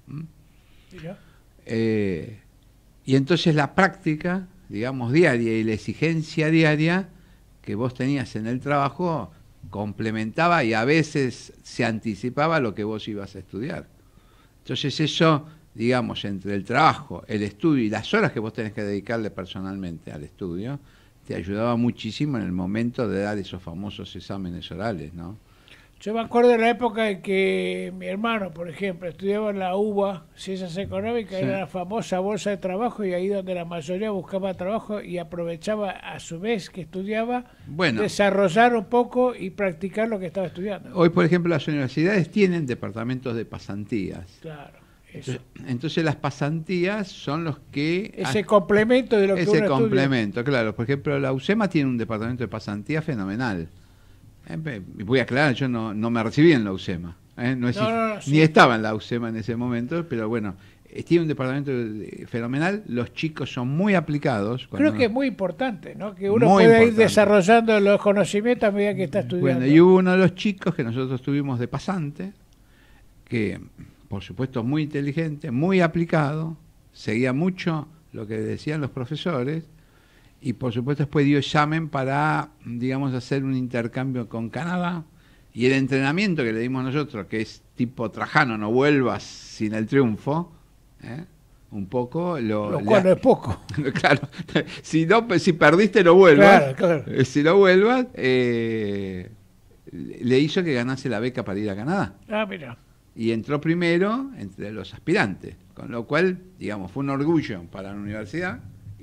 Y entonces la práctica, digamos, diaria y la exigencia diaria que vos tenías en el trabajo complementaba y a veces se anticipaba lo que vos ibas a estudiar. Entonces eso, digamos, entre el trabajo, el estudio y las horas que vos tenés que dedicarle personalmente al estudio, te ayudaba muchísimo en el momento de dar esos famosos exámenes orales, ¿no? Yo me acuerdo de la época en que mi hermano, por ejemplo, estudiaba en la UBA, Ciencias Económicas, era la famosa bolsa de trabajo, y ahí donde la mayoría buscaba trabajo y aprovechaba a su vez que estudiaba, desarrollar un poco y practicar lo que estaba estudiando. Hoy, por ejemplo, las universidades tienen departamentos de pasantías. Claro. Eso. Entonces las pasantías son los que... Ese complemento de lo que uno estudia. Ese complemento, claro. Por ejemplo, la UCEMA tiene un departamento de pasantía fenomenal. Voy a aclarar, yo no me recibí en la UCEMA. Ni estaba en la UCEMA en ese momento, pero bueno, tiene un departamento fenomenal. Los chicos son muy aplicados. Creo que es muy importante, ¿no? Que uno pueda ir desarrollando los conocimientos a medida que está estudiando. Bueno, y hubo uno de los chicos que nosotros tuvimos de pasante, que... por supuesto muy inteligente, muy aplicado, seguía mucho lo que decían los profesores y por supuesto después dio examen para, digamos, hacer un intercambio con Canadá, y el entrenamiento que le dimos nosotros, que es tipo Trajano, no vuelvas sin el triunfo, un poco... Lo cual no es poco. Claro, si perdiste no vuelvas, claro. Si no vuelvas, le hizo que ganase la beca para ir a Canadá. Ah, mira. Y entró primero entre los aspirantes, con lo cual, digamos, fue un orgullo para la universidad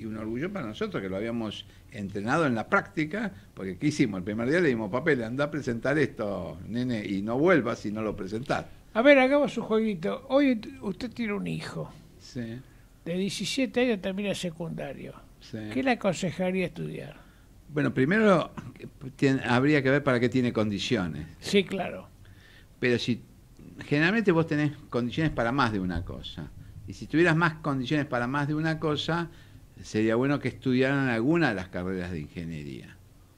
y un orgullo para nosotros que lo habíamos entrenado en la práctica, porque ¿qué hicimos? El primer día le dimos papel, anda a presentar esto, nene, y no vuelvas si no lo presentás. A ver, hagamos un jueguito. Hoy usted tiene un hijo. Sí. De 17 años termina el secundario. Sí. ¿Qué le aconsejaría estudiar? Bueno, primero habría que ver para qué tiene condiciones. Sí, claro. Pero si generalmente vos tenés condiciones para más de una cosa. Y si tuvieras más condiciones para más de una cosa, sería bueno que estudiaran alguna de las carreras de ingeniería.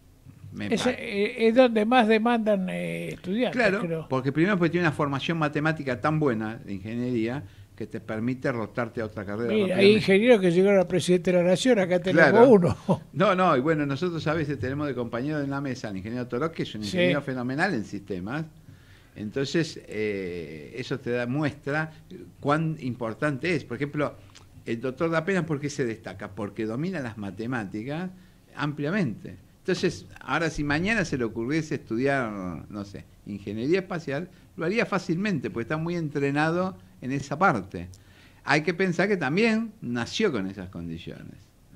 Es donde más demandan estudiantes, claro, creo. Porque primero porque tiene una formación matemática tan buena de ingeniería que te permite rotarte a otra carrera. Mira, hay ingenieros que llegaron al presidente de la Nación, acá tenemos uno. No, y bueno, nosotros a veces tenemos de compañero en la mesa al ingeniero Toró, que es un ingeniero fenomenal en sistemas. Entonces, eso te da muestra cuán importante es. Por ejemplo, el doctor da pena, ¿por qué se destaca? Porque domina las matemáticas ampliamente. Entonces, ahora si mañana se le ocurriese estudiar, no sé, ingeniería espacial, lo haría fácilmente, porque está muy entrenado en esa parte. Hay que pensar que también nació con esas condiciones.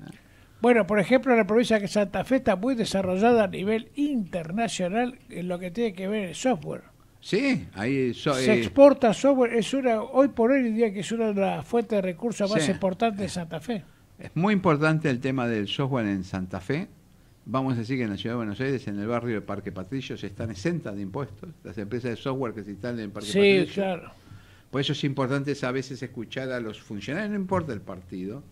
Bueno, por ejemplo, la provincia de Santa Fe está muy desarrollada a nivel internacional en lo que tiene que ver el software. Sí, ahí se exporta software, hoy por hoy diría que es una de las fuentes de recursos más importantes de Santa Fe. Es muy importante el tema del software en Santa Fe. Vamos a decir que en la Ciudad de Buenos Aires, en el barrio de Parque Patricios, están exentas de impuestos las empresas de software que se instalan en Parque Patricios. Sí, claro. Por eso es importante a veces escuchar a los funcionarios, no importa el partido,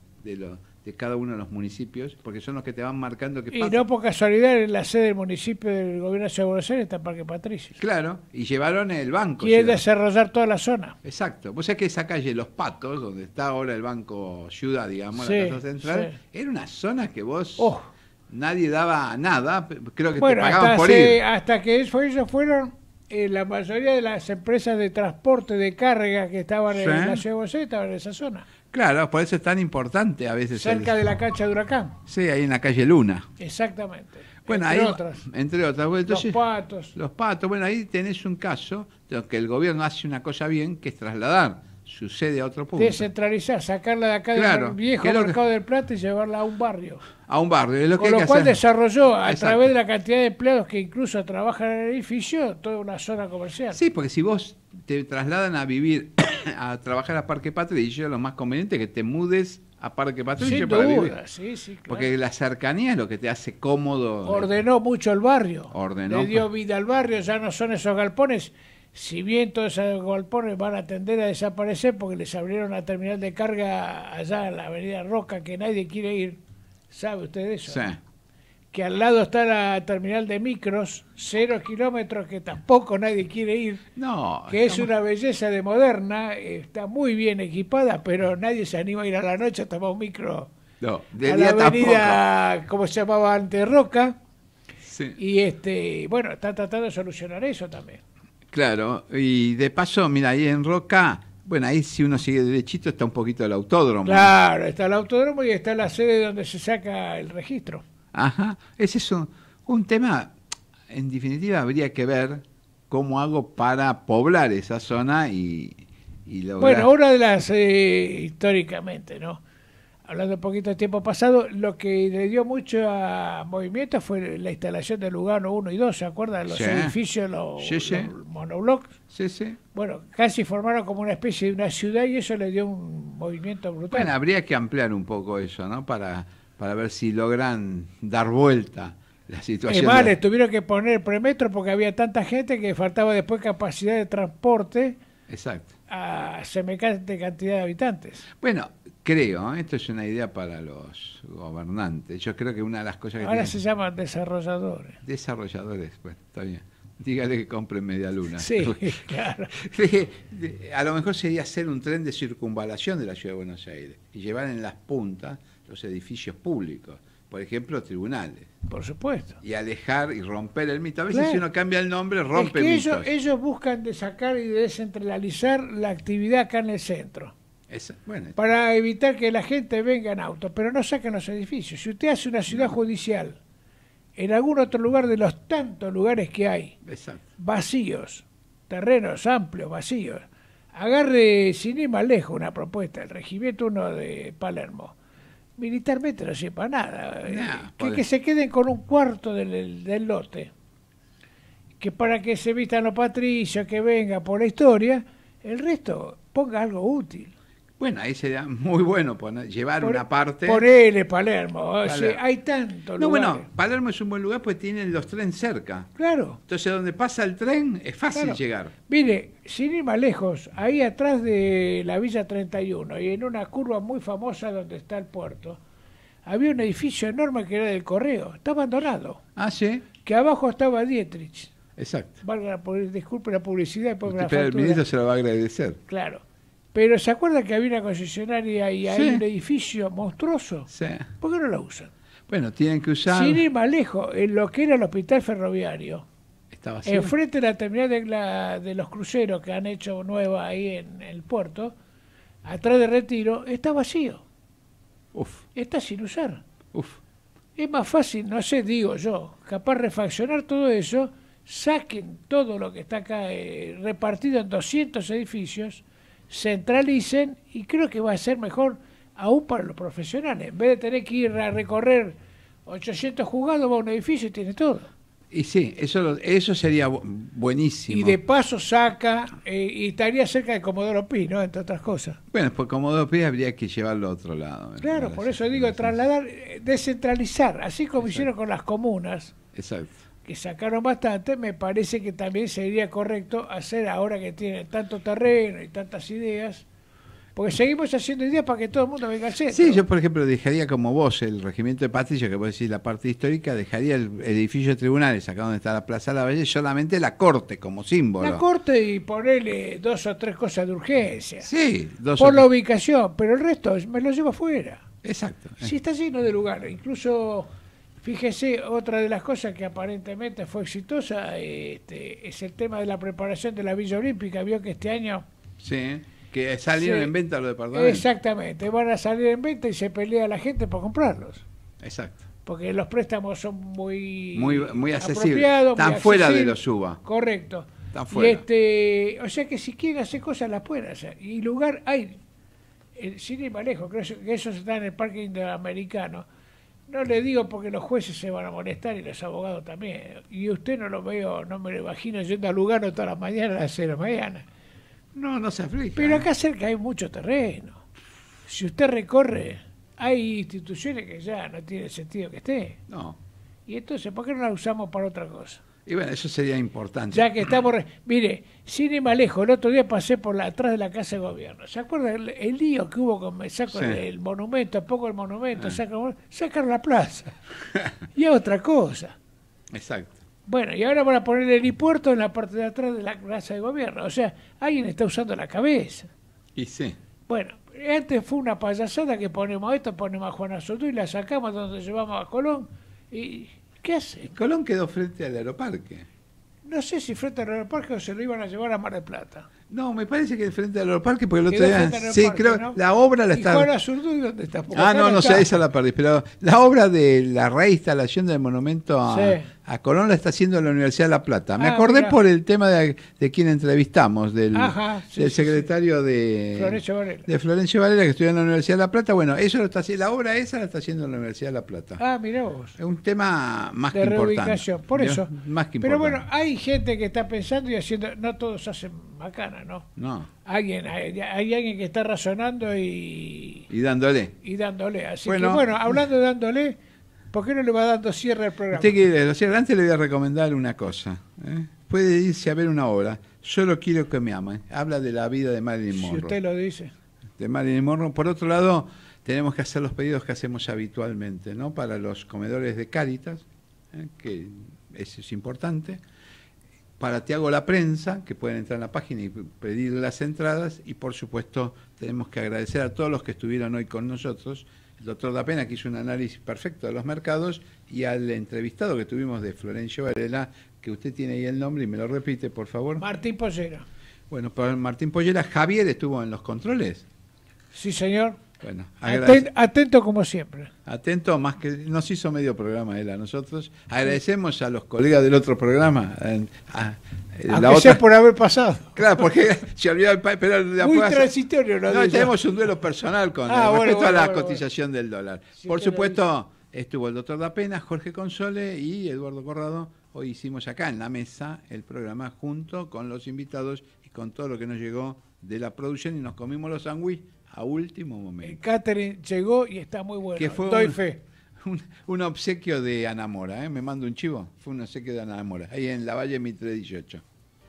de cada uno de los municipios, porque son los que te van marcando qué pasa. Y no por casualidad en la sede del municipio del gobierno de la Ciudad de Buenos Aires está Parque Patricios. Claro, y llevaron el banco. Quieren desarrollar toda la zona. Exacto. Vos sabés que esa calle Los Patos, donde está ahora el Banco Ciudad, digamos, la Casa Central, era una zona que vos... Nadie daba nada, creo que te pagaban por ir. Hasta que ellos fueron, la mayoría de las empresas de transporte de carga que estaban en la Ciudad de Buenos Aires estaban en esa zona. Claro, por eso es tan importante a veces. Cerca de la cancha de Huracán. Sí, ahí en la calle Luna. Exactamente. Bueno, entre otras. Bueno, entonces, los patos. Bueno, ahí tenés un caso de que el gobierno hace una cosa bien, que es trasladar su sede a otro punto. Descentralizar, sacarla de acá del viejo Mercado del Plata y llevarla a un barrio. A un barrio, es lo que Con lo cual desarrolló, a través de la cantidad de empleados que incluso trabajan en el edificio, toda una zona comercial. Sí, porque si vos te trasladan a vivir, a trabajar a Parque Patricios, lo más conveniente es que te mudes a Parque Patricios para vivir. Sí, claro. Porque la cercanía es lo que te hace cómodo. Ordenó mucho el barrio. Le dio vida al barrio, ya no son esos galpones. Si bien todos esos galpones van a tender a desaparecer porque les abrieron la terminal de carga allá en la avenida Roca, que nadie quiere ir, ¿sabe usted eso? Sí. Que al lado está la terminal de micros, 0 kilómetros, que tampoco nadie quiere ir. No. Que es una belleza de moderna, está muy bien equipada, pero nadie se anima a ir a la noche a tomar un micro. No, de a día la avenida, tampoco. como se llamaba antes, Roca. Sí. Y bueno, están tratando de solucionar eso también. Claro, y de paso, mira, ahí en Roca, bueno, ahí si uno sigue derechito está un poquito el autódromo. Claro, está el autódromo y está la sede donde se saca el registro. Ajá, ese es un tema, en definitiva habría que ver cómo hago para poblar esa zona y lograr... Bueno, una de las, históricamente, ¿no? Hablando un poquito de tiempo pasado, lo que le dio mucho a movimiento fue la instalación de Lugano 1 y 2, ¿se acuerdan? Los edificios, los monoblocks. Sí, sí. Bueno, casi formaron como una especie de una ciudad y eso le dio un movimiento brutal. Bueno, habría que ampliar un poco eso, ¿no? Para ver si logran dar vuelta la situación. Es más, les tuvieron que poner premetro porque había tanta gente que faltaba después capacidad de transporte. Exacto. A semejante cantidad de habitantes. Bueno, creo, esto es una idea para los gobernantes. Yo creo que una de las cosas que ahora se llaman desarrolladores. Desarrolladores, pues, está bien. Dígale que compren media luna. Sí, claro. A lo mejor sería hacer un tren de circunvalación de la Ciudad de Buenos Aires y llevar en las puntas los edificios públicos, por ejemplo, tribunales. Por supuesto. Y alejar y romper el mito. A veces si uno cambia el nombre, rompe mitos. Ellos buscan de sacar y de descentralizar la actividad acá en el centro. Para evitar que la gente venga en auto, pero no saquen los edificios. Si usted hace una ciudad judicial en algún otro lugar de los tantos lugares que hay, vacíos, terrenos amplios, vacíos, agarre sin ir más lejos una propuesta, el Regimiento 1 de Palermo. militarmente no sirve para nada. Que se queden con un cuarto del lote. Que para que se vistan los patricios, que venga por la historia, el resto ponga algo útil. Bueno, ahí sería muy bueno llevar una parte. Ponele Palermo, hay tanto. No, bueno, Palermo es un buen lugar porque tienen los trenes cerca. Claro. Entonces, donde pasa el tren es fácil llegar. Mire, sin ir más lejos, ahí atrás de la Villa 31 y en una curva muy famosa donde está el puerto, había un edificio enorme que era del correo, está abandonado. Ah, sí. Que abajo estaba Dietrich. Exacto. Disculpe la publicidad. Pero el ministro se lo va a agradecer. Claro. Pero ¿se acuerda que había una concesionaria y hay un edificio monstruoso? Sí. ¿Por qué no lo usan? Bueno, tienen que usar... Sin ir más lejos, en lo que era el hospital ferroviario, estaba vacío. Enfrente de la terminal de los cruceros que han hecho nueva ahí en el puerto, atrás de Retiro, está vacío. Uf. Está sin usar. Uf. Es más fácil, no sé, digo yo, capaz refaccionar todo eso, saquen todo lo que está acá repartido en 200 edificios, centralicen y creo que va a ser mejor aún para los profesionales. En vez de tener que ir a recorrer 800 juzgados, va a un edificio y tiene todo. Y sí, eso sería buenísimo. Y de paso saca, y estaría cerca de Comodoro Pi, ¿no? Entre otras cosas. Bueno, por Comodoro Pi habría que llevarlo a otro lado. Claro, por eso digo, trasladar, descentralizar, así como hicieron con las comunas. Exacto. Que sacaron bastante, me parece que también sería correcto hacer ahora que tienen tanto terreno y tantas ideas, porque seguimos haciendo ideas para que todo el mundo venga al centro. Sí, yo por ejemplo dejaría como vos el regimiento de Patricio, que vos decís la parte histórica, dejaría el edificio de tribunales, acá donde está la Plaza de la Valle, solamente la corte como símbolo. La corte y ponerle 2 o 3 cosas de urgencia. Sí, por la ubicación, pero el resto me lo llevo afuera. Exacto. Sí, está lleno de lugares, incluso... Fíjese, otra de las cosas que aparentemente fue exitosa es el tema de la preparación de la Villa Olímpica. Vio que este año... Sí, que salieron en venta los departamentos. Exactamente, van a salir en venta y se pelea la gente por comprarlos. Exacto. Porque los préstamos son muy accesibles. Están fuera de los UBA. Correcto. Están fuera. O sea que si quieren hacer cosas las pueden hacer. Y lugar hay. El cine Malejo, creo que eso está en el Parque Interamericano. No le digo porque los jueces se van a molestar y los abogados también. Y usted no lo veo, no me lo imagino yendo a Lugano todas las mañanas a las 6 de la mañana. No se aflige. Pero acá cerca hay mucho terreno. Si usted recorre, hay instituciones que ya no tiene sentido que esté. No. Y entonces, ¿por qué no la usamos para otra cosa? Y bueno, eso sería importante. Ya que estamos... Mire, sin ir más lejos, el otro día pasé por atrás de la Casa de Gobierno. ¿Se acuerda el lío que hubo con el monumento, a poco el monumento, sacaron la plaza? Y a otra cosa. Exacto. Bueno, y ahora van a poner el helipuerto en la parte de atrás de la Casa de Gobierno. O sea, alguien está usando la cabeza. Y sí. Bueno, antes fue una payasada que ponemos esto, ponemos a Juan Azotú y la sacamos donde llevamos a Colón. ¿Y qué hace? Colón quedó frente al aeroparque. No sé si frente al aeroparque o se lo iban a llevar a Mar del Plata. No, me parece que frente al aeroparque, porque el otro día... Sí, creo, ¿no? La obra la está... ¿Y Juan Azurduy dónde está? No sé, esa la perdí. Pero la obra de la reinstalación del monumento a Colón la está haciendo la Universidad de La Plata. Me acordé por el tema de quien entrevistamos, del secretario de Florencio Varela, que estudió en la Universidad de La Plata. Bueno, eso lo está haciendo, la obra esa la está haciendo en la Universidad de La Plata. Ah, mirá vos. Es un tema más de que reubicación, importante. por eso. Más que pero importante. bueno, hay gente que está pensando y haciendo, no todos hacen macana, ¿no? No. Hay alguien que está razonando y dándole. Así que bueno, hablando de dándole, ¿por qué no le va dando cierre al programa? Usted quiere lo cierre. Antes le voy a recomendar una cosa. Puede irse a ver una obra. Solo quiero que me amen. Habla de la vida de Marilyn Monroe. Si usted lo dice. De Marilyn Monroe. Por otro lado, tenemos que hacer los pedidos que hacemos habitualmente, ¿no? Para los comedores de Cáritas, que eso es importante. Para Tiago La Prensa, que pueden entrar en la página y pedir las entradas. Y por supuesto, tenemos que agradecer a todos los que estuvieron hoy con nosotros. El doctor Dapena, que hizo un análisis perfecto de los mercados, y al entrevistado que tuvimos de Florencio Varela, que usted tiene ahí el nombre y me lo repite, por favor. Martín Pollera. Bueno, para Martín Pollera, Javier estuvo en los controles. Sí, señor. Bueno, atento como siempre. Atento, más que nos hizo medio programa él a nosotros. Agradecemos a los colegas del otro programa. Aunque sea por haber pasado. Claro, porque se olvidó el pero muy transitorio. No, tenemos un duelo personal con respecto a la cotización del dólar. Sí, por supuesto, estuvo el doctor Dapena, Jorge Console y Eduardo Corrado. Hoy hicimos acá en la mesa el programa junto con los invitados y con todo lo que nos llegó de la producción y nos comimos los sándwiches a último momento. El catering llegó y está muy bueno. Que fue doy fe. Un obsequio de Ana Mora, me mando un chivo. Fue un obsequio de Ana Mora, ahí en la Valle Mitre 18.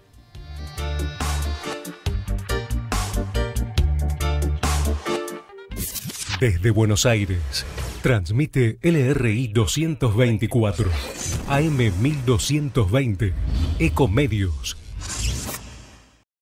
Desde Buenos Aires, transmite LRI 224, AM 1220, Ecomedios.